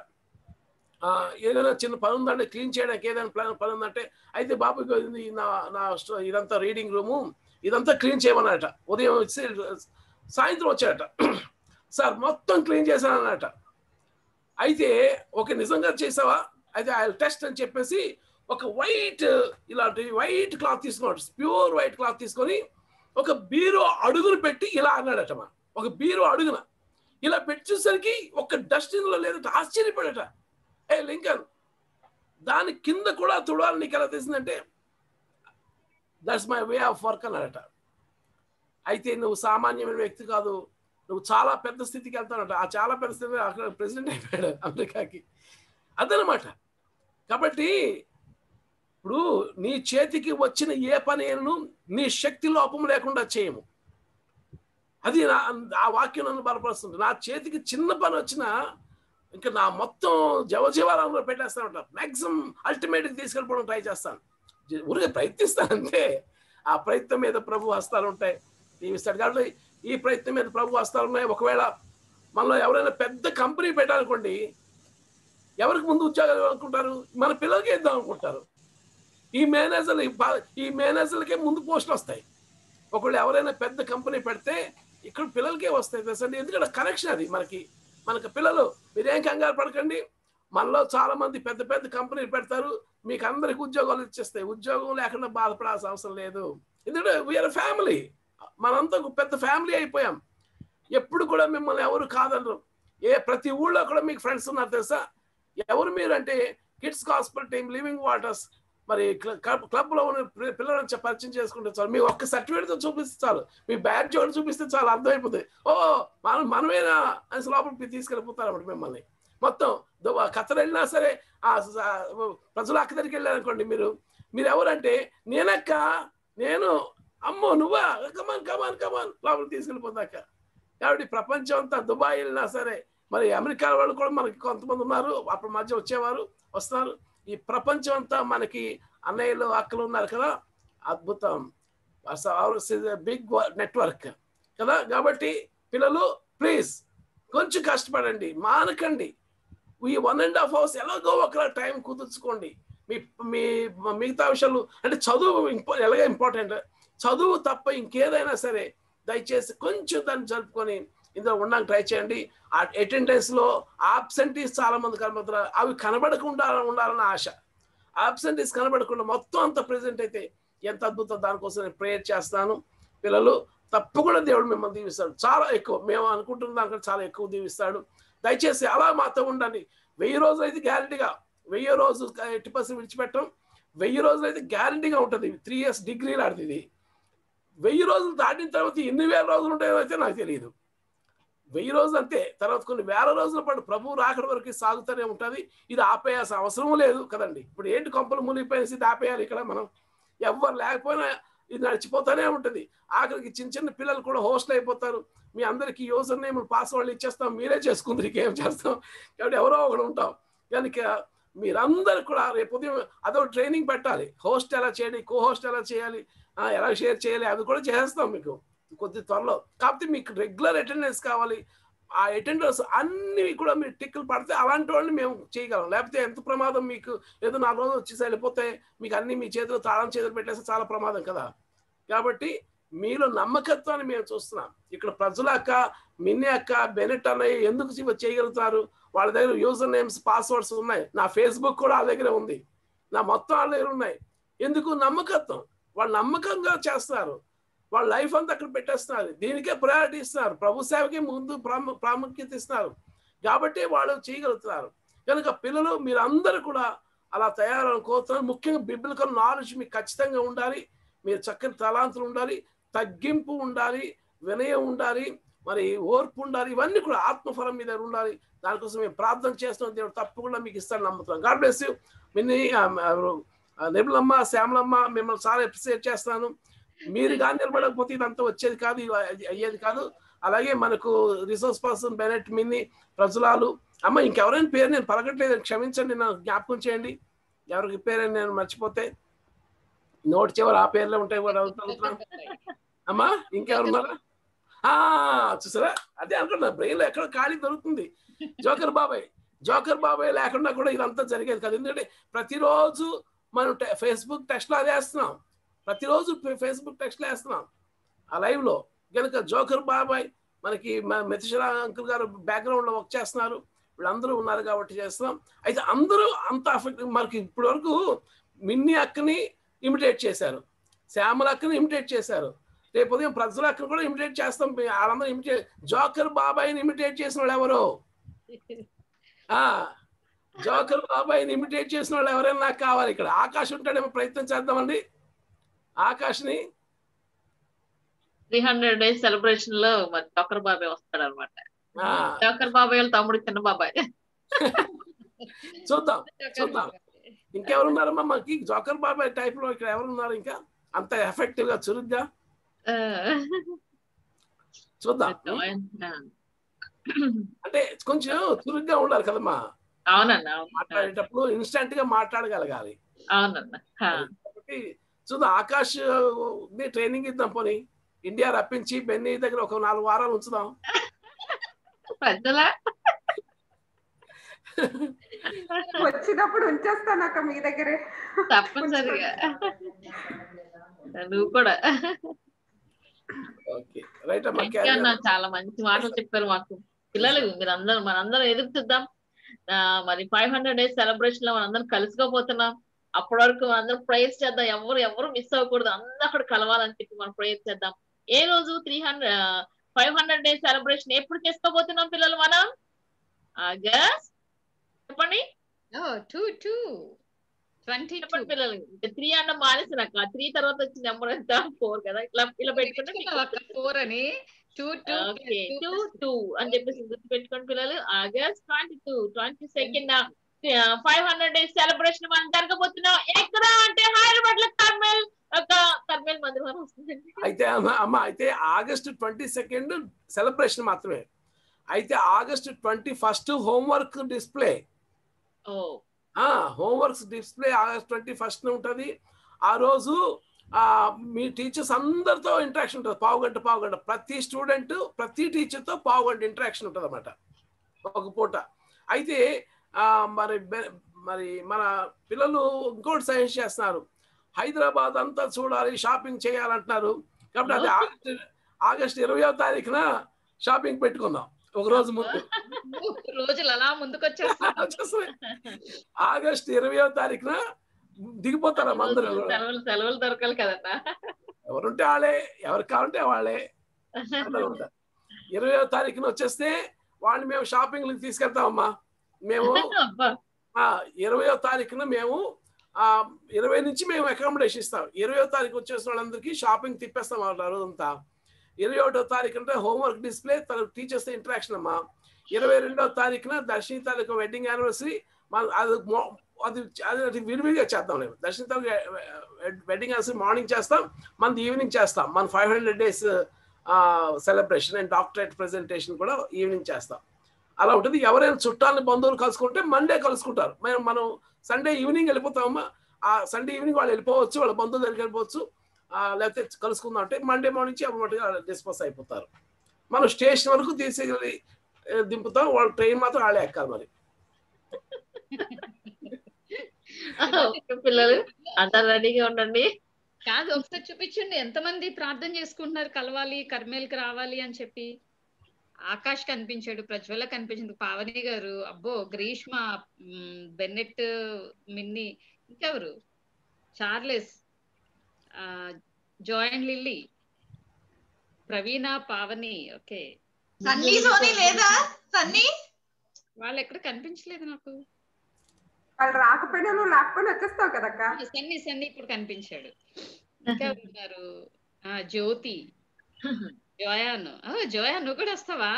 ఏదైనా చిన్న పని ఉందంటే క్లీన్ చేయడానికి, ఏదైనా పని ఉందంటే, అయితే బాబు నా ఇదంతా రీడింగ్ రూము ఇదంతా క్లీన్ చేయమన్నట. ఉదయం వచ్చి సాయంత్రం వచ్చాడట, సార్ మొత్తం క్లీన్ చేశానన్నట. అయితే ఒక నిజంగా చేసావా, అయితే ఐ టెస్ట్ అని చెప్పేసి ఒక ఇలాంటి వైట్ క్లాత్ తీసుకున్నాడు, ప్యూర్ వైట్ క్లాత్ తీసుకొని ఒక బీరో అడుగును పెట్టి ఇలా అన్నాడట. ఒక బీరో అడుగున ఇలా పెట్టేసరికి ఒక డస్ట్బిన్ లో లేదట. ఆశ్చర్యపడట, లింకన్ దాని కింద కూడా తుడవాలని నీకు ఎలా తెలిసిందంటే, that's my way of work అన్నాడట. అయితే నువ్వు సామాన్యమైన వ్యక్తి కాదు, నువ్వు చాలా పెద్ద స్థితికి వెళ్తానట. ఆ చాలా పెద్ద స్థితి అక్కడ ప్రెసిడెంట్ అయిపోయాడు అమెరికాకి, అదనమాట. కాబట్టి ఇప్పుడు నీ చేతికి వచ్చిన ఏ పనిను నీ శక్తి లోపం లేకుండా చేయము. అది ఆ వాక్యం నన్ను బలపరుస్తుంది. నా చేతికి చిన్న పని వచ్చినా ఇంకా నా మొత్తం జవజీవాలంలో పెట్టేస్తాను ఉంటాను. మ్యాక్సిమం అల్టిమేట్గా తీసుకెళ్ళిపోవడం ట్రై చేస్తాను. ఊరికే ప్రయత్నిస్తాను అంతే. ఆ ప్రయత్నం మీద ప్రభు హస్తాలు ఉంటాయి, దీవిస్తాడు. కాబట్టి ఈ ప్రయత్నం మీద ప్రభు హస్తాలు ఉన్నాయి. ఒకవేళ మనలో ఎవరైనా పెద్ద కంపెనీ పెట్టాలనుకోండి, ఎవరికి ముందు ఉద్యోగాలు అనుకుంటారు? మన పిల్లలకి ఇద్దాం అనుకుంటారు. ఈ మేనేజర్లకే ముందు పోస్టులు వస్తాయి. ఒకళ్ళు ఎవరైనా పెద్ద కంపెనీ పెడితే ఇక్కడ పిల్లలకే వస్తాయి తెలుసండి. ఎందుకంటే కనెక్షన్ అది మనకి పిల్లలు. మీరేం కంగారు పడకండి. మనలో చాలా మంది పెద్ద పెద్ద కంపెనీలు పెడతారు, మీకు అందరికి ఉద్యోగాలు ఇచ్చేస్తాయి. ఉద్యోగం లేకుండా బాధపడాల్సిన అవసరం లేదు. ఎందుకంటే వీఆర్ ఫ్యామిలీ, మనంతా పెద్ద ఫ్యామిలీ అయిపోయాం. ఎప్పుడు కూడా మిమ్మల్ని ఎవరు కాదనరు. ప్రతి ఊళ్ళో కూడా మీకు ఫ్రెండ్స్ ఉన్నారు తెలుసా. ఎవరు మీరు అంటే kids hospital team, living waters, మరి క్లబ్లో ఉన్న పిల్లలను పరిచయం చేసుకుంటే చాలు. మీ ఒక్క సర్టిఫికేట్తో చూపిస్తే చాలు, మీ బ్యాడ్జ్ ఒకటి చూపిస్తే చాలు, అర్థమైపోతుంది. ఓ మనమేనా అని లోపలికి తీసుకెళ్ళిపోతారు అన్నమాట మిమ్మల్ని. మొత్తం కత్తర్ వెళ్ళినా సరే, ఆ ప్రజల అక్క దగ్గరికి వెళ్ళారనుకోండి, మీరు ఎవరంటే నేనక్క, నేను అమ్మో నువ్వా, కమాన్ కమాన్ కమాన్ లోపలికి తీసుకెళ్ళిపోతాక. కాబట్టి ప్రపంచం అంతా దుబాయ్ వెళ్ళినా సరే, మరి అమెరికా వాళ్ళు కూడా మనకి కొంతమంది ఉన్నారు, అప్పుడు మధ్య వచ్చేవారు, వస్తున్నారు. ఈ ప్రపంచం అంతా మనకి అన్నయ్యలు అక్కలు ఉన్నారు కదా, అద్భుతం. బిగ్ నెట్వర్క్ కదా. కాబట్టి పిల్లలు ప్లీజ్ కొంచెం కష్టపడండి, మానకండి. ఈ 1.5 hours ఎలాగో ఒక టైం కుదుర్చుకోండి. మీ మిగతా విషయాలు అంటే చదువు ఎలాగ ఇంపార్టెంట్, చదువు తప్ప ఇంకేదైనా సరే దయచేసి కొంచెం దాన్ని జరుపుకొని ఇందులో ఉండడానికి ట్రై చేయండి. ఆ అటెండెన్స్లో ఆబ్సెంటీస్ చాలా మంది కనబడుతున్నారు, అవి కనబడకుండా ఉండాలన్న ఆశ. ఆబ్సెంటీస్ కనబడకుండా మొత్తం అంతా ప్రెజెంట్ అయితే ఎంత అద్భుతం. దానికోసం నేను ప్రేయర్ చేస్తాను. పిల్లలు తప్పకుండా దేవుడు మిమ్మల్ని దీవిస్తాడు, చాలా ఎక్కువ. మేము అనుకుంటున్న దానికంటే చాలా ఎక్కువ దీవిస్తాడు. దయచేసి అలా మాతో ఉండండి. 1000 రోజులు అయితే గ్యారంటీగా, 1000 రోజు 80% విడిచిపెట్టం. 1000 రోజులు అయితే గ్యారంటీగా ఉంటుంది. 3 years డిగ్రీ లాంటిది ఇది. 1000 రోజులు దాటిన తర్వాత ఎన్ని వేల రోజులు ఉంటాయో అయితే నాకు తెలియదు. 1000 రోజులు అంతే. తర్వాత కొన్ని వేల రోజుల పాటు ప్రభువు రాకడ వరకు సాగుతూనే ఉంటుంది. ఇది ఆపేయాల్సిన అవసరం లేదు కదండి. ఇప్పుడు ఏంటి కొంపలు మునిగిపోయేసి ఇది ఆపేయాలి ఇక్కడ మనం? ఎవరు లేకపోయినా ఇది నడిచిపోతూనే ఉంటుంది. ఆఖరికి చిన్న చిన్న పిల్లలు కూడా హోస్ట్లు అయిపోతారు. మీ అందరికీ యూజర్ నేమ్ పాస్వర్డ్లు ఇచ్చేస్తాం, మీరే చేసుకుందరు, ఇంకేం చేస్తాం. కాబట్టి ఎవరో ఒకడు ఉంటాం. కనుక మీరందరూ కూడా రేపు ఉదయం అదో ట్రైనింగ్ పెట్టాలి. హోస్ట్ ఎలా చేయాలి, కో హోస్ట్ ఎలా చేయాలి, ఎలా షేర్ చేయాలి, అది కూడా చేస్తాం మీకు కొద్ది త్వరలో. కాకపోతే మీకు రెగ్యులర్ అటెండెన్స్ కావాలి. ఆ అటెండెన్స్ అన్ని కూడా మీరు టిక్కులు పడితే అలాంటి వాళ్ళని మేము చేయగలం. లేకపోతే ఎంత ప్రమాదం. మీకు ఏదో 4 రోజులు వచ్చేసి వెళ్ళిపోతే మీకు అన్ని మీ చేతిలో తాళం చేతులు పెట్టేస్తే చాలా ప్రమాదం కదా. కాబట్టి మీలో నమ్మకత్వాన్ని మేము చూస్తున్నాం. ఇక్కడ ప్రజల అక్క, మిన్ని అక్క, బెనెట్ అన్నయ్య ఎందుకు చేయగలుగుతారు? వాళ్ళ దగ్గర యూజర్ నేమ్స్, పాస్వర్డ్స్ ఉన్నాయి. నా ఫేస్బుక్ కూడా వాళ్ళ దగ్గర ఉంది, నా మొత్తం వాళ్ళ దగ్గర ఉన్నాయి. ఎందుకు? నమ్మకత్వం. వాళ్ళు నమ్మకంగా చేస్తున్నారు, వాళ్ళ లైఫ్ అంతా అక్కడ పెట్టేస్తున్నారు, దీనికే ప్రయారిటీ ఇస్తున్నారు, ప్రభు సేవకి ముందు ప్రాముఖ్యత ఇస్తున్నారు. కాబట్టి వాళ్ళు చేయగలుగుతున్నారు. కనుక పిల్లలు మీరందరూ కూడా అలా తయారని కోరుతున్నారు. ముఖ్యంగా బిబ్లికల్ నాలెడ్జ్ మీకు ఖచ్చితంగా ఉండాలి. మీరు చక్కని తలాంతులు ఉండాలి, తగ్గింపు ఉండాలి, వినయం ఉండాలి, మరి ఓర్పు ఉండాలి. ఇవన్నీ కూడా ఆత్మఫలం మీద ఉండాలి. దానికోసం మేము ప్రార్థన చేస్తున్నాం. దేవుడు తప్పకుండా మీకు ఇస్తాను నమ్ముతున్నాం. God bless you. మిన్ని, నిర్మలమ్మ, శ్యామలమ్మ, మిమ్మల్ని చాలా అప్రిషియేట్ చేస్తాను. మీరు కానీ నిలబడకపోతే ఇదంతా వచ్చేది కాదు, అయ్యేది కాదు. అలాగే మనకు రిసోర్స్ పర్సన్ బెనెట్, మిన్ని, ప్రజలాలు, అమ్మ ఇంకెవరైనా పేరు నేను పలకట్లేదు, క్షమించండి, నాకు జ్ఞాపకం చేయండి. ఎవరికి పేరు నేను మర్చిపోతే. నోటి చివరి ఆ పేర్లే ఉంటాయి కూడా అవుతున్నాను. అమ్మా ఇంకెవరున్నారా? చూసారా, అదే అనుకున్నా, బ్రెయిన్లో ఎక్కడ ఖాళీ దొరుకుతుంది. జోకర్ బాబాయ్ లేకుండా కూడా ఇదంతా జరిగేది కాదు. ఎందుకంటే ప్రతిరోజు మనం ఫేస్బుక్ టెస్ట్లు అదే వేస్తున్నాం, ప్రతిరోజు ఫేస్బుక్ టెస్ట్లు వేస్తున్నాం ఆ లైవ్లో. కనుక జోకర్ బాబాయ్, మనకి మెతిషరా అంకుల్ గారు బ్యాక్గ్రౌండ్లో వర్క్ చేస్తున్నారు, వీళ్ళందరూ ఉన్నారు కాబట్టి చేస్తున్నాం. అయితే అందరూ అంత అఫెక్ట్. మనకి ఇప్పటి వరకు మిన్ని అక్కని ఇమిటేట్ చేశారు, శ్యామల అక్కని ఇమిటేట్ చేశారు, రేపు ఉదయం ప్రజల అక్కని కూడా ఇమిటేట్ చేస్తాం. వాళ్ళందరూ ఇమిటేట్. జోకర్ బాబాయ్ని ఇమిటేట్ చేసిన వాళ్ళు ఎవరు? జోకర్ బాబాయ్ని ఇమిటేట్ చేసిన వాళ్ళు ఎవరైనా నాకు కావాలి. ఇక్కడ ఆకాష్ ఉంటాడేమో, ప్రయత్నం చేద్దామండి. ఆకాష్ని 300 days సెలబ్రేషన్ లో మరి జోకర్ బాబాయ్ వస్తాడు అనమాట. జోకర్ బాబాయ్ తమ్ముడు చిన్న బాబాయ్. చూద్దాం. ఇంకెవరున్నారమ్మా మనకి జోకర్ బాబాయ్ టైప్ లో ఇక్కడ ఎవరున్నారు ఇంకా అంత ఎఫెక్టివ్ గా చురుగ్గా చూద్దాం. అంటే కొంచెం చురుగ్గా ఉండాలి కదమ్మా. అవునన్నా. మాట్లాడేటప్పుడు ఇన్స్టెంట్ గా మాట్లాడగలగాలి. అవునన్నా. కాబట్టి చూద్దాం. ఆకాష్ ట్రైనింగ్ ఇద్దాం. పోనీ ఇండియా రప్పించి బెన్నీ దగ్గర ఒక 4 వారాలు ఉంచుదాం. వచ్చినప్పుడు ఉంచేస్తాను అక్క మీ దగ్గరే తప్పనిసరిగా. నువ్వు కూడా చాలా మంచి మాటలు చెప్పారు మాకు పిల్లలు. మీరందరూ మనందరం ఎదురు చూద్దాం. మరి 500 days సెలబ్రేషన్ లో మనందరం కలుసుకోపోతున్నాం. అప్పటి వరకు మనందరం ప్రేయర్ చేద్దాం. ఎవరు మిస్ అవ్వకూడదు. అందరూ అక్కడ కలవాలని చెప్పి మనం ప్రేయర్ చేద్దాం. ఏ రోజు 500 days సెలబ్రేషన్ ఎప్పుడు చేసుకోబోతున్నాం పిల్లలు మనం? ఆగస్ట్ చెప్పండి. 22 చెప్పండి పిల్లలు. 3 అన్న మానేసినాక 3 తర్వాత వచ్చిన నెంబర్ ఎంత? 4 కదా. ఇలా పెట్టుకుంటే 4 అని 2 అని చెప్పేసి గుర్తు పెట్టుకోండి పిల్లలు. ఆగస్ట్ 22 500 days సెలబ్రేషన్ మనం జరగబోతున్నాం. ఎక్కడ అంటే హైదరాబాద్ లో కర్మేల్ మందిరం వస్తుందండి. అయితే అమ్మ అయితే ఆగస్ట్ 22 సెలబ్రేషన్ మాత్రమే. అయితే August 21 homework display. Homeworks display August 21 ఉంటది. ఆ రోజు మీ టీచర్స్ అందరితో ఇంటరాక్షన్ ఉంటుంది. పావుగంట ప్రతి స్టూడెంట్ ప్రతి టీచర్తో పావుగంట ఇంటరాక్షన్ ఉంటుంది అన్నమాట ఒక పూట. అయితే మరి మన పిల్లలు ఇంకోటి సజెస్ట్ చేస్తున్నారు. హైదరాబాద్ అంతా చూడాలి, షాపింగ్ చేయాలంటున్నారు. కాబట్టి అది ఆగస్ట్ 20వ తారీఖున షాపింగ్ పెట్టుకుందాం. ఒక రోజు ముందు. రోజులు అలా ముందుకు వచ్చేస్తాయి. ఆగస్ట్ 20వ తారీఖున దిగిపోతారు అందరూ. సెలవులు దొరకాలి కదన్నా. ఎవరుంటే వాళ్ళే, ఎవరు కావాలంటే వాళ్ళే. 20వ తారీఖున వచ్చేస్తే వాళ్ళని మేము షాపింగ్ తీసుకెళ్తామమ్మా. మేము 20వ తారీఖున మేము 20 నుంచి మేము అకామిడేషన్ ఇస్తాం. 20వ తారీఖు వచ్చేసిన వాళ్ళందరికీ షాపింగ్ తిప్పేస్తాం వాళ్ళ రోజంతా. 21వ తారీఖు అంటే హోంవర్క్ డిస్ప్లే, టీచర్స్ ఇంటరాక్షన్ అమ్మా. 22వ తారీఖున దర్శిని తారీఖు వెడ్డింగ్ యానివర్సరీ. అది విడివిడిగా చేద్దాం. లేదు దర్శిని తారీఖు వెడ్డింగ్ యానివర్సరీ మార్నింగ్ చేస్తాం, మనది ఈవినింగ్ చేస్తాం. మన 500 days celebration and doctorate presentation కూడా ఈవినింగ్ చేస్తాం. అలా ఉంటుంది. ఎవరైనా చుట్టాలని బంధువులు కలుసుకుంటే మండే కలుసుకుంటారు. మనం సండే ఈవినింగ్ వెళ్ళిపోతామమ్మా. ఆ సండే ఈవినింగ్ వాళ్ళు వెళ్ళిపోవచ్చు, వాళ్ళ బంధువుల దగ్గరికి వెళ్ళిపోవచ్చు. లేకపోతే కలుసుకుందాం అంటే మండే మార్నింగ్ నుంచి అమ్మటిగా డిస్పోజ్ అయిపోతారు. మనం స్టేషన్ వరకు తీసుకెళ్ళి దింపుతాం. వాళ్ళ ట్రైన్ మాత్రం వాళ్ళే ఎక్కాలి. మరి పిల్లలు అందరు రెడీగా ఉండండి. కాదు, ఒకసారి చూపించండి ఎంతమంది ప్రార్థన చేసుకుంటున్నారు కలవాలి, కర్మేల్కి రావాలి అని చెప్పి. ఆకాష్ కనిపించాడు, ప్రజ్వల కనిపించింది, పావని గారు, అబ్బో గ్రీష్మ, బెన్నెట్, మిన్ని, ఇంకెవరు, చార్లెస్, జాయిన్ Lilly, Praveena, Pavani. Okay, Sunny Sony లేదా? సన్నీ వాళ్ళు ఎక్కడ కనిపించలేదు నాకు. వాళ్ళు రాకపోయినా నువ్వు లాక్కొని వచ్చేస్తావు కదక్క. సన్నీ ఇప్పుడు కనిపించాడు. ఇంకా ఉన్నారు జ్యోతి, జోయాన్. జోయాన్ నువ్వు కూడా వస్తావా?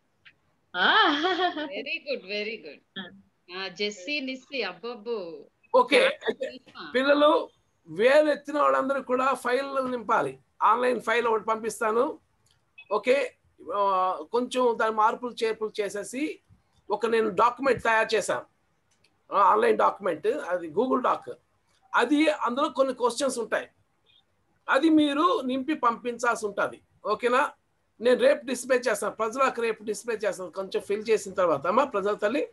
Very good. జెస్సీ, నిస్సి, అబ్బబ్బో. ఓకే, పిల్లలు వేలు ఎత్తిన వాళ్ళందరూ కూడా ఫైల్ నింపాలి. ఆన్లైన్ ఫైల్ ఒకటి పంపిస్తాను. ఓకే, కొంచెం దాని మార్పులు చేర్పులు చేసేసి నేను డాక్యుమెంట్ తయారు చేశాను. ఆన్లైన్ డాక్యుమెంట్, అది గూగుల్ డాక్. అది అందులో కొన్ని క్వశ్చన్స్ ఉంటాయి. అది మీరు నింపి పంపించాల్సి ఉంటుంది. ఓకేనా? నేను రేపు డిస్ప్లే చేస్తాను. ప్రజలకు రేపు డిస్ప్లే చేస్తాను. కొంచెం ఫిల్ చేసిన తర్వాత అమ్మా ప్రజల తల్లి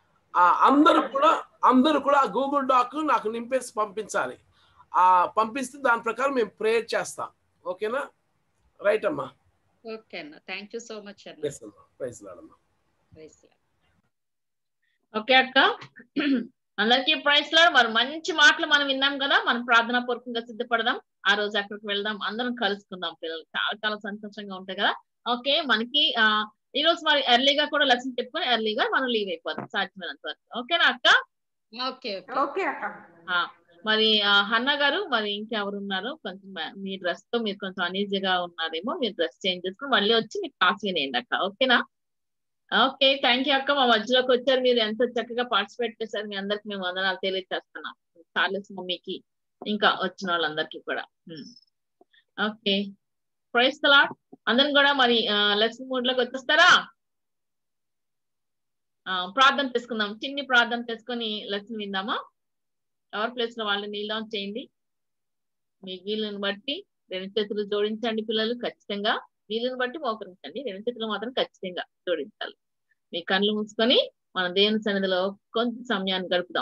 అందరూ కూడా గూగుల్ డాక్ నాకు నింపేసి పంపించాలి. పంపిస్తే దాని ప్రకారం మేము ప్రేయర్ చేస్తాం. ఓకేనా? రైట్ అమ్మా. ఓకే అన్న, థ్యాంక్ యూ సో మచ్ అన్న. ప్రైజ్ లార్డ్ అమ్మా. ఓకే అక్క, అందరికీ ప్రైజ్ లార్డ్. మరి మంచి మాటలు మనం విన్నాం కదా. మనం ప్రార్థనా పూర్వకంగా సిద్ధపడదాం. ఆ రోజు అక్కడికి వెళ్దాం, అందరం కలుసుకుందాం. పిల్లలు చాలా చాలా సంతోషంగా ఉంటాయి కదా. ఓకే, మనకి ఈ రోజు మరి ఎర్లీగా కూడా లెసన్ చెప్పుకొని ఎర్లీగా మనం లీవ్ అయిపోతాం సాధ్యమైనంత వరకు. ఓకేనా అక్క? ఓకే అక్క. మరి హన్నా గారు, మరి ఇంకెవరు ఉన్నారు? కొంచెం మీ డ్రెస్ తో మీరు కొంచెం అనీజీగా ఉన్నారేమో, మీరు డ్రెస్ చేంజ్ చేసుకుని మళ్ళీ వచ్చి మీకు క్లాస్ వినేయండి అక్క. ఓకేనా? ఓకే, థ్యాంక్ యూ అక్క. మా మధ్యలోకి వచ్చారు, మీరు ఎంత చక్కగా పార్టిసిపేట్ చేశారు. మీ అందరికి మేము వందనాలు తెలియజేస్తున్నాం. చార్లెస్ మమ్మీకి ఇంకా వచ్చిన వాళ్ళందరికీ కూడా. Okay, praise the lord. అందరం కూడా మరి లెసన్ మోడ్ లోకి వచ్చేస్తారా? ప్రార్థన చేసుకుందాం, చిన్ని ప్రార్థన చేసుకొని లెసన్ విందామా? ఎవరి ప్లేస్ లో వాళ్ళు నీల్ డౌన్ చేయండి. మీ వీళ్ళని బట్టి 2 చేతులు జోడించండి పిల్లలు, ఖచ్చితంగా వీళ్ళని బట్టి మోకరించండి. 2 చేతులు మాత్రం ఖచ్చితంగా జోడించాలి. మీ కళ్ళు మూసుకొని మనం దేవుని సన్నిధిలో కొంత సమయాన్ని గడుపుదాం.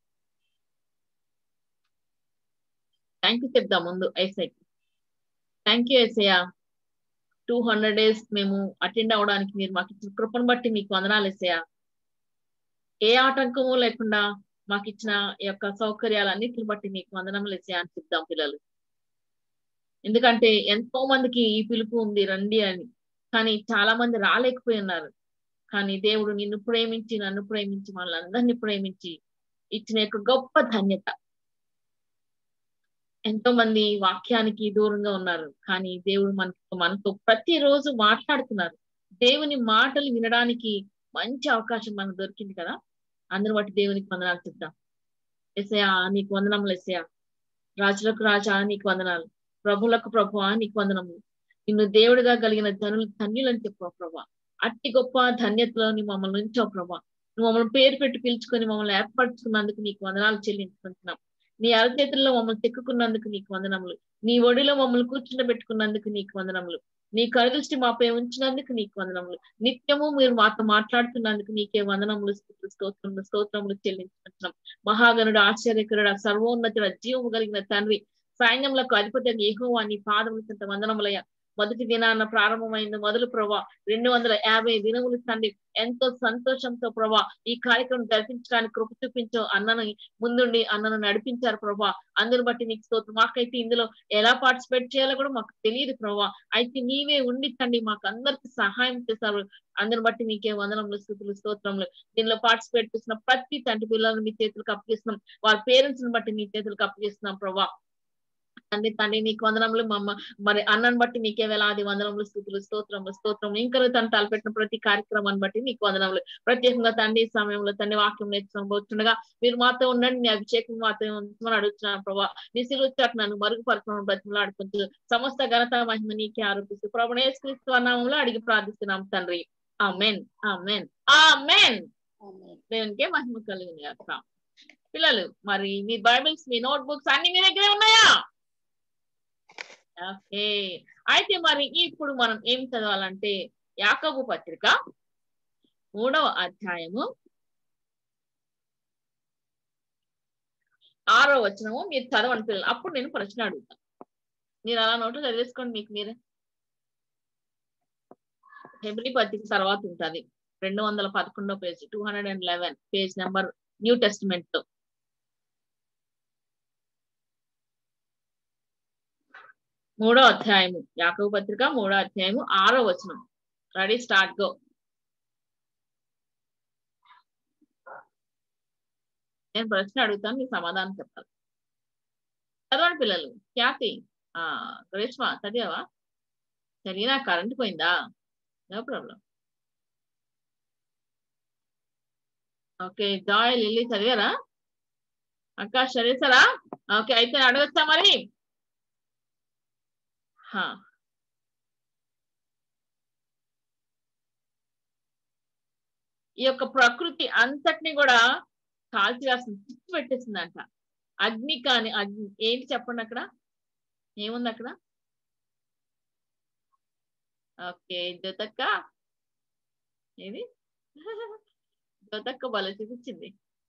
థ్యాంక్ యూ చెప్దాం ముందు ఐసైకి. థ్యాంక్ యూ ఏసయ్య, 200 days మేము అటెండ్ అవడానికి మీరు మాకు ఇచ్చిన కృపను బట్టి మీకు వందనాలు ఏసయ్య. ఏ ఆటంకము లేకుండా మాకు ఇచ్చిన ఈ యొక్క సౌకర్యాలన్నిటిని బట్టి మీకు వందనములు ఏసయ్య అని చెప్దాం పిల్లలు. ఎందుకంటే ఎంతో మందికి ఈ పిలుపు ఉంది రండి అని, కానీ చాలా మంది రాలేకపోయి ఉన్నారు. కానీ దేవుడు నిన్ను ప్రేమించి నన్ను ప్రేమించి మనల్ని ప్రేమించి ఇచ్చిన యొక్క గొప్ప ధన్యత. ఎంతో మంది వాక్యానికి దూరంగా ఉన్నారు, కానీ దేవుడు మనతో ప్రతిరోజు మాట్లాడుతున్నారు. దేవుని మాటలు వినడానికి మంచి అవకాశం మనకు దొరికింది కదా. అందరి బట్టి దేవునికి వందనాలు చెప్తాం. యేసయ్యా నీకు వందనములు, యేసయ్యా రాజులకు రాజా నీకు వందనాలు, ప్రభులకు ప్రభువా నీకు వందనములు. నిన్ను దేవుడిగా కలిగిన ధన్యులని చెప్పావు ప్రభా. అట్టి గొప్ప ధన్యతలోని మమ్మల్ని ఉంచావు ప్రభా. నువ్వు మమ్మల్ని పేరు పెట్టి పిలుచుకొని మమ్మల్ని ఏర్పరచుకున్నందుకు నీకు వందనాలు చెల్లించుకుంటున్నాం. నీ అరచేతుల్లో మమ్మల్ని చెక్కుకున్నందుకు నీకు వందనములు. నీ ఒడిలో మమ్మల్ని కూర్చుండబెట్టుకున్నందుకు నీకు వందనములు. నీ కరుదృష్టి మాపై ఉంచినందుకు నీకు వందనములు. నిత్యము మీరు మాతో మాట్లాడుతున్నందుకు నీకే వందనములు, స్తోత్రములు చెల్లించుకుంటున్నాం. మహాగణుడు, ఆశ్చర్యకరుడు, సర్వోన్నతుడు, జీవము కలిగిన తండ్రి, సైన్యములకు అధిపతి యెహోవా నీ పాదముల వందనములయ్యా. మొదటి దినాన ప్రారంభమైంది మొదలు ప్రభా 250 దినములు తండ్రి ఎంతో సంతోషంతో ప్రభా ఈ కార్యక్రమం జరిపించడానికి కృప చూపించు. అన్నను ముందుండి అన్నను నడిపించారు ప్రభా. అందుని బట్టి నీకు స్తోత్రం. మాకైతే ఇందులో ఎలా పార్టిసిపేట్ చేయాలో కూడా మాకు తెలియదు ప్రభా. అయితే నీవే ఉండి తండ్రి మాకు అందరికి సహాయం చేశారు. అందుని బట్టి నీకే వందనములు, స్తుతులు, స్తోత్రములు. దీనిలో పార్టిసిపేట్ చేసిన ప్రతి తండ్రి పిల్లలను మీ చేతులకు అప్పగిస్తున్నాం. వాళ్ళ పేరెంట్స్ ని బట్టి నీ చేతులకు అప్పగిస్తున్నాం ప్రభా. తండ్రి నీకు వందనములు. మరి అన్నను బట్టి నీకే వేలాది వందనములు, స్తుతులు, స్తోత్రములు. ఇంకా తను తలపెట్టిన ప్రతి కార్యక్రమాన్ని బట్టి నీకు వందనములు. ప్రత్యేకంగా తండ్రి ఈ సమయంలో తండ్రి వాక్యం నేర్చుకోబోతుండగా మీరు మాతో ఉండండి. నీ అభిషేకం మాతో ఉంచమని అడుగుతున్నాను ప్రభా. నీ సిలువ చాటు నన్ను మరుగుపరచమని బ్రతిమలాడుకుంటూ సమస్త ఘనత మహిమ నీకే ఆరోపిస్తూ ప్రభువైన యేసుక్రీస్తు నామములో అడిగి ప్రార్థిస్తున్నాం తండ్రి. ఆమేన్, ఆమేన్, ఆమేన్. దేవునికే మహిమ కలుగును గాక. పిల్లలు మరి మీ బైబిల్స్, మీ నోట్ బుక్స్ అన్ని మీ దగ్గరే ఉన్నాయా? ఓకే, అయితే మరి ఇప్పుడు మనం ఏం చదవాలంటే యాకోబు పత్రిక 3వ అధ్యాయము 6వ వచనము మీరు చదవండి పిల్లలు. అప్పుడు నేను ప్రశ్న అడుగుతాను. మీరు అలా నోట్లు చదివేసుకోండి మీకు మీరే. హెబ్రీ పత్రిక తర్వాత ఉంటుంది 211వ page, 211 page number New Testament లో. 3వ అధ్యాయము యాకోబు పత్రిక 3వ అధ్యాయము 6వ వచనం. Ready, start, go. నేను ప్రశ్న అడుగుతాను, మీకు సమాధానం చెప్పాలి. చదవండి పిల్లలు. ఖ్యాతి, గ్రేష్మా చదివావా? చదివినా కరెంట్ పోయిందా? No problem. Okay, Joy, Lilly చదివారా? అక్క చదివేశారా? ఓకే, అయితే అడగచ్చా మరి? ఈ యొక్క ప్రకృతి అంతటిని కూడా కాల్చి రాసింది, చిచ్చు పెట్టేసిందంట. అగ్ని కాని అగ్ని ఏంటి చెప్పండి, అక్కడ ఏముంది అక్కడ? ఓకే, జ్యోతక్క ఏది? జ్యోతక్క బల చూపించింది.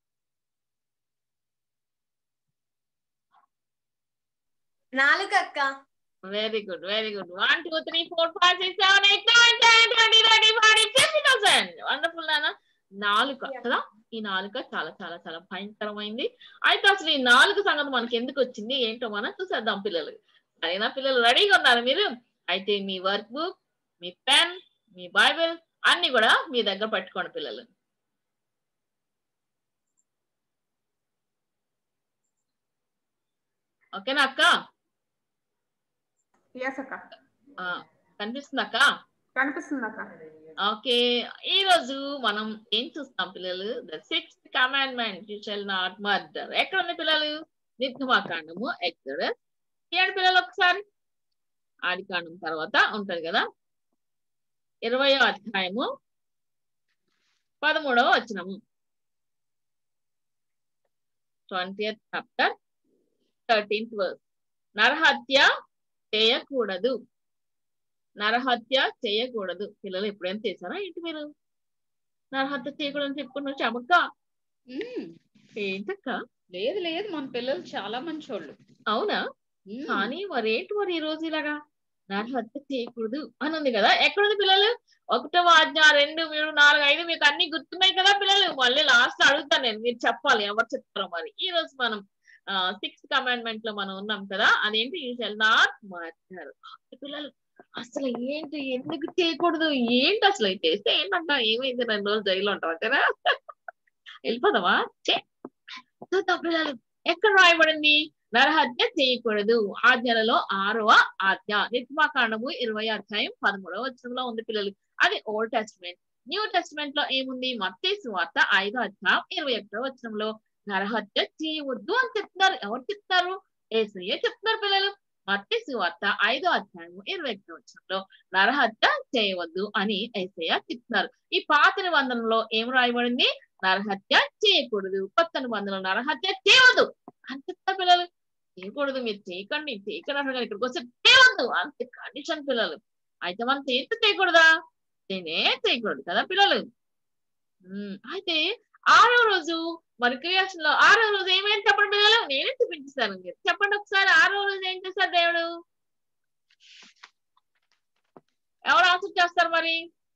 నాలుగక్క. Very good, very good. 1 2 3 4 5 6 7 8 9 10 20 30 40 50,000. Wonderful నాన్న. నాలుక కదా, ఈ నాలుక చాలా చాలా చాలా భయంకరమైంది. అయితే అసలు ఈ నాలుగు సంగతి మనకి ఎందుకు వచ్చింది ఏంటో మనం చూసేద్దాం పిల్లలు. సరేనా పిల్లలు? రెడీగా ఉన్నారు మీరు? అయితే మీ వర్క్ బుక్, మీ పెన్, మీ బైబిల్ అన్ని కూడా మీ దగ్గర పెట్టుకోండి పిల్లలు. ఓకేనా అక్క? కనిపిస్తుంది అక్క? కనిపిస్తుంది అక్క. ఓకే, ఈ రోజు మనం ఏం చూస్తాం పిల్లలు? The 6th commandment, you shall not murder. ఎక్కడ ఉంది పిల్లలు? నిర్గమాకాండము, ఎక్సోడస్. ఏడు పిల్లలు ఒకసారి ఆదికాండం తర్వాత ఉంటది కదా, 20వ అధ్యాయము 13వ వచనము. 20th chapter 13th verse. నరహత్య చేయకూడదు. నరహత్య చేయకూడదు. పిల్లలు ఎప్పుడైనా చేశారా ఏంటి మీరు? నరహత్య చేయకూడదని చెప్పుకున్నారు చమక్క. ఏంటక్క? లేదు లేదు, మన పిల్లలు చాలా మంచోళ్ళు. అవునా? కానీ మరేంటి మరి ఈ రోజు ఇలాగా నరహత్య చేయకూడదు అని ఉంది కదా? ఎక్కడుంది పిల్లలు? 1వ ఆజ్ఞ, 2, 3, 4, 5 మీకు అన్ని గుర్తున్నాయి కదా పిల్లలు? మళ్ళీ లాస్ట్ అడుగుతాను నేను, మీరు చెప్పాలి ఎవరు చెప్తారో మరి. ఈ రోజు మనం 6th కమాండ్మెంట్ లో మనం ఉన్నాం కదా, అదేంటి? You shall not murder. పిల్లలు అసలు ఏంటి, ఎందుకు చేయకూడదు, ఏంటి అసలు చేస్తే ఏంటంట? ఏమైంది? 2 రోజులు జైల్లో ఉంటాం కదా, వెళ్ళిపోదామా? చూద్దాం పిల్లలు, ఎక్కడ రాయబడింది నరహత్య చేయకూడదు? ఆజ్ఞలలో 6వ ఆజ్ఞ, నిర్గమాకాండము 20వ అధ్యాయం 13వ వచనంలో ఉంది పిల్లలు. అది ఓల్డ్ టెస్టిమెంట్. న్యూ టెస్టిమెంట్ లో ఏముంది? మత్తయి సువార్త 5వ అధ్యాయం 21వ వచనంలో నరహత్య చేయవద్దు అని చెప్తున్నారు. ఎవరు చెప్తారు? యేసయ్య చెప్తున్నారు పిల్లలు. మత్తయి సువార్త 5వ అధ్యాయం 21వ వచనంలో నరహత్య చేయవద్దు అని యేసయ్య చెప్తున్నారు. ఈ పాత నిబంధనలో ఏం రాయబడింది? నరహత్య చేయకూడదు. కొత్త నిబంధనలో నరహత్య చేయవద్దు అని చెప్తారు పిల్లలు. చేయకూడదు, మీరు చేయకండి చేయకండి, ఇక్కడికి వస్తే చేయవద్దు అంతే కండిషన్ పిల్లలు. అయితే మనం చేయకూడదా? చేయకూడదు కదా పిల్లలు. అయితే 6వ రోజు మరి క్రియేషన్ లో 6వ రోజు ఏమైంది చెప్పండి పిల్లలు? నేనే చూపించాను, మీరు చెప్పండి ఒకసారి. 6వ రోజు ఏం చేశారు దేవుడు? ఎవరు ఆన్సర్ చేస్తారు మరి?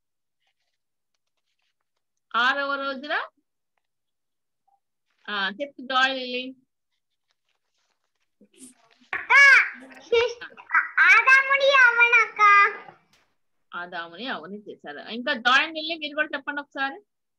6వ రోజున చెప్పు జాయ్ లిల్లీ. ఆదాముని అవని చేశారు. ఇంకా జాయిన్ లిల్లీ మీరు కూడా చెప్పండి ఒకసారి.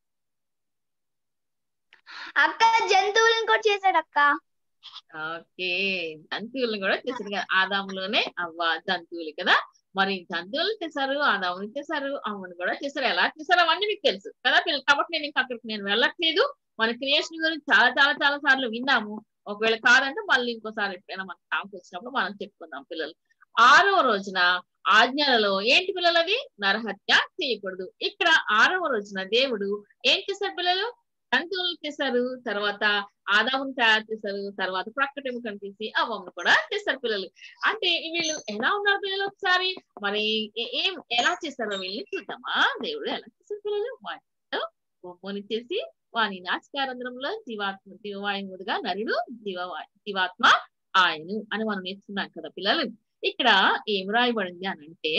అక్క జంతువులను కూడా చేశాడు అక్క. ఓకే, జంతువులను కూడా చేశారు కదా. ఆదాములోనే అవ్వ జంతువులు కదా. మరి జంతువులు చేశారు, ఆదాముని చేశారు, అవ్వని కూడా చేశారు. ఎలా చేశారు అవన్నీ మీకు తెలుసు కదా పిల్లలు. కాబట్టి నేను ఇంకా అక్కడికి నేను వెళ్ళట్లేదు. మన క్రియేషన్ గురించి చాలా చాలా చాలా సార్లు విన్నాము. ఒకవేళ కాదంటే మళ్ళీ ఇంకోసారి ఎప్పుడైనా మనకు ఛాన్స్ వచ్చినప్పుడు మనం చెప్పుకుందాం పిల్లలు. 6వ రోజున ఆజ్ఞలలో ఏంటి పిల్లలు? అది నరహత్య చేయకూడదు. ఇక్కడ 6వ రోజున దేవుడు ఏం చేశారు పిల్లలు? జంతువులు చేశారు, తర్వాత ఆదామును తయారు చేశారు, తర్వాత ప్రక్కటెముకను తీసి అవ్వను కూడా చేశారు పిల్లలు. అంటే వీళ్ళు ఎలా ఉన్నారు పిల్లలు? ఒకసారి మరి ఎలా చేశారో వీళ్ళని చూద్దామా? దేవుడు ఎలా చేశారు పిల్లలు? వాటితో బొమ్మని చేసి వాని నాసికారంధ్రంలో జీవాయువుగా నరుడు జీవాత్మ ఆయను అని మనం నేర్చుకున్నాం కదా పిల్లలు. ఇక్కడ ఏం రాయబడింది అని అంటే,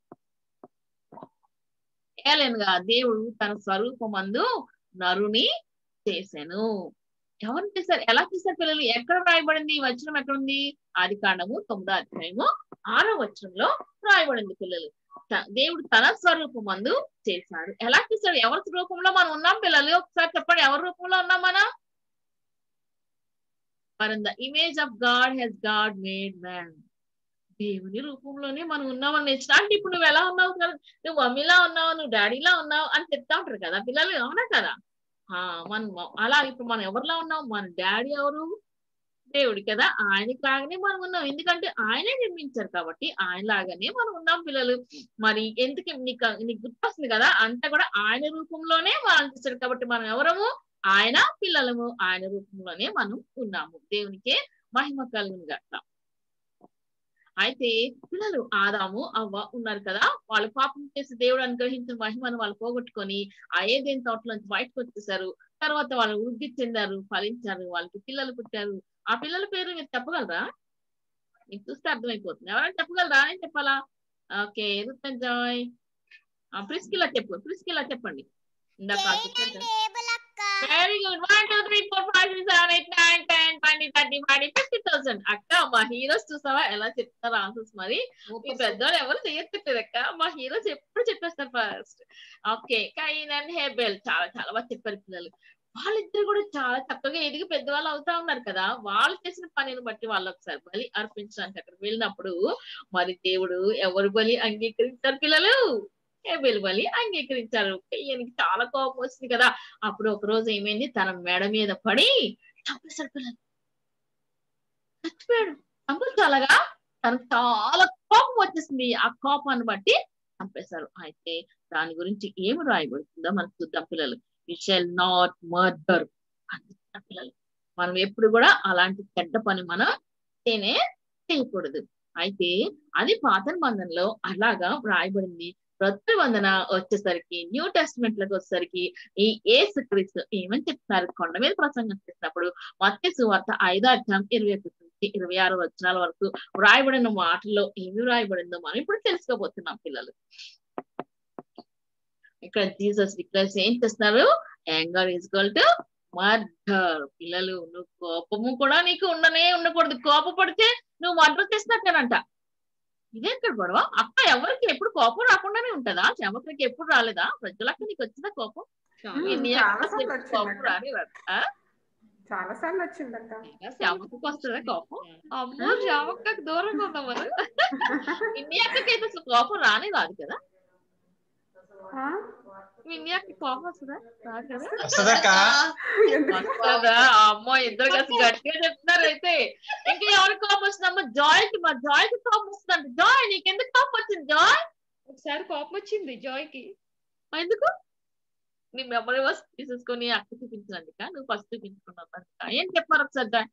ఏలెనగా దేవుడు తన స్వరూపమందు నరుని చేశాను. ఎవరు చేశారు? ఎలా చేశారు పిల్లలు? ఎక్కడ రాయబడింది? వచనం ఎక్కడుంది? ఆదికాండము 9వ అధ్యాయము 6వ వచనంలో రాయబడింది పిల్లలు. దేవుడు తన స్వరూపమందు చేశాడు. ఎలా చేశాడు? ఎవరి రూపంలో మనం ఉన్నాం పిల్లలు? ఒకసారి చెప్పండి, ఎవరి రూపంలో ఉన్నాం మనం? For in the image of God he's God made man. దేవుని రూపంలోనే మనం ఉన్నామని నేర్చుకున్నా. అంటే ఇప్పుడు నువ్వు ఎలా ఉన్నావు కదా, నువ్వు మమ్మీలా ఉన్నావు, నువ్వు డాడీలా ఉన్నావు అని చెప్తా ఉంటారు కదా పిల్లలు. అవునా కదా? మనం అలా ఇప్పుడు మనం ఎవరిలా ఉన్నాం? మన డాడీ ఎవరు? దేవుడు కదా. ఆయనకి లాగానే మనం ఉన్నాం, ఎందుకంటే ఆయనే నిర్మించారు కాబట్టి ఆయన లాగానే మనం ఉన్నాం పిల్లలు. మరి ఎందుకు నీకు గుర్తొస్తుంది కదా, అంతా కూడా ఆయన రూపంలోనే మనం చేశారు కాబట్టి మనం ఎవరము? ఆయన పిల్లలము. ఆయన రూపంలోనే మనం ఉన్నాము. దేవునికే మహిమ కలుగును గాక. అయితే పిల్లలు ఆదాము అవ్వ ఉన్నారు కదా, వాళ్ళు పాపం చేసి దేవుడు అనుగ్రహించిన మహిమను వాళ్ళు పోగొట్టుకొని ఆ ఏదైనా తోటలోంచి బయటకు వచ్చేసారు. తర్వాత వాళ్ళు వృద్ధి చెందారు, ఫలించారు, వాళ్ళకి పిల్లలు పుట్టారు. ఆ పిల్లల పేరు మీరు చెప్పగలరా? మీకు చూస్తే అర్థమైపోతుంది. ఎవరైనా చెప్పగలరా? నేను చెప్పాలా? ఓకే, రుతన్ జాయ్, ప్రిస్కిలా చెప్పు. ప్రిస్కిలా చెప్పండి. Very good. 1 2 3 4 5 6 7 8 9 10 20 30 40 50,000. అక్క మా హీరోస్ చూసావా ఎలా చెప్తారు ఆన్సర్స్? మరి మీ పెద్దవాళ్ళు ఎవరు చేయట్లేదు అక్క, మా హీరోస్ ఎప్పుడు చెప్పేస్తారు ఫస్ట్. ఓకే, కైన్ అండ్ హేబెల్ చాలా చాలా బాగా చెప్పారు పిల్లలు. వాళ్ళిద్దరు కూడా చాలా చక్కగా ఎదిగి పెద్దవాళ్ళు అవుతా ఉన్నారు కదా. వాళ్ళు చేసిన పనిని బట్టి వాళ్ళు ఒకసారి బలి అర్పించడానికి అక్కడ వెళ్ళినప్పుడు మరి దేవుడు ఎవరు బలి అంగీకరించారు పిల్లలు? హేబెల్ బలి అంగీకరించారు. ఈయనకి చాలా కోపం వచ్చింది కదా. అప్పుడు ఒక రోజు ఏమైంది, తన మెడ మీద పడి చంపేశాడు పిల్లలు. చచ్చిపోయాడు. చంపేసాలగా తనకు చాలా కోపం వచ్చేసింది. ఆ కోపాన్ని బట్టి చంపేశారు. అయితే దాని గురించి ఏమి రాయబడుతుందో మనం చూద్దాం పిల్లలు. యు షల్ నాట్ మర్డర్ అంటున్న పిల్లలు. మనం ఎప్పుడు కూడా అలాంటి చెడ్డ పని మనం చేయకూడదు. అయితే అది పాత నిబంధనలో అలాగా రాయబడింది. కొత్త నిబంధన వచ్చేసరికి న్యూ టెస్టిమెంట్ లకు వచ్చేసరికి ఈ యేసుక్రీస్తు ఏమని చెప్తున్నారు కొండ మీద ప్రసంగం చేసినప్పుడు మత్తయి సువార్త 5వ అధ్యాయం 21 నుంచి 26 వచనాల వరకు వ్రాయబడిన మాటల్లో ఏమి వ్రాయబడిందో మనం ఇప్పుడు తెలుసుకోబోతున్నాం పిల్లలు. ఇక్కడ జీసస్ డిక్లేర్స్ ఏం చేస్తున్నారు, anger is equal to murder. పిల్లలు నువ్వు కోపము కూడా నీకు ఉండకూడదు. కోపపడితే నువ్వు మర్డర్ చేసినట్టేనంట. ఇదే ఎక్కడ గొడవ అక్క? ఎవరికి ఎప్పుడు కోపం రాకుండానే ఉంటదా? చెమకరికి ఎప్పుడు రాలేదా? ప్రజలక్క నీకు వచ్చిందా కోపం? కోపం రానివ్వదు. చాలా సార్లు వచ్చిందక్క. శ్యామకు వస్తుందా కోపం? అమ్మో శ్యామక్కకు దూరంగా ఉన్నాం మనం. ఇన్ని అక్కకైతే అసలు కోపం రాదు కదా. విన్యాకి కోపం వస్తుందా? రాదు కదా. వస్తుందా? అమ్మో ఇద్దరు కలిసి గట్టిగా చెప్తున్నారు. అయితే ఇంకా ఎవరికి కోపం వస్తుందమ్మా? జాయ్కి, మా జాయ్కి కోపం వస్తుందంట. జాయ్ నీకెందుకు కోపం వచ్చింది? జాయ్ ఒకసారి కోపం వచ్చింది జాయ్కి. ఎందుకు? నీ మెమరీ వర్స్ తీసేసుకొని అక్క చూపించినందుక, నువ్వు ఫస్ట్ చూపించుకున్నావు. ఏం చెప్పారు ఒకసారి జాయ్?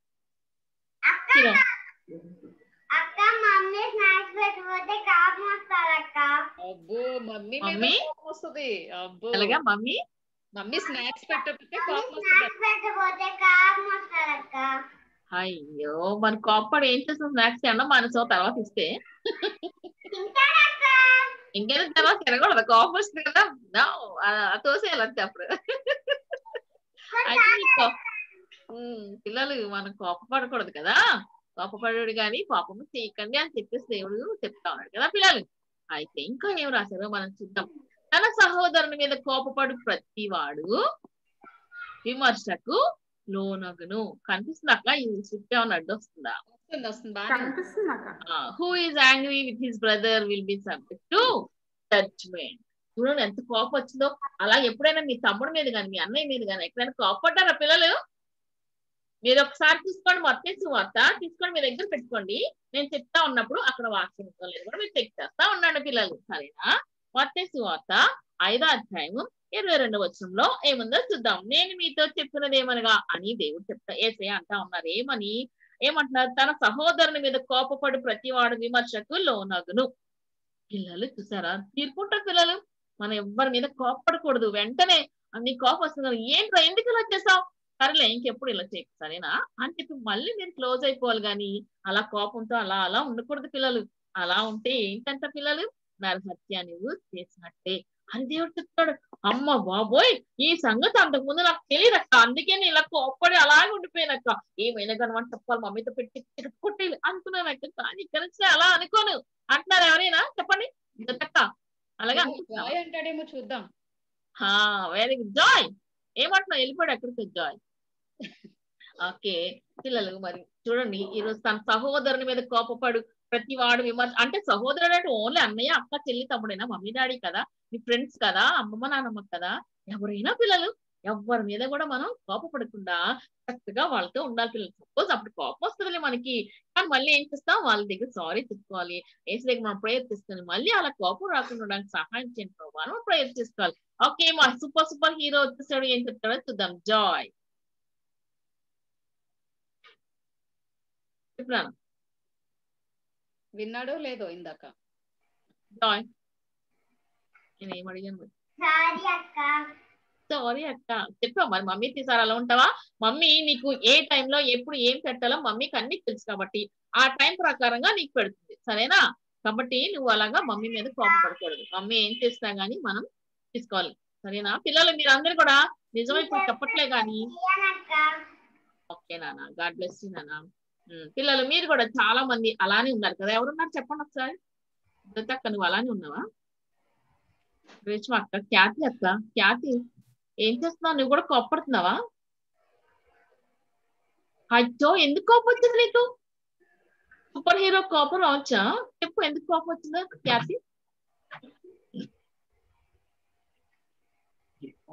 అక్క మమ్మీ స్నాక్స్ పెట్టకపోతే కోపం వస్తాదక్క. అబ్బో మమ్మీ వస్తుంది. అబ్బో అలాగా మమ్మీ స్నాక్స్ పెట్టకపోతే పెట్టకపోతే కోపం వస్తాదక్క. అయ్యో మన కోపడి ఏం చేస్తాం? స్నాక్స్ తినడం మనసు తర్వాత ఇస్తే ఇంకేదో తర్వాత తినకూడదు. కోపం వస్తుంది కదా, తోసేయాలంటే అప్పుడు. అయితే పిల్లలు మనం కోపపడకూడదు కదా. కోపపడు కానీ కోపము చేయకండి అని చెప్పేసి దేవుడు చెప్తా ఉన్నాడు కదా పిల్లలు. అయితే ఇంకా ఏం రాశారో మనం చూద్దాం. తన సహోదరుని మీద కోపపడు ప్రతివాడు విమర్శకు లోనగును. కనిపిస్తుందాక ఇది స్క్రిప్ట్ ఏమన్నా అడ్డు వస్తుందా? Who is angry with his brother will be subject to judgement. చూడండి ఎంత కోపం వచ్చిందో. అలా ఎప్పుడైనా మీ తమ్ముడి మీద కానీ మీ అన్నయ్య మీద కానీ ఎక్కడైనా కోపపడ్డారా పిల్లలు? మీరు ఒకసారి తీసుకోండి, మత్తయి సువార్త తీసుకొని మీ దగ్గర పెట్టుకోండి. నేను చెప్తా ఉన్నప్పుడు అక్కడ వాక్యం లేదు కూడా మీరు చెక్ చేస్తా ఉండండి పిల్లలు, సరేనా? మత్తయి సువార్త 5వ అధ్యాయం 22వ వచనంలో ఏముందో చూద్దాం. నేను మీతో చెప్పినది ఏమనగా అని దేవుడు చెప్తా యేసయ్య అంటా ఉన్నారు. ఏమంటున్నారు? తన సహోదరుని మీద కోపపడు ప్రతివాడు విమర్శకు లోనగును. పిల్లలు చూసారా తీర్పుంటారు పిల్లలు. మనం ఎవ్వరి మీద కోపపడకూడదు. వెంటనే నీ కోపం వస్తుంది, ఏంట్రా ఎందుకు ఇలా చేసావు, సరేలే ఇంకెప్పుడు ఇలా చేయకు సరేనా అని చెప్పి మళ్ళీ మీరు క్లోజ్ అయిపోవాలి. కానీ అలా కోపంతో అలా ఉండకూడదు పిల్లలు. అలా ఉంటే ఏంటంట పిల్లలు, నరహత్య నువ్వు చేసినట్టే అని దేవుడు చెప్తాడు. అమ్మ బాబోయ్ ఈ సంగతి అంతకు ముందు నాకు తెలియదక్క, అందుకే నేను ఇలా కోప్పడి అలాగే ఉండిపోయినక్క. ఏమైనా కానీ మనం చెప్పాలి, మమ్మీతో పెట్టి కొట్టేయాలి అనుకున్నానక్క. కానీ ఇక్కడ నుంచి అలా అనుకోను అంటున్నారు ఎవరైనా చెప్పండి అక్క. అలాగే అంటాడేమో చూద్దాం. Very good Joy. ఏమంటున్నావు? వెళ్ళిపోయాడు ఎక్కడికి జాయ్? ఓకే పిల్లలు మరి చూడండి, ఈరోజు తన సహోదరుని మీద కోపపడు ప్రతి వాడు విమర్శ అంటే సహోదరుడు అంటే ఓన్లీ అన్నయ్య అక్క చెల్లి తమ్ముడైనా, మమ్మీ డాడీ కదా, మీ ఫ్రెండ్స్ కదా, అమ్మమ్మ నాన్నమ్మ కదా, ఎవరైనా పిల్లలు ఎవరి మీద కూడా మనం కోపపడకుండా చక్కగా వాళ్ళతో ఉండాలి పిల్లలు. సపోజ్ అప్పుడు కోపం వస్తుందిలే మనకి, కానీ మళ్ళీ ఏం చేస్తాం, వాళ్ళ దగ్గర సారీ చెప్పుకోవాలి, ఏసు దగ్గర మనం ప్రేయర్ చేసుకొని మళ్ళీ అలా కోపం రాకుండా ఉండడానికి సహాయం చేయండి ప్రభావ, మనం ప్రేయర్ చేసుకోవాలి. ఓకే మా సూపర్ హీరో వచ్చేసాడు, ఏం చెప్తాడో చూద్దాం. జాయ్ చెప్పాను, విన్నాడో లేదో ఇందాక? జాయ్ నేను ఏం అడిగాను? సారీ అక్క చెప్పావు. మరి మమ్మీ తీసారు అలా ఉంటావా? మమ్మీ నీకు ఏ టైంలో ఎప్పుడు ఏం పెట్టాలో మమ్మీకి అన్ని తెలుసు కాబట్టి ఆ టైం ప్రకారంగా నీకు పెడుతుంది, సరేనా? కాబట్టి నువ్వు అలాగా మమ్మీ మీద కోపపడకూడదు. మమ్మీ ఏం చేసినా గానీ మనం తీసుకోవాలి, సరేనా? పిల్లలు మీరందరూ కూడా నిజమే ఇప్పుడు చెప్పట్లే కానీ ఓకే నాన్న, గాడ్ బ్లెస్ యూ నాన్న. పిల్లలు మీరు కూడా చాలా మంది అలానే ఉన్నారు కదా, ఎవరున్నారు చెప్పండి ఒకసారి. అక్క నువ్వు అలానే ఉన్నావా? రేష్మ అక్క, ఖ్యాతి అక్క, ఖ్యాతి ఏం చేస్తున్నావు? నువ్వు కూడా కోపడుతున్నావా? అచ్చో ఎందుకు కోపం వచ్చింది నీకు? సూపర్ హీరో కోపం రావచ్చా? చెప్పు ఎందుకు కోపం వచ్చిందో ఖ్యాతి.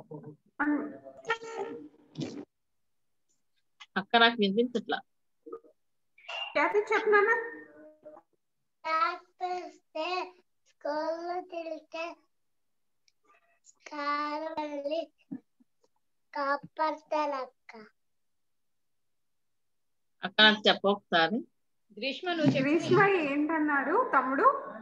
అక్క నాకు వినిపించట్లా. చెప్పనా స్కూల్లో తిరిగితే కావాలి కాపాడతారు అక్క. అక్క నాకు చెప్ప ఒకసారి. గ్రీష్మ నువ్వు చెప్పు. గ్రీష్మ ఏంటన్నారు తమ్ముడు?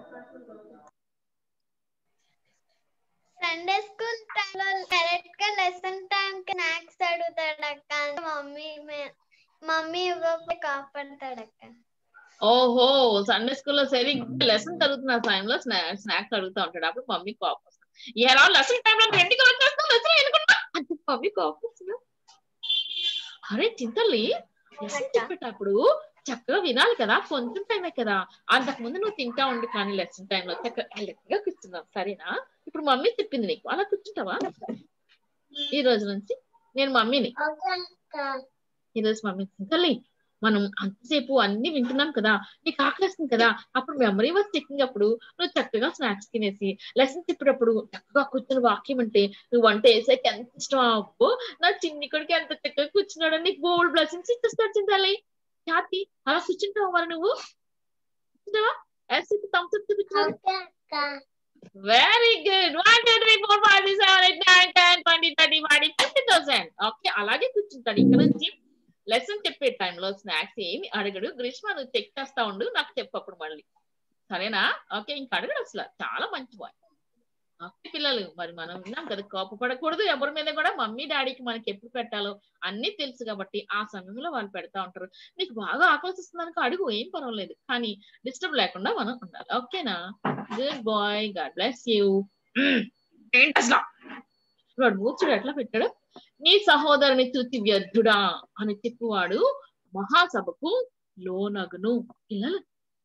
సండే స్కూల్ టైంలో కరెక్ట్ గా లెసన్ టైం కి స్నాక్స్ అడుగుతాడు అక్క. మమ్మీ ఇవ్వకపోతే కాపాడతాడు అక్క. ఓహో, సండే స్కూల్లో సరిగ్గా లెసన్ జరుగుతున్న టైంలో స్నాక్స్ అడుగుతా ఉంటాడు. అప్పుడు మమ్మీ కోపం వస్తుంది. ఎలా లెసన్ టైంలో ఎందుకు వచ్చేస్తావు, లెసన్ ఎందుకున్నా అంటే మమ్మీ కోపం వస్తుంది. అరే చింతల్లి, లెసన్ చెప్పేటప్పుడు చక్కగా వినాలి కదా, కొంచెం టైమే కదా. అంతకు ముందు నువ్వు తింటా ఉండి కానీ లెసన్ టైంలో చక్కగా కూర్చున్నావు, సరేనా? ఇప్పుడు మమ్మీ చెప్పింది నీకు, అలా కూర్చుంటావా? ఈ రోజు నుంచి నేను మమ్మీని, ఈ రోజు మమ్మీ చింతల్లి మనం అంతసేపు అన్ని వింటున్నాం కదా, నీకు ఆకలిస్తుంది కదా, అప్పుడు మెమరీ వర్క్ చెక్కింగ్ అప్పుడు నువ్వు చక్కగా స్నాక్స్ తినేసి లెసన్ చెప్పేటప్పుడు చక్కగా కూర్చుని వాక్యం అంటే నువ్వు వంట వేసాక ఎంత ఇష్టం. అప్పు నా చిన్ని కొడుకు ఎంత చక్కగా కూర్చున్నాడు, నీకు గోల్డ్ బ్లెస్సింగ్స్ ఇచ్చేస్తాడు చింతల్లి. ఖ్యాతి అలా కూర్చుంటావు మరి నువ్వు? కూర్చుంటావా? థమ్స్అప్ చూపించావు. Very good. 1 2 3 4 5 6 7 8 9 10 20 30 40 50,000. ఓకే, అలాగే కూర్చుంటాడు. ఇక్కడ నుంచి లెసన్ చెప్పే టైంలో స్నాక్స్ ఏమి అడగడు. గ్రీష్మ నువ్వు చెక్ చేస్తా ఉండు, నాకు చెప్పప్పుడు మళ్ళీ, సరేనా? ఓకే, ఇంక అడగడు అసలు. చాలా మంచి బాయ్. ఓకే పిల్లలు, మరి మనం విన్నాం కదా, కోపపడకూడదు ఎవరి మీద కూడా. మమ్మీ డాడీకి మనకి ఎప్పుడు పెట్టాలో అన్ని తెలుసు కాబట్టి ఆ సమయంలో వాళ్ళు పెడతా ఉంటారు. నీకు బాగా ఆకలిస్తుంది అనుకో అడుగు, ఏం పర్వాలేదు, కానీ డిస్టర్బ్ లేకుండా మనం ఉండాలి. ఓకేనా? Good boy, God bless you. ఏంటి అసలు వాడు మూర్చుడు ఎట్లా పెట్టాడు? నీ సహోదరుని చూసి వ్యర్థుడా అని చెప్పువాడు మహాసభకు లోనగును. పిల్లలు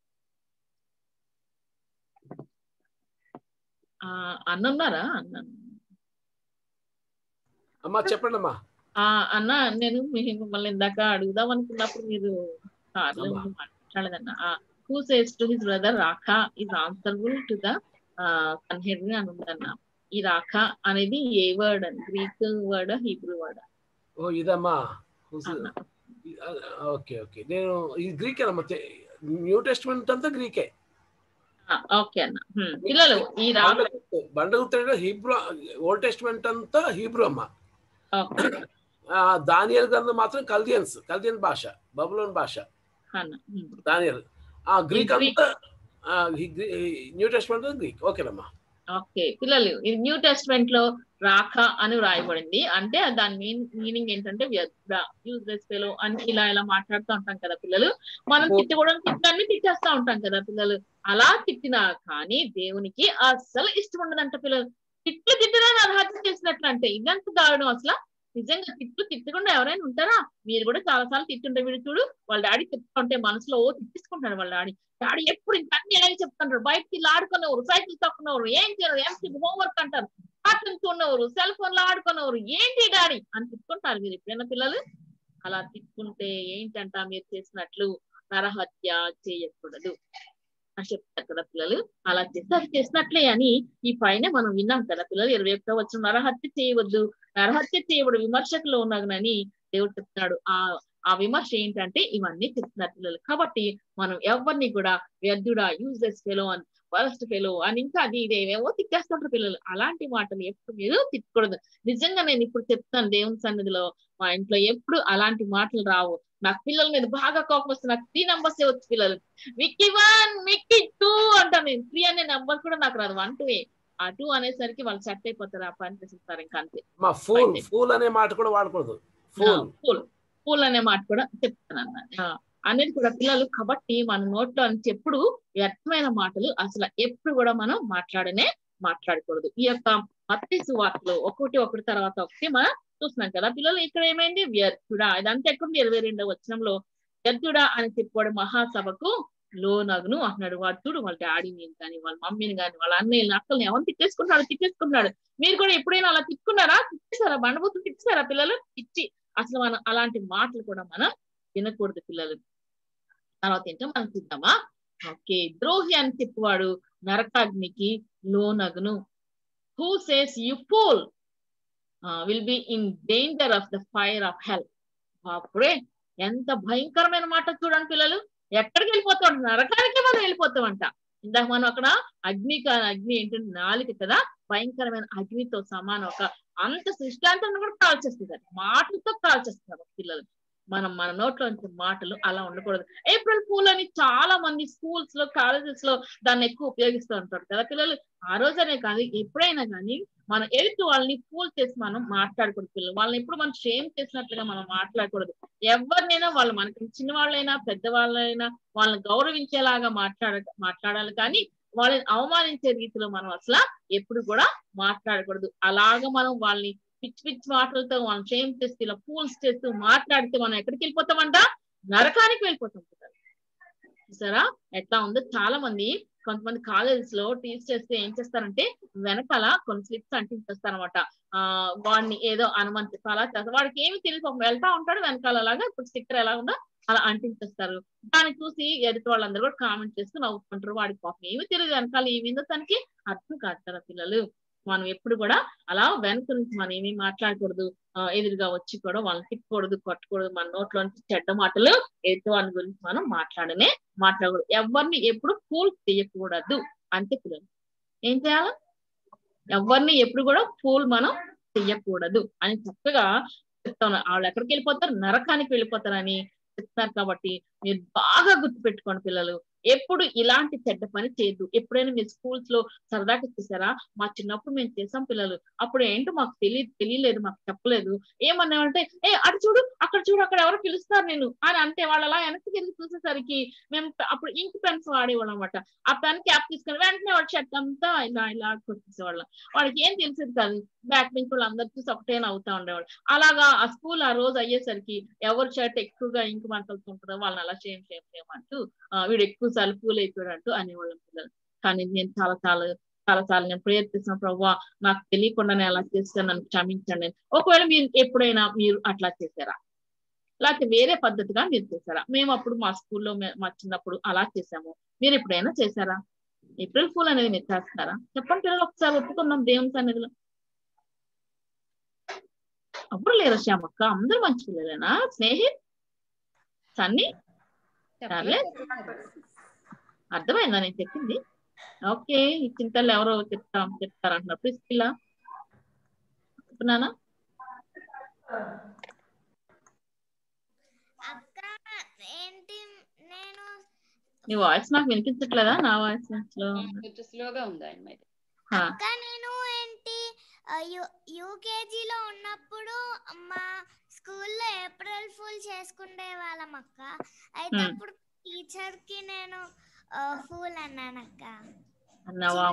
అన్నారా? అమ్మా చెప్పండి అమ్మా. అన్న, నేను మిమ్మల్ని ఇందాక అడుగుదాం అనుకున్నప్పుడు మీరు మాట్లాడదన్న. Who says to his brother raca is answerable to the Sanhedrin అని ఉందన్న. ఈ రాఖా అనేది ఏ వర్డ్ అని? Greek word, Hebrew word? ఓ ఇదమ్మా. ఓకే ఓకే, నేను ఈ గ్రీక్ అమ్మా, న్యూ టెస్ట్మెంట్ అంతా గ్రీకే. ఓకే అన్న. పిల్లలు ఈ బండగుర్తు హీబ్రూ, ఓల్డ్ టెస్ట్మెంట్ అంతా హీబ్రూ అమ్మా. దానియేలు గ్రంథం మాత్రం కల్దియన్ భాష, బబులోన్ భాష దానియేలు. గ్రీక్ అంతా న్యూ టెస్ట్మెంట్ గ్రీక్. ఓకేనమ్మా. ఓకే పిల్లలు, ఇది న్యూ టెస్ట్మెంట్ లో రాఖ అని రాయబడింది. అంటే దాని మీనింగ్ ఏంటంటే వ్యర్థ, యూజ్లెస్ ఫెలో అని ఇలా ఇలా మాట్లాడుతూ ఉంటాం కదా పిల్లలు. మనం తిట్టని తిట్టేస్తా ఉంటాం కదా పిల్లలు. అలా తిట్టినా కానీ దేవునికి అస్సలు ఇష్టం ఉండదంట పిల్లలు. తిట్టినా అర్హత చేసినట్లు అంటే ఇదంత దారుణం అసలు. నిజంగా తిట్టకుండా ఎవరైనా ఉంటారా? మీరు కూడా చాలా సార్లు తిట్టుంటే వీడు చూడు, వాళ్ళ డాడీ చెప్తా ఉంటే మనసులో తిట్టించుకుంటాడు వాళ్ళ డాడీ ఎప్పుడు ఇంకా అన్ని ఎలాగే చెప్తుంటారు. బయటకి ఆడుకునేవారు, సైకిల్ తొక్కునేవారు, ఏం చేయరు, ఎంసీ హోంవర్క్ అంటారు, కార్టూన్స్ ఉన్నవారు, సెల్ ఫోన్ లో ఆడుకునేవారు, ఏంటి డాడీ అని తిట్టుకుంటారు. మీరు ఎప్పుడైనా పిల్లలు అలా తిట్టుకుంటే ఏంటంట, మీరు చేసినట్లు నరహత్య చేయకూడదు అని చెప్తారు కదా పిల్లలు. అలా చేసినట్లే అని ఈ పైన మనం విన్నాం కదా పిల్లలు. 21వ వచనం, నరహత్య చేయవద్దు, నరహత్య చేయబడు విమర్శకులు ఉన్నాగనని దేవుడు చెప్తున్నాడు. ఆ విమర్శ ఏంటంటే ఇవన్నీ చెప్తున్నారు పిల్లలు. కాబట్టి మనం ఎవరిని కూడా వ్యర్థుడా, యూజ్లెస్ ఫెలో అని, వరస్ట్ ఫెలో అని ఇంకా అది ఇదేవేవో తిట్టేస్తుంటారు పిల్లలు. అలాంటి మాటలు ఎప్పుడు మీరు తిట్టకూడదు. నిజంగా నేను ఇప్పుడు చెప్తాను దేవుని సన్నిధిలో, మా ఇంట్లో ఎప్పుడు అలాంటి మాటలు రావు. నాకు పిల్లల మీద బాగా కోపం వస్తుంది. నాకు 3 numbers వచ్చు పిల్లలు. మిక్కీ 1 మిక్కీ 2 అంటాను నేను. 3 అనే నెంబర్ కూడా నాకు రాదు. 1 2 ఆ 2 అనేసరికి వాళ్ళు సెట్ అయిపోతారు, ఆ పని చేస్తారు ఇంకా అంతే. ఫూల్ అనే మాట కూడా వాడకూడదు. ఫూల్ అనే మాట కూడా చెప్తాను అన్న అనేది కూడా పిల్లలు. కాబట్టి మన నోట్లో నుంచి ఎప్పుడు వ్యర్థమైన మాటలు అసలు ఎప్పుడు కూడా మనం మాట్లాడకూడదు. ఈ యొక్క మత్తయి సువార్తలో ఒకటి తర్వాత ఒకటి మనం చూస్తున్నాం కదా పిల్లలు. ఇక్కడ ఏమైంది? వ్యర్థుడా, ఇదంతా ఎక్కడుంది? 22వ వచనంలో వ్యర్థుడా అని చెప్పాడు మహాసభకు లోనగును అంటున్నాడు. వాడు చూడు వాళ్ళ డాడీని కానీ వాళ్ళ మమ్మీని కానీ వాళ్ళ అన్నయ్యని అక్కల్ని ఎవరిని తిట్టేసుకుంటున్నాడు. మీరు కూడా ఎప్పుడైనా అలా తిట్టుకున్నారా? తిట్టేసారా? బండబూతులు తిట్టేసారా పిల్లలు? తిట్టి అసలు మనం అలాంటి మాటలు కూడా మనం వినకూడదు పిల్లలు. తర్వాత ఏంటో మనం చూద్దామా? ఓకే, ద్రోహి అని చెప్పేవాడు నరకాగ్నికి లోనగును. Who says you fool, will be in danger of the fire of hell. అప్పుడే ఎంత భయంకరమైన మాట చూడండి పిల్లలు. ఎక్కడికి వెళ్ళిపోతాం? నరకానికి మనం వెళ్ళిపోతామంట. ఇందాక మనం అక్కడ అగ్ని ఏంటంటే నాలుక కదా, భయంకరమైన అగ్నితో సమానం. ఒక అంత సృష్టాంతం కూడా కాల్చేస్తున్నారు, మాటలతో కాల్చేస్తున్నారు పిల్లలు. మన నోట్లో మాటలు అలా ఉండకూడదు. ఏప్రిల్ ఫూల్ అని చాలా మంది స్కూల్స్ లో కాలేజెస్ లో దాన్ని ఎక్కువ ఉపయోగిస్తూ ఉంటారు కదా పిల్లలు. ఆ రోజనే కాదు, ఎప్పుడైనా కానీ మనం ఎదుటి వాళ్ళని ఫూల్ చేసి మనం మాట్లాడకూడదు పిల్లలు. వాళ్ళని ఎప్పుడు మనం షేమ్ చేసినట్లుగా మనం మాట్లాడకూడదు. ఎవరినైనా వాళ్ళు మనకి చిన్న వాళ్ళైనా పెద్దవాళ్ళైనా వాళ్ళని గౌరవించేలాగా మాట్లాడాలి కానీ వాళ్ళని అవమానించే రీతిలో మనం అసలు ఎప్పుడు కూడా మాట్లాడకూడదు. అలాగా మనం వాళ్ళని పిచ్చి పిచ్చి మాటలతో మనం షేమ్ చేస్తూ ఇలా ఫూల్స్ చేస్తూ మాట్లాడితే మనం ఎక్కడికి వెళ్ళిపోతామంట? నరకానికి వెళ్ళిపోతాం. చూసారా ఎట్లా ఉందో? చాలా మంది కొంతమంది కాలేజెస్ లో టీచ్ చేస్తే ఏం చేస్తారంటే వెనకాల కొన్ని స్లిప్స్ అంటించేస్తారనమాట. వాడిని ఏదో అనుమతి అలా చేస్తారు. వాడికి ఏమి తెలియదు, వెళ్తా ఉంటాడు వెనకాల అలాగా ఇప్పుడు స్టిక్కర్ ఎలా ఉందో అలా అంటించేస్తారు. దాన్ని చూసి ఎదుటి వాళ్ళందరూ కూడా కామెంట్ చేస్తూ నవ్వుకుంటారు. వాడికి పాపం ఏమి తెలియదు వెనకాల ఏమిందో తనకి అర్థం కాదు కదా పిల్లలు. మనం ఎప్పుడు కూడా అలా వెనక నుంచి మనం ఏమీ మాట్లాడకూడదు. ఎదురుగా వచ్చి కూడా వాళ్ళని తిట్టకూడదు, కొట్టకూడదు. మన నోట్లో నుంచి చెడ్డ మాటలు ఎదుటి వాళ్ళ గురించి మనం మాట్లాడకూడదు. ఎవరిని ఎప్పుడు ఫూల్ చేయకూడదు. అంతే పిల్లలు. ఏం చేయాలి? ఎవరిని ఎప్పుడు కూడా ఫూల్ మనం చెయ్యకూడదు అని చక్కగా చెప్తాను. వాళ్ళు ఎక్కడికి వెళ్ళిపోతారు? నరకానికి వెళ్ళిపోతారని చెప్తారు. కాబట్టి మీరు బాగా గుర్తుపెట్టుకోండి పిల్లలు, ఎప్పుడు ఇలాంటి చెడ్డ పని చేయొద్దు. ఎప్పుడైనా మీరు స్కూల్స్ లో సరదాగా చూసారా? మా చిన్నప్పుడు మేము చేసాం పిల్లలు. అప్పుడు ఏంటో మాకు తెలియలేదు, మాకు చెప్పలేదు. ఏమన్నామంటే అటు చూడు, అక్కడ చూడు, అక్కడ ఎవరో పిలుస్తారు నేను అని అంటే వాళ్ళు అలా వెనక్కి వెళ్ళి చూసేసరికి మేము అప్పుడు ఇంక్ పెన్స్ వాడేవాళ్ళం అనమాట. ఆ పెన్ క్యాప్ తీసుకుని వెంటనే వాడి షర్ట్ అంతా ఇలా కొట్టేసేవాళ్ళం. వాళ్ళకి ఏం తెలిసేది కాదు. బ్యాక్ బెంచ్ వాళ్ళు అందరు చూసి ఒకటే నవ్వుతా ఉండేవాళ్ళు. అలాగా ఆ స్కూల్ ఆ రోజు అయ్యేసరికి ఎవరి షర్ట్ ఎక్కువగా ఇంకు మంటలతో ఉంటుందో వాళ్ళని అలా చేయమంటూ వీడు ఎక్కువ సార్లు ఫూల్ అయిపోయాడు అంటూ అనేవాళ్ళం పిల్లలు. కానీ నేను చాలా నేను ప్రేయర్ చేసిన ప్రభువా నాకు తెలియకుండా నేను అలా చేస్తే నన్ను క్షమించండి. ఒకవేళ మీరు ఎప్పుడైనా మీరు అట్లా చేశారా? లేకపోతే వేరే పద్ధతిగా మీరు చేశారా? మేము అప్పుడు మా స్కూల్లో మా చిన్నప్పుడు అలా చేసాము. మీరు ఎప్పుడైనా చేశారా? ఏప్రిల్ ఫూల్ అనేది మీరు చేస్తారా? చెప్పండి పిల్లలు, ఒకసారి ఒప్పుకున్నాం దేవుని సన్నిధిలో. అప్పుడు లేరు శ్యామక్క, అందరూ మంచి పిల్లలేనా? స్నేహి సన్ని సర్లే, అర్థమైందా నేను చెప్పింది? ఓకే. ఈ చింతలు ఎవరో చెప్తారంటున్నారు. ప్రిస్కిల్లా చెప్తున్నానా? నీ వాయిస్ నాకు వినిపించట్లేదా? నా వాయిస్ స్లోగా ఉందా? అక్క నేను ఏంటి యూకేజీలో ఉన్నప్పుడు మా స్కూల్లో ఏప్రిల్ ఫూల్ చేసుకునే వాళ్ళం అక్క. అయితే అప్పుడు టీచర్ కి నేను ఫూల్ అన్నానక్క. అన్నావా?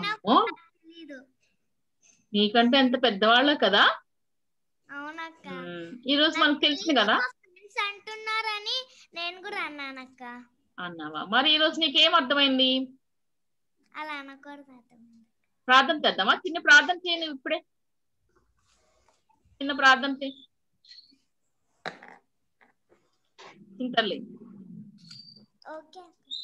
నీకంటే ఎంత పెద్దవాళ్ళ కదా. అవునక్క. ఈ రోజు మనకు తెలిసింది కదా ఫ్రెండ్స్ అంటున్నారని నేను కూడా అన్నానక్క. అన్నావా? మరి ఈ రోజు నీకేం అర్థమైంది? అలా అనకూడదు. ప్రార్థన చేద్దామా? చిన్న ప్రార్థన చేయండి. ఇప్పుడే చిన్న ప్రార్థన చేయి. ఇంటర్లే ఓకే.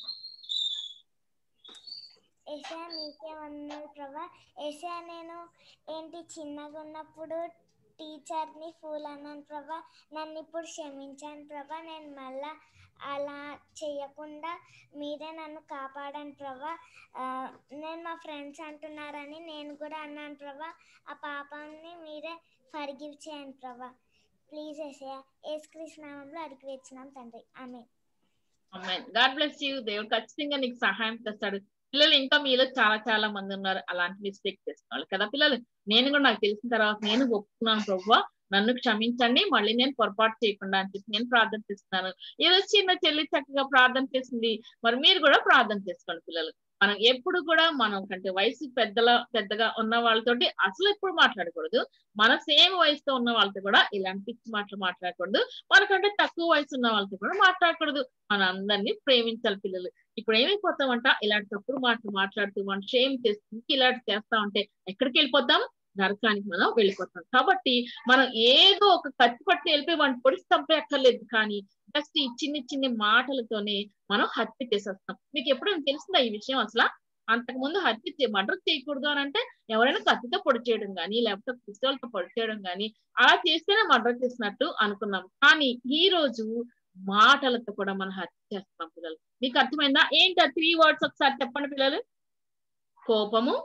ఏసా నీకేమన్నాడు ప్రభా? ఏసా నేను ఏంటి చిన్నగా ఉన్నప్పుడు టీచర్ని ఫూల్ అన్నాను ప్రభా, నన్ను ఇప్పుడు క్షమించాను ప్రభా. నేను మళ్ళా అలా చేయకుండా మీరే నన్ను కాపాడండి ప్రభా. నేను మా ఫ్రెండ్స్ అంటున్నారని నేను కూడా అన్నాను ప్రభా. ఆ పాపాన్ని మీరే ఫర్గివ్ చేయండి ప్రభా. ప్లీజ్ ఏసయ్య, యేసుక్రీస్తు నామములో అడిగి వేడుచున్నాం తండ్రి. ఆమేన్. ఆమేన్. God bless you. దేవుడు ఖచ్చితంగా నీకు సహాయం చేస్తాడు. పిల్లలు ఇంకా మీలో చాలా మంది ఉన్నారు అలాంటి మిస్టేక్ చేస్తున్నారు కదా పిల్లలు. నేను కూడా నాకు తెలిసిన తర్వాత నేను ఒప్పుకున్నాను ప్రభువా నన్ను క్షమించండి, మళ్ళీ నేను పొరపాటు చేయకుండా అని చెప్పి నేను ప్రార్థన చేస్తున్నాను. ఈ రోజు చిన్న చెల్లి చక్కగా ప్రార్థన చేసింది. మరి మీరు కూడా ప్రార్థన చేసుకోండి పిల్లలు. మనం ఎప్పుడు కూడా మనం కంటే వయసు పెద్దగా ఉన్న వాళ్ళతోటి అసలు ఎప్పుడు మాట్లాడకూడదు. మన సేమ్ వయసుతో ఉన్న వాళ్ళతో కూడా ఇలాంటి పిచ్చి మాటలు మాట్లాడకూడదు. మనకంటే తక్కువ వయసు ఉన్న వాళ్ళతో కూడా మాట్లాడకూడదు. మన అందరినీ ప్రేమించాలి పిల్లలు. ఇప్పుడు ఏమైపోతామంట, ఇలాంటి తప్పుడు మాటలు మాట్లాడుతూ మనం షేమ్ చేస్తూ ఇలాంటి చేస్తా ఉంటే ఎక్కడికి వెళ్ళిపోతాం? నరకానికి మనం వెళ్ళిపోతాం. కాబట్టి మనం ఏదో ఒక కత్తి పట్టి వెళ్ళిపోయి వాడిని పొడిచి చంపేయక్కర్లేదు. కానీ జస్ట్ ఈ చిన్ని మాటలతోనే మనం హత్య చేసేస్తాం. మీకు ఎప్పుడైనా తెలిసిందా ఈ విషయం? అసలు అంతకుముందు మర్డర్ చేయకూడదు అని అంటే ఎవరైనా కత్తితో పొడి చేయడం కానీ లేకపోతే పిస్తోల్తో పొడి చేయడం కానీ అలా చేస్తేనే మర్డర్ చేసినట్టు అనుకున్నాం. కానీ ఈ రోజు మాటలతో కూడా మనం హత్య చేస్తున్నాం పిల్లలు. మీకు అర్థమైందా? ఏంటి ఆ 3 words ఒకసారి చెప్పండి పిల్లలు. కోపము,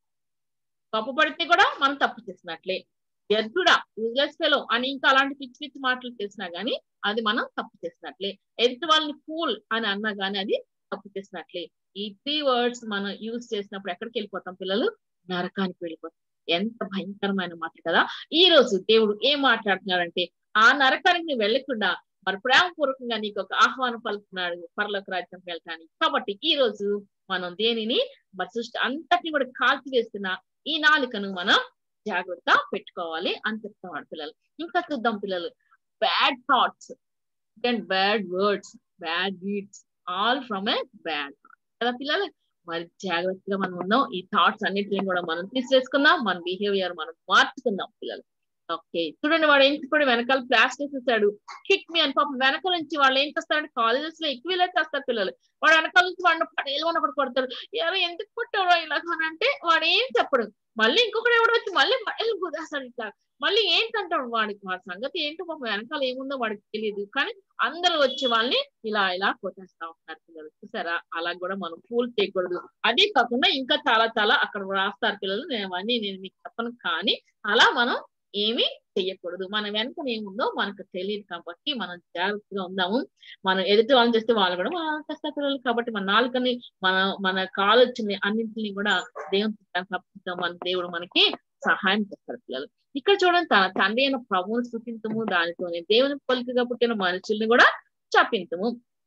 కోపపడితే కూడా మనం తప్పు చేసినట్లే. వ్యర్థుడా, యూజ్లెస్ ఫెలో అని ఇంకా అలాంటి పిచ్చి పిచ్చి మాటలు చేసినా గానీ అది మనం తప్పు చేసినట్లే. ఎదుటి వాళ్ళని ఫూల్ అని అన్నా గానీ అది తప్పు చేసినట్లే. ఈ 3 words మనం యూజ్ చేసినప్పుడు ఎక్కడికి వెళ్ళిపోతాం పిల్లలు? నరకానికి వెళ్ళిపోతాం. ఎంత భయంకరమైన మాట కదా. ఈ రోజు దేవుడు ఏం మాట్లాడుతున్నాడంటే ఆ నరకానికి నువ్వు వెళ్ళకుండా మరి ప్రేమపూర్వకంగా నీకు ఒక ఆహ్వానం పలుకుతున్నాడు పరలోక రాజ్యం వెళ్ళటానికి. కాబట్టి ఈ రోజు మనం దేనిని మరి సృష్టి అంతటిని కూడా కాల్చివేస్తున్న ఈ నాలుకను మనం జాగ్రత్త పెట్టుకోవాలి అని చెప్తాం పిల్లలు. ఇంకా చూద్దాం పిల్లలు. Bad thoughts and bad words, bad deeds all from a bad కదా పిల్లలు. మరి జాగ్రత్తగా మనం ఉన్నాం. ఈ థాట్స్ అన్నిటిని కూడా మనం తీసేసుకుందాం. మన బిహేవియర్ మనం మార్చుకుందాం పిల్లలు. ఓకే, చూడండి వాడు ఏం కూడా వెనకాల ఫ్లాష్ చేసేసాడు, కిక్ మీ అని. పాపం వెనకాల నుంచి వాళ్ళు ఏం చేస్తారంటే కాలేజెస్ లో ఎక్కువ ఇలా చేస్తారు పిల్లలు. వాడు వెనకాల నుంచి వాడిని పడేలు ఒకటి కొడతాడు. ఎవరు ఎందుకు కొట్టాడో ఇలాగ అంటే వాడు ఏం చెప్పడు. మళ్ళీ ఇంకొకటి ఎవడు వచ్చి మళ్ళీ పడేలు కుదేస్తాడు ఇట్లా. మళ్ళీ ఏంటంటాడు వాడికి వాడి సంగతి ఏంటో పాపం వెనకాల ఏముందో వాడికి తెలియదు. కానీ అందరూ వచ్చి వాళ్ళని ఇలా ఇలా కొట్టేస్తా ఉంటారు పిల్లలు. చూసారా? అలా కూడా మనం ఫూల్ చేయకూడదు. అదే కాకుండా ఇంకా చాలా చాలా అక్కడ రాస్తారు పిల్లలు. నేను మీకు చెప్పను. కానీ అలా మనం ఏమి చెయ్యకూడదు. మన వెనక ఏముందో మనకు తెలియదు కాబట్టి మనం జాగ్రత్తగా ఉందాము. మనం ఎదుటి వాళ్ళని చేస్తే వాళ్ళు కూడా మనం చేస్తారు పిల్లలు. కాబట్టి మన నాలుకని మన కాలొచ్చిన అన్నింటినీ కూడా దేవుని తప్పిస్తాం. మన దేవుడు మనకి సహాయం చేస్తారు పిల్లలు. ఇక్కడ చూడండి, తన తండ్రి అయిన ప్రభువుని స్థుతించము, దానితోనే దేవుని పోలికగా పుట్టిన మనుషుల్ని కూడా చప్పించము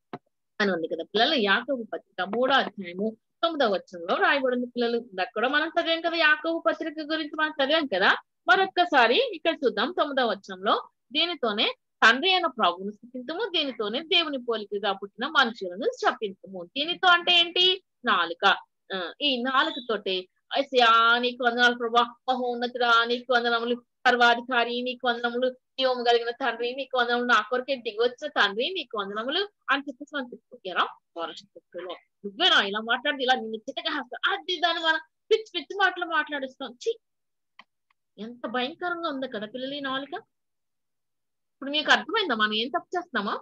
అని ఉంది కదా పిల్లలు. యాకోబు పత్రిక 3వ అధ్యాయము 9వ వచనంలో రాయబడింది పిల్లలు. అక్కడ మనం చదివాం కదా, యాకోబు పత్రిక గురించి మనం చదివాం కదా. మరొక్కసారి ఇక్కడ చూద్దాం 9వ వచనంలో. దీనితోనే తండ్రి అయిన ప్రభువును స్థుతించము, దీనితోనే దేవుని పోలికగా పుట్టిన మనుషులను చప్పించము. దీనితో అంటే ఏంటి? నాలుక. ఈ నాలుకతోటే అసయా నీకు వందనాలు ప్రభా, మహోన్నతుడా నీకు వందనములు, సర్వాధికారి నీకు వందనములు, జీవము కలిగిన తండ్రి నీకు వందనములు, నా కొరకే దిగొచ్చిన తండ్రి నీకు వందనములు అని చెప్పేసి మనం చెప్పుకుంటారా? నువ్వేనా ఇలా మాట్లాడి ఇలా నిన్ను చిట్టగా అది దాన్ని మనం పిచ్చి పిచ్చి మాటలు మాట్లాడిస్తాం. ఎంత భయంకరంగా ఉందో కదా పిల్లలు ఈ నాలుక. ఇప్పుడు మీకు అర్థమైందా మనం ఏం తప్పు చేస్తున్నామో?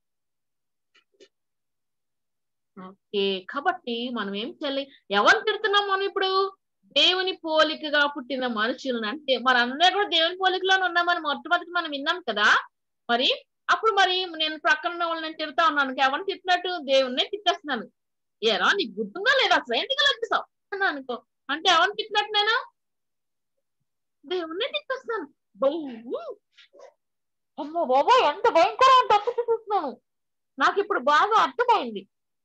ఓకే, కాబట్టి మనం ఏం చేయాలి? ఎవరు తిడుతున్నాం మనం ఇప్పుడు? దేవుని పోలికగా పుట్టిన మనుషులను. అంటే మనందరూ కూడా దేవుని పోలికలోనే ఉన్నామని మొట్టమొదటి మనం విన్నాం కదా. మరి అప్పుడు మరి నేను ప్రక్కన వాళ్ళని తిడతా ఉన్నాను. ఎవరిని తిట్టినట్టు? దేవుణ్ణే తిట్టేస్తున్నాను. ఏరా నీకు గుర్తుందా లేదా? అసలు ఏంటిగా లెక్కిస్తావు అన్నా అనుకో. అంటే ఎవరిని తిట్టినట్టు నేను? దేవుణ్ణే తిట్టేస్తున్నాను. అమ్మో బాబా, ఎంత భయంకరమైన తప్పు చూస్తున్నాను. నాకు ఇప్పుడు బాగా అర్థమైంది.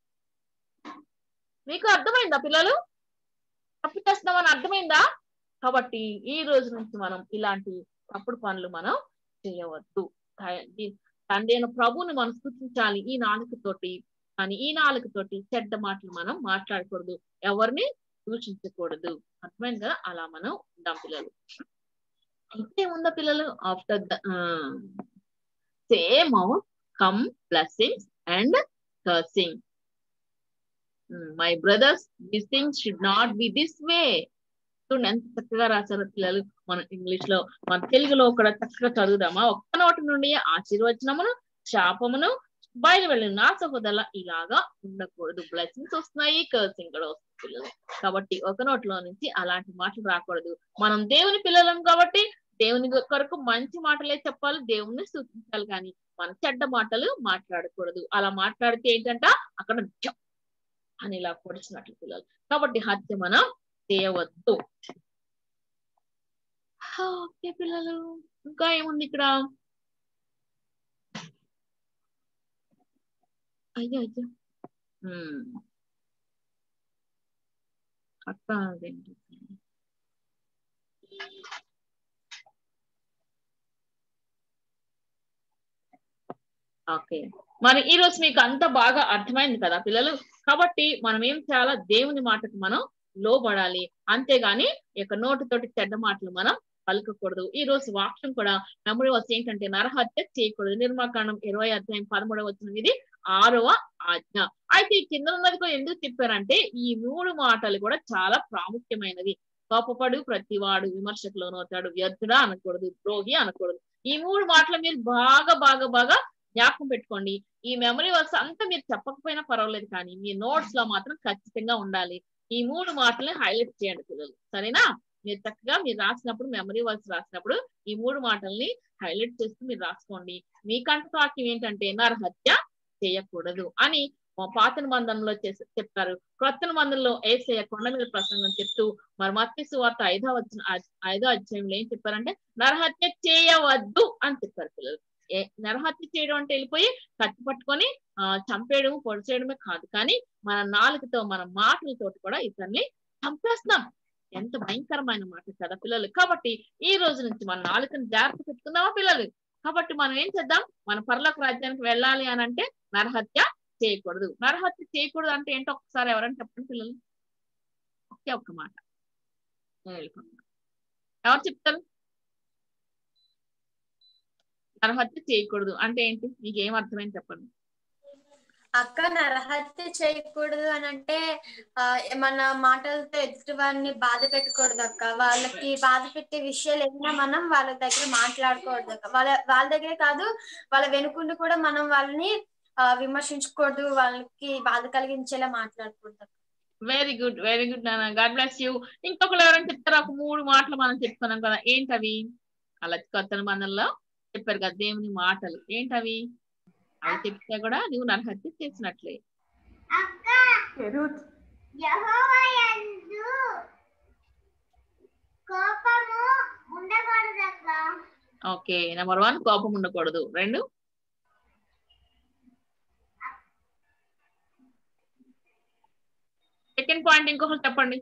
మీకు అర్థమైందా పిల్లలు? తప్పు చేస్తున్నామని అర్థమైందా? కాబట్టి ఈ రోజు నుంచి మనం ఇలాంటి తప్పుడు పనులు మనం చేయవద్దు. తండ్రి అయిన ప్రభువుని మనం స్థుతించాలి ఈ నాలుకతోటి. కానీ ఈ నాలుకతోటి చెడ్డ మాటలు మనం మాట్లాడకూడదు, ఎవరిని దూషించకూడదు. అర్థమైంది కదా? అలా మనం ఉందాం పిల్లలు. ఇంకేముందా పిల్లలు? After the same outcome blessings and cursing. My brothers, this things should not be this way. చూడండి ఎంత చక్కగా రాశారు పిల్లలు. మన ఇంగ్లీష్ లో, మన తెలుగులో కూడా చక్కగా చదువుదామా? ఒక్క నోటి నుండి ఆశీర్వచనమును శాపమును బయలు వెళ్ళిన నా సహోదరుల ఇలాగా ఉండకూడదు. బ్లెస్సింగ్స్ వస్తున్నాయి, కర్సింగ్ కూడా వస్తుంది పిల్లలు. కాబట్టి ఒక నోట్లో నుంచి అలాంటి మాటలు రాకూడదు. మనం దేవుని పిల్లలం కాబట్టి దేవుని కొరకు మంచి మాటలే చెప్పాలి, దేవుణ్ణి సూచించాలి. కానీ మనం చెడ్డ మాటలు మాట్లాడకూడదు. అలా మాట్లాడితే ఏంటంట అక్కడ అని ఇలా పొడిచినట్లు పిల్లలు. కాబట్టి హత్య మనం చేయవద్దు. ఓకే పిల్లలు, ఇంకా ఏముంది ఇక్కడ? అయ్యో అయ్యో అక్క అదేంటి? ఓకే, మరి ఈ రోజు మీకు అంత బాగా అర్థమైంది కదా పిల్లలు. కాబట్టి మనం ఏం చేయాలా? దేవుని మాటకు మనం లోబడాలి. అంతేగాని ఇక నోటితోటి చెడ్డ మాటలు మనం పలకకూడదు. ఈ రోజు వాక్యం కూడా మెమరీ వర్స్ ఏంటంటే నరహత్య చేయకూడదు. నిర్మాకాండం 20 ఇది 6వ ఆజ్ఞ. అయితే ఈ కింద ఉన్నది కూడా ఎందుకు చెప్పారంటే ఈ 3 మాటలు కూడా చాలా ప్రాముఖ్యమైనది. కోపపడు ప్రతివాడు విమర్శకు లోనవుతాడు, వ్యర్థుడా అనకూడదు, ద్రోహి అనకూడదు. ఈ 3 మాటలు మీరు బాగా బాగా బాగా జ్ఞాపకం పెట్టుకోండి. ఈ మెమరీ వర్క్స్ అంతా మీరు చెప్పకపోయినా పర్వాలేదు, కానీ మీ నోట్స్ లో మాత్రం ఖచ్చితంగా ఉండాలి. ఈ 3 మాటల్ని హైలైట్ చేయండి పిల్లలు, సరేనా? మీరు చక్కగా మీరు రాసినప్పుడు మెమరీ వర్క్స్ రాసినప్పుడు ఈ 3 మాటల్ని హైలైట్ చేస్తూ మీరు రాసుకోండి. మీ కంఠవాక్యం ఏంటంటే నరహత్య చేయకూడదు అని పాత నిబంధనలో చెప్తారు. క్రొత్త నిబంధనలో యేసయ్య కొండ మీద ప్రసంగం చెప్తూ మరి మత్తయి సువార్త 5వ అధ్యాయంలో ఏం చెప్పారంటే నరహత్య చేయవద్దు అని చెప్పారు పిల్లలు. నరహత్య చేయడం అంటే వెళ్ళిపోయి కత్తి పట్టుకొని చంపేయడం పొడి చేయడమే కాదు, కానీ మన నాలుకతో మన మాటలతోటి కూడా ఇతన్ని చంపేస్తున్నాం. ఎంత భయంకరమైన మాట కదా పిల్లలు. కాబట్టి ఈ రోజు నుంచి మన నాలుకని జాగ్రత్త పెట్టుకుందామా పిల్లలు? కాబట్టి మనం ఏం చేద్దాం, మన పరలోక రాజ్యానికి వెళ్ళాలి అని అంటే నరహత్య చేయకూడదు. నరహత్య చేయకూడదు అంటే ఏంటో ఒక్కసారి ఎవరైనా చెప్పండి పిల్లలు, ఒక్క మాట. ఎవరు చెప్తారు? నరహత్య చేయకూడదు అంటే ఏంటి, మీకు ఏం అర్థమైంది చెప్పండి. అక్క, నరహత్య చేయకూడదు అని అంటే మన మాటలతో ఎదుటి వారిని బాధ పెట్టకూడదు అక్క. వాళ్ళకి బాధ పెట్టే విషయాలు ఏమైనా మనం వాళ్ళ దగ్గర మాట్లాడకూడదు అక్క. వాళ్ళ దగ్గరే కాదు, వాళ్ళ వెనుకుండి కూడా మనం వాళ్ళని విమర్శించకూడదు, వాళ్ళకి బాధ కలిగించేలా మాట్లాడకూడదు. వెరీ గుడ్, వెరీ గుడ్ నాన్న, గాడ్ బ్లెస్ యూ. ఇంకొకరు ఎవరైనా చెప్తారా? ఒక 3 మాటలు మనం చెప్పుకున్నాం కదా, ఏంటవి? అలా కొత్త నిబంధనలో చెప్పారు కదా దేవుని మాటలు, ఏంటవి? అవి చెప్తే కూడా నువ్వు నరహత్య చేసినట్లే. ఓకే, నెంబర్ 1 కోపం ఉండకూడదు. 2 సెకండ్ పాయింట్ ఇంకొకరు చెప్పండి.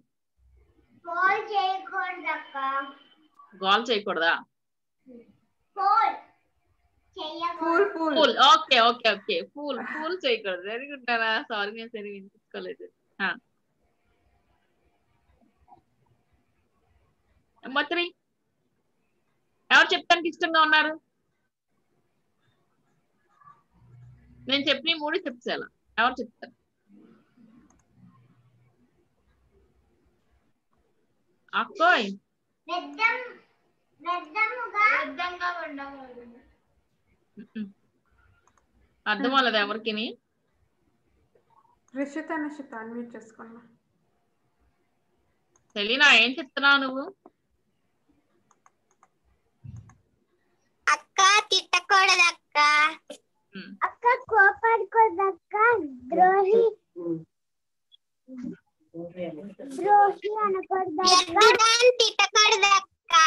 గోల్ చేయకూడదా? ఓకే ఓకే ఓకే, ఫూల్ చేయకూడదు. వెరీ గుడ్ నానా, సారీ నేను సరి వినిపించుకోలేదు. నెంబర్ 3 ఎవరు చెప్తానికి ఇష్టంగా ఉన్నారు? నేను చెప్పిన 3 చెప్తాను, ఎవరు చెప్తారు? అక్కోయ్ అర్థం అవ్వలేదు ఎవరికి? తెలీనా ఏం చెప్తున్నావు నువ్వు? అక్క తిట్టకూడదు అక్క, అక్క కోపడకూడదు అక్క, ద్రోహి అనకూడదు అక్క, తిట్టకూడదు అక్క.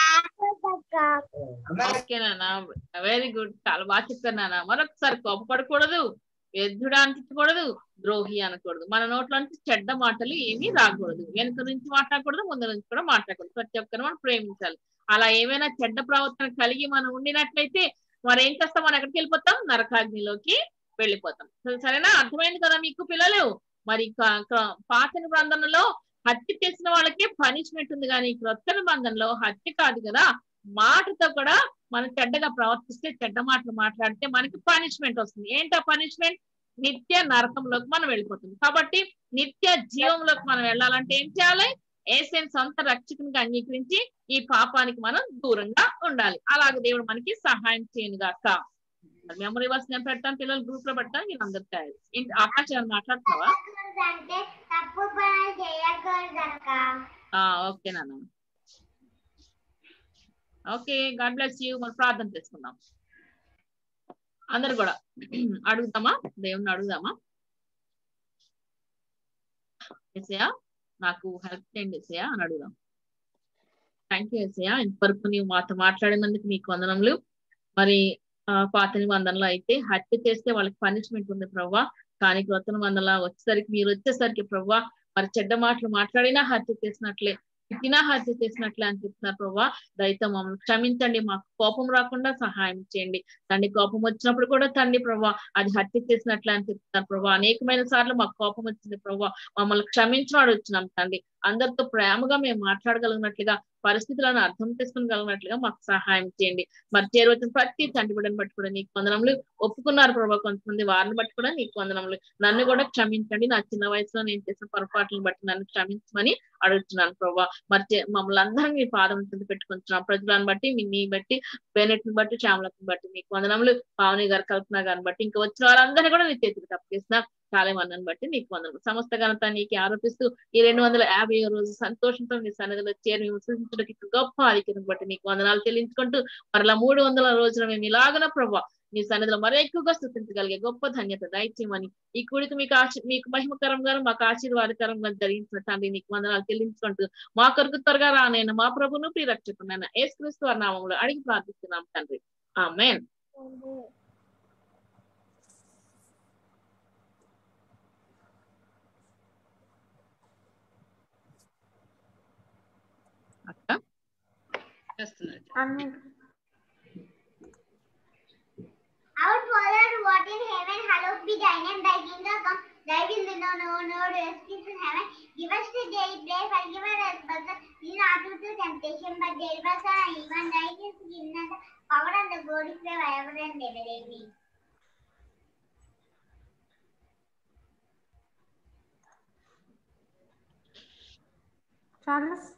ఓకే నాన్న, వెరీ గుడ్, చాలా బాగా చెప్పారు నాన్న. మరొకసారి కోపపడకూడదు, వ్యర్థుడా అనిపించకూడదు, ద్రోహి అనకూడదు. మన నోట్లో నుంచి చెడ్డ మాటలు ఏమీ రాకూడదు. వెనుక నుంచి మాట్లాడకూడదు, ముందు నుంచి కూడా మాట్లాడకూడదు. ప్రతి ఒక్కరు మనం ప్రేమించాలి. అలా ఏమైనా చెడ్డ ప్రవర్తన కలిగి మనం ఉండినట్లయితే మరి ఏం చేస్తాం? మనం ఎక్కడికి వెళ్ళిపోతాం? నరకాగ్నిలోకి వెళ్ళిపోతాం. సరేనా? అర్థమైంది కదా మీకు పిల్లలు? మరి పాత నిబంధనలో హత్య చేసిన వాళ్ళకే పనిష్మెంట్ ఉంది, కానీ క్రొత్త నిబంధనలో హత్య కాదు కదా, మాటతో కూడా మనం చెడ్డగా ప్రవర్తిస్తే, చెడ్డ మాటలు మాట్లాడితే మనకి పనిష్మెంట్ వస్తుంది. ఏంటో పనిష్మెంట్? నిత్య నరకంలోకి మనం వెళ్ళిపోతుంది. కాబట్టి నిత్య జీవంలోకి మనం వెళ్ళాలంటే ఏం చేయాలి? యేసుని సొంత రక్షకునిగా అంగీకరించి ఈ పాపానికి మనం దూరంగా ఉండాలి. అలాగే దేవుడు మనకి సహాయం చేయనుగాక. మెమరీ వర్స్ నేను పెడతాను, పిల్లలు గ్రూప్ లో పెడతాను, నేను అందరు తయారు. ఆకాశ మాట్లాడుతున్నావా? ఓకే నాన్న, ఓకే, గాడ్ బ్లెస్ యూ. మనం ప్రార్థన చేసుకుందాం అందరు కూడా. అడుగుదామా? దేవుణ్ణి అడుగుదామా? యేసయ్యా నాకు హెల్ప్ చేయండి యేసయ్యా అని అడుగుదాం. థ్యాంక్ యూ యేసయ్యా, ఇంతవరకు నీవు మాతో మాట్లాడినందుకు మీకు వందనములు. మరి పాత నిబంధనలో అయితే హత్య చేస్తే వాళ్ళకి పనిష్మెంట్ ఉంది ప్రభువా, కానీ క్రొత్త నిబంధనలో వచ్చేసరికి మీరు వచ్చేసరికి ప్రభువా మరి చెడ్డ మాటలు మాట్లాడినా హత్య చేసినట్లే, తిట్టినా హత్య చేసినట్లే అని చెప్తున్నారు ప్రభువా. దయతో మమ్మల్ని క్షమించండి, మాకు కోపం రాకుండా సహాయం చేయండి తండ్రి. కోపం వచ్చినప్పుడు కూడా తండ్రి ప్రభువా అది హత్య చేసినట్లే అని చెప్తున్నారు ప్రభువా. అనేకమైన సార్లు మాకు కోపం వచ్చింది ప్రభువా, మమ్మల్ని క్షమించడం అడుగుతున్నాం తండ్రి. అందరితో ప్రేమగా మేము మాట్లాడగలిగినట్లుగా పరిస్థితులను అర్థం చేసుకోగలిగినట్లుగా మాకు సహాయం చేయండి. మరి చేరువచ్చిన ప్రతి తండ్రి బిడ్డను బట్టి కూడా నీకు వందనములు. ఒప్పుకున్నారు ప్రభావ కొంతమంది, వారిని బట్టి కూడా నీకు వందనములు. నన్ను కూడా క్షమించండి, నా చిన్న వయసులో నేను చేసిన పొరపాట్లను బట్టి నన్ను క్షమించమని అడుగుతున్నాను ప్రభావ. మరి మమ్మల్ని అందరం మీ పాదం కింద పెట్టుకుంటున్నాం. ప్రజలను బట్టి నీ బట్టి, బెనెట్ని బట్టి, శ్యామలను బట్టి నీకు వందనములు. పావని గారు, కల్పన గారిని బట్టి, ఇంకా వచ్చిన వారందరినీ కూడా నీ చేతికి తప్పేసిన కాలేమన్నని బట్టి నీకు వందనములు. సమస్త ఘనత నీకు ఆరోపిస్తూ ఈ 250 రోజు సంతోషంతో నీ సన్నిధిలో చేరి విమర్శించడానికి గొప్ప ఆధిక్యతను బట్టి నీకు వందనాలు చెల్లించుకుంటూ మరలా 300 రోజున మేము ఇలాగన ప్రభావ నీ సన్నిధిలో మరో ఎక్కువగా స్థుతించగలిగే గొప్ప ధన్యత దయచేయమని ఈ కూడిక మీకు మహిమకరంగా మాకు ఆశీర్వాదకరంగా జరిగించిన తండ్రి నీకు వందనాలు చెల్లించుకుంటూ మా కొరకు త్వరగా రానైనా మా ప్రభును ప్రియరక్షకునైనా యేసుక్రీస్తు వారి నామములో అడిగి ప్రార్థిస్తున్నాం తండ్రి. ఆమేన్. అక్క Our Father who art in heaven, hallowed be thy name. Thy kingdom come, thy will be done on earth as it is in heaven. Give us today bread, forgive us our trespasses, lead us not into temptation, but deliver us from evil. Thy is the kingdom, the power, and the glory forever and ever. Amen. Charles.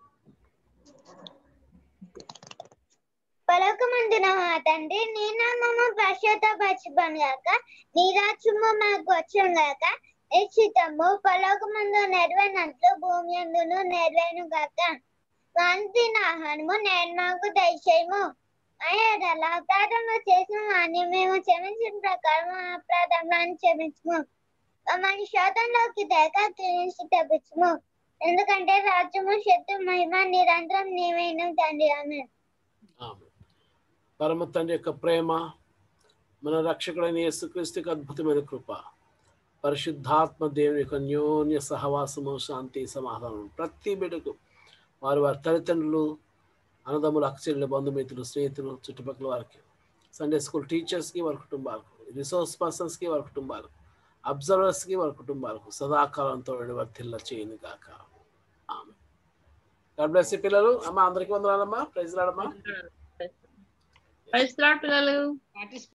పరలోకమందున మా తండ్రి, నీ నామము పరిశుద్ధపరచబడును గాక, నీ రాజ్యము మాకు వచ్చును గాక, నీ చిత్తము పరలోకమందు నెరవేరినట్లు భూమి యందును నెరవేరును గాక. వాంతిన ఆహారము నేడు మాకు దయచేయము. అపరాధములు చేసిన వారిని మేము క్షమించిన ప్రకారం అపరాధములను క్షమించము. మమ్మల్ని శోధనలోకి తేక నుంచి తప్పించము. ఎందుకంటే రాజ్యము, శక్తి, మహిమ నిరంతరం నీవైన తండ్రి. ఆమేన్. పరమ తండ్రి యొక్క ప్రేమ, మన రక్షకుడైన యేసుక్రీస్తుకి అద్భుతమైన కృప, పరిశుద్ధాత్మ దేవుని యొక్క అన్యోన్య సహవాసము, శాంతి, సమాధానం ప్రతి బిడ్డకు, వారి తల్లిదండ్రులు, అన్నదమ్ములు, అక్కచెల్లెలు, బంధుమిత్రులు, స్నేహితులు, చుట్టుపక్కల వారికి, సండే స్కూల్ టీచర్స్కి, వారి కుటుంబాలకు, రిసోర్స్ పర్సన్స్కి, వారి కుటుంబాలకు, అబ్జర్వర్స్కి, వారి కుటుంబాలకు సదాకాలంతో వర్ధిల్ల చేయను గాక. ఆమె. గాడ్ బ్లెస్ యు పిల్లలు. అమ్మ అందరికీ వందనాలమ్మా. ప్రైజ్ లార్డ్ అమ్మా. పిల్లలు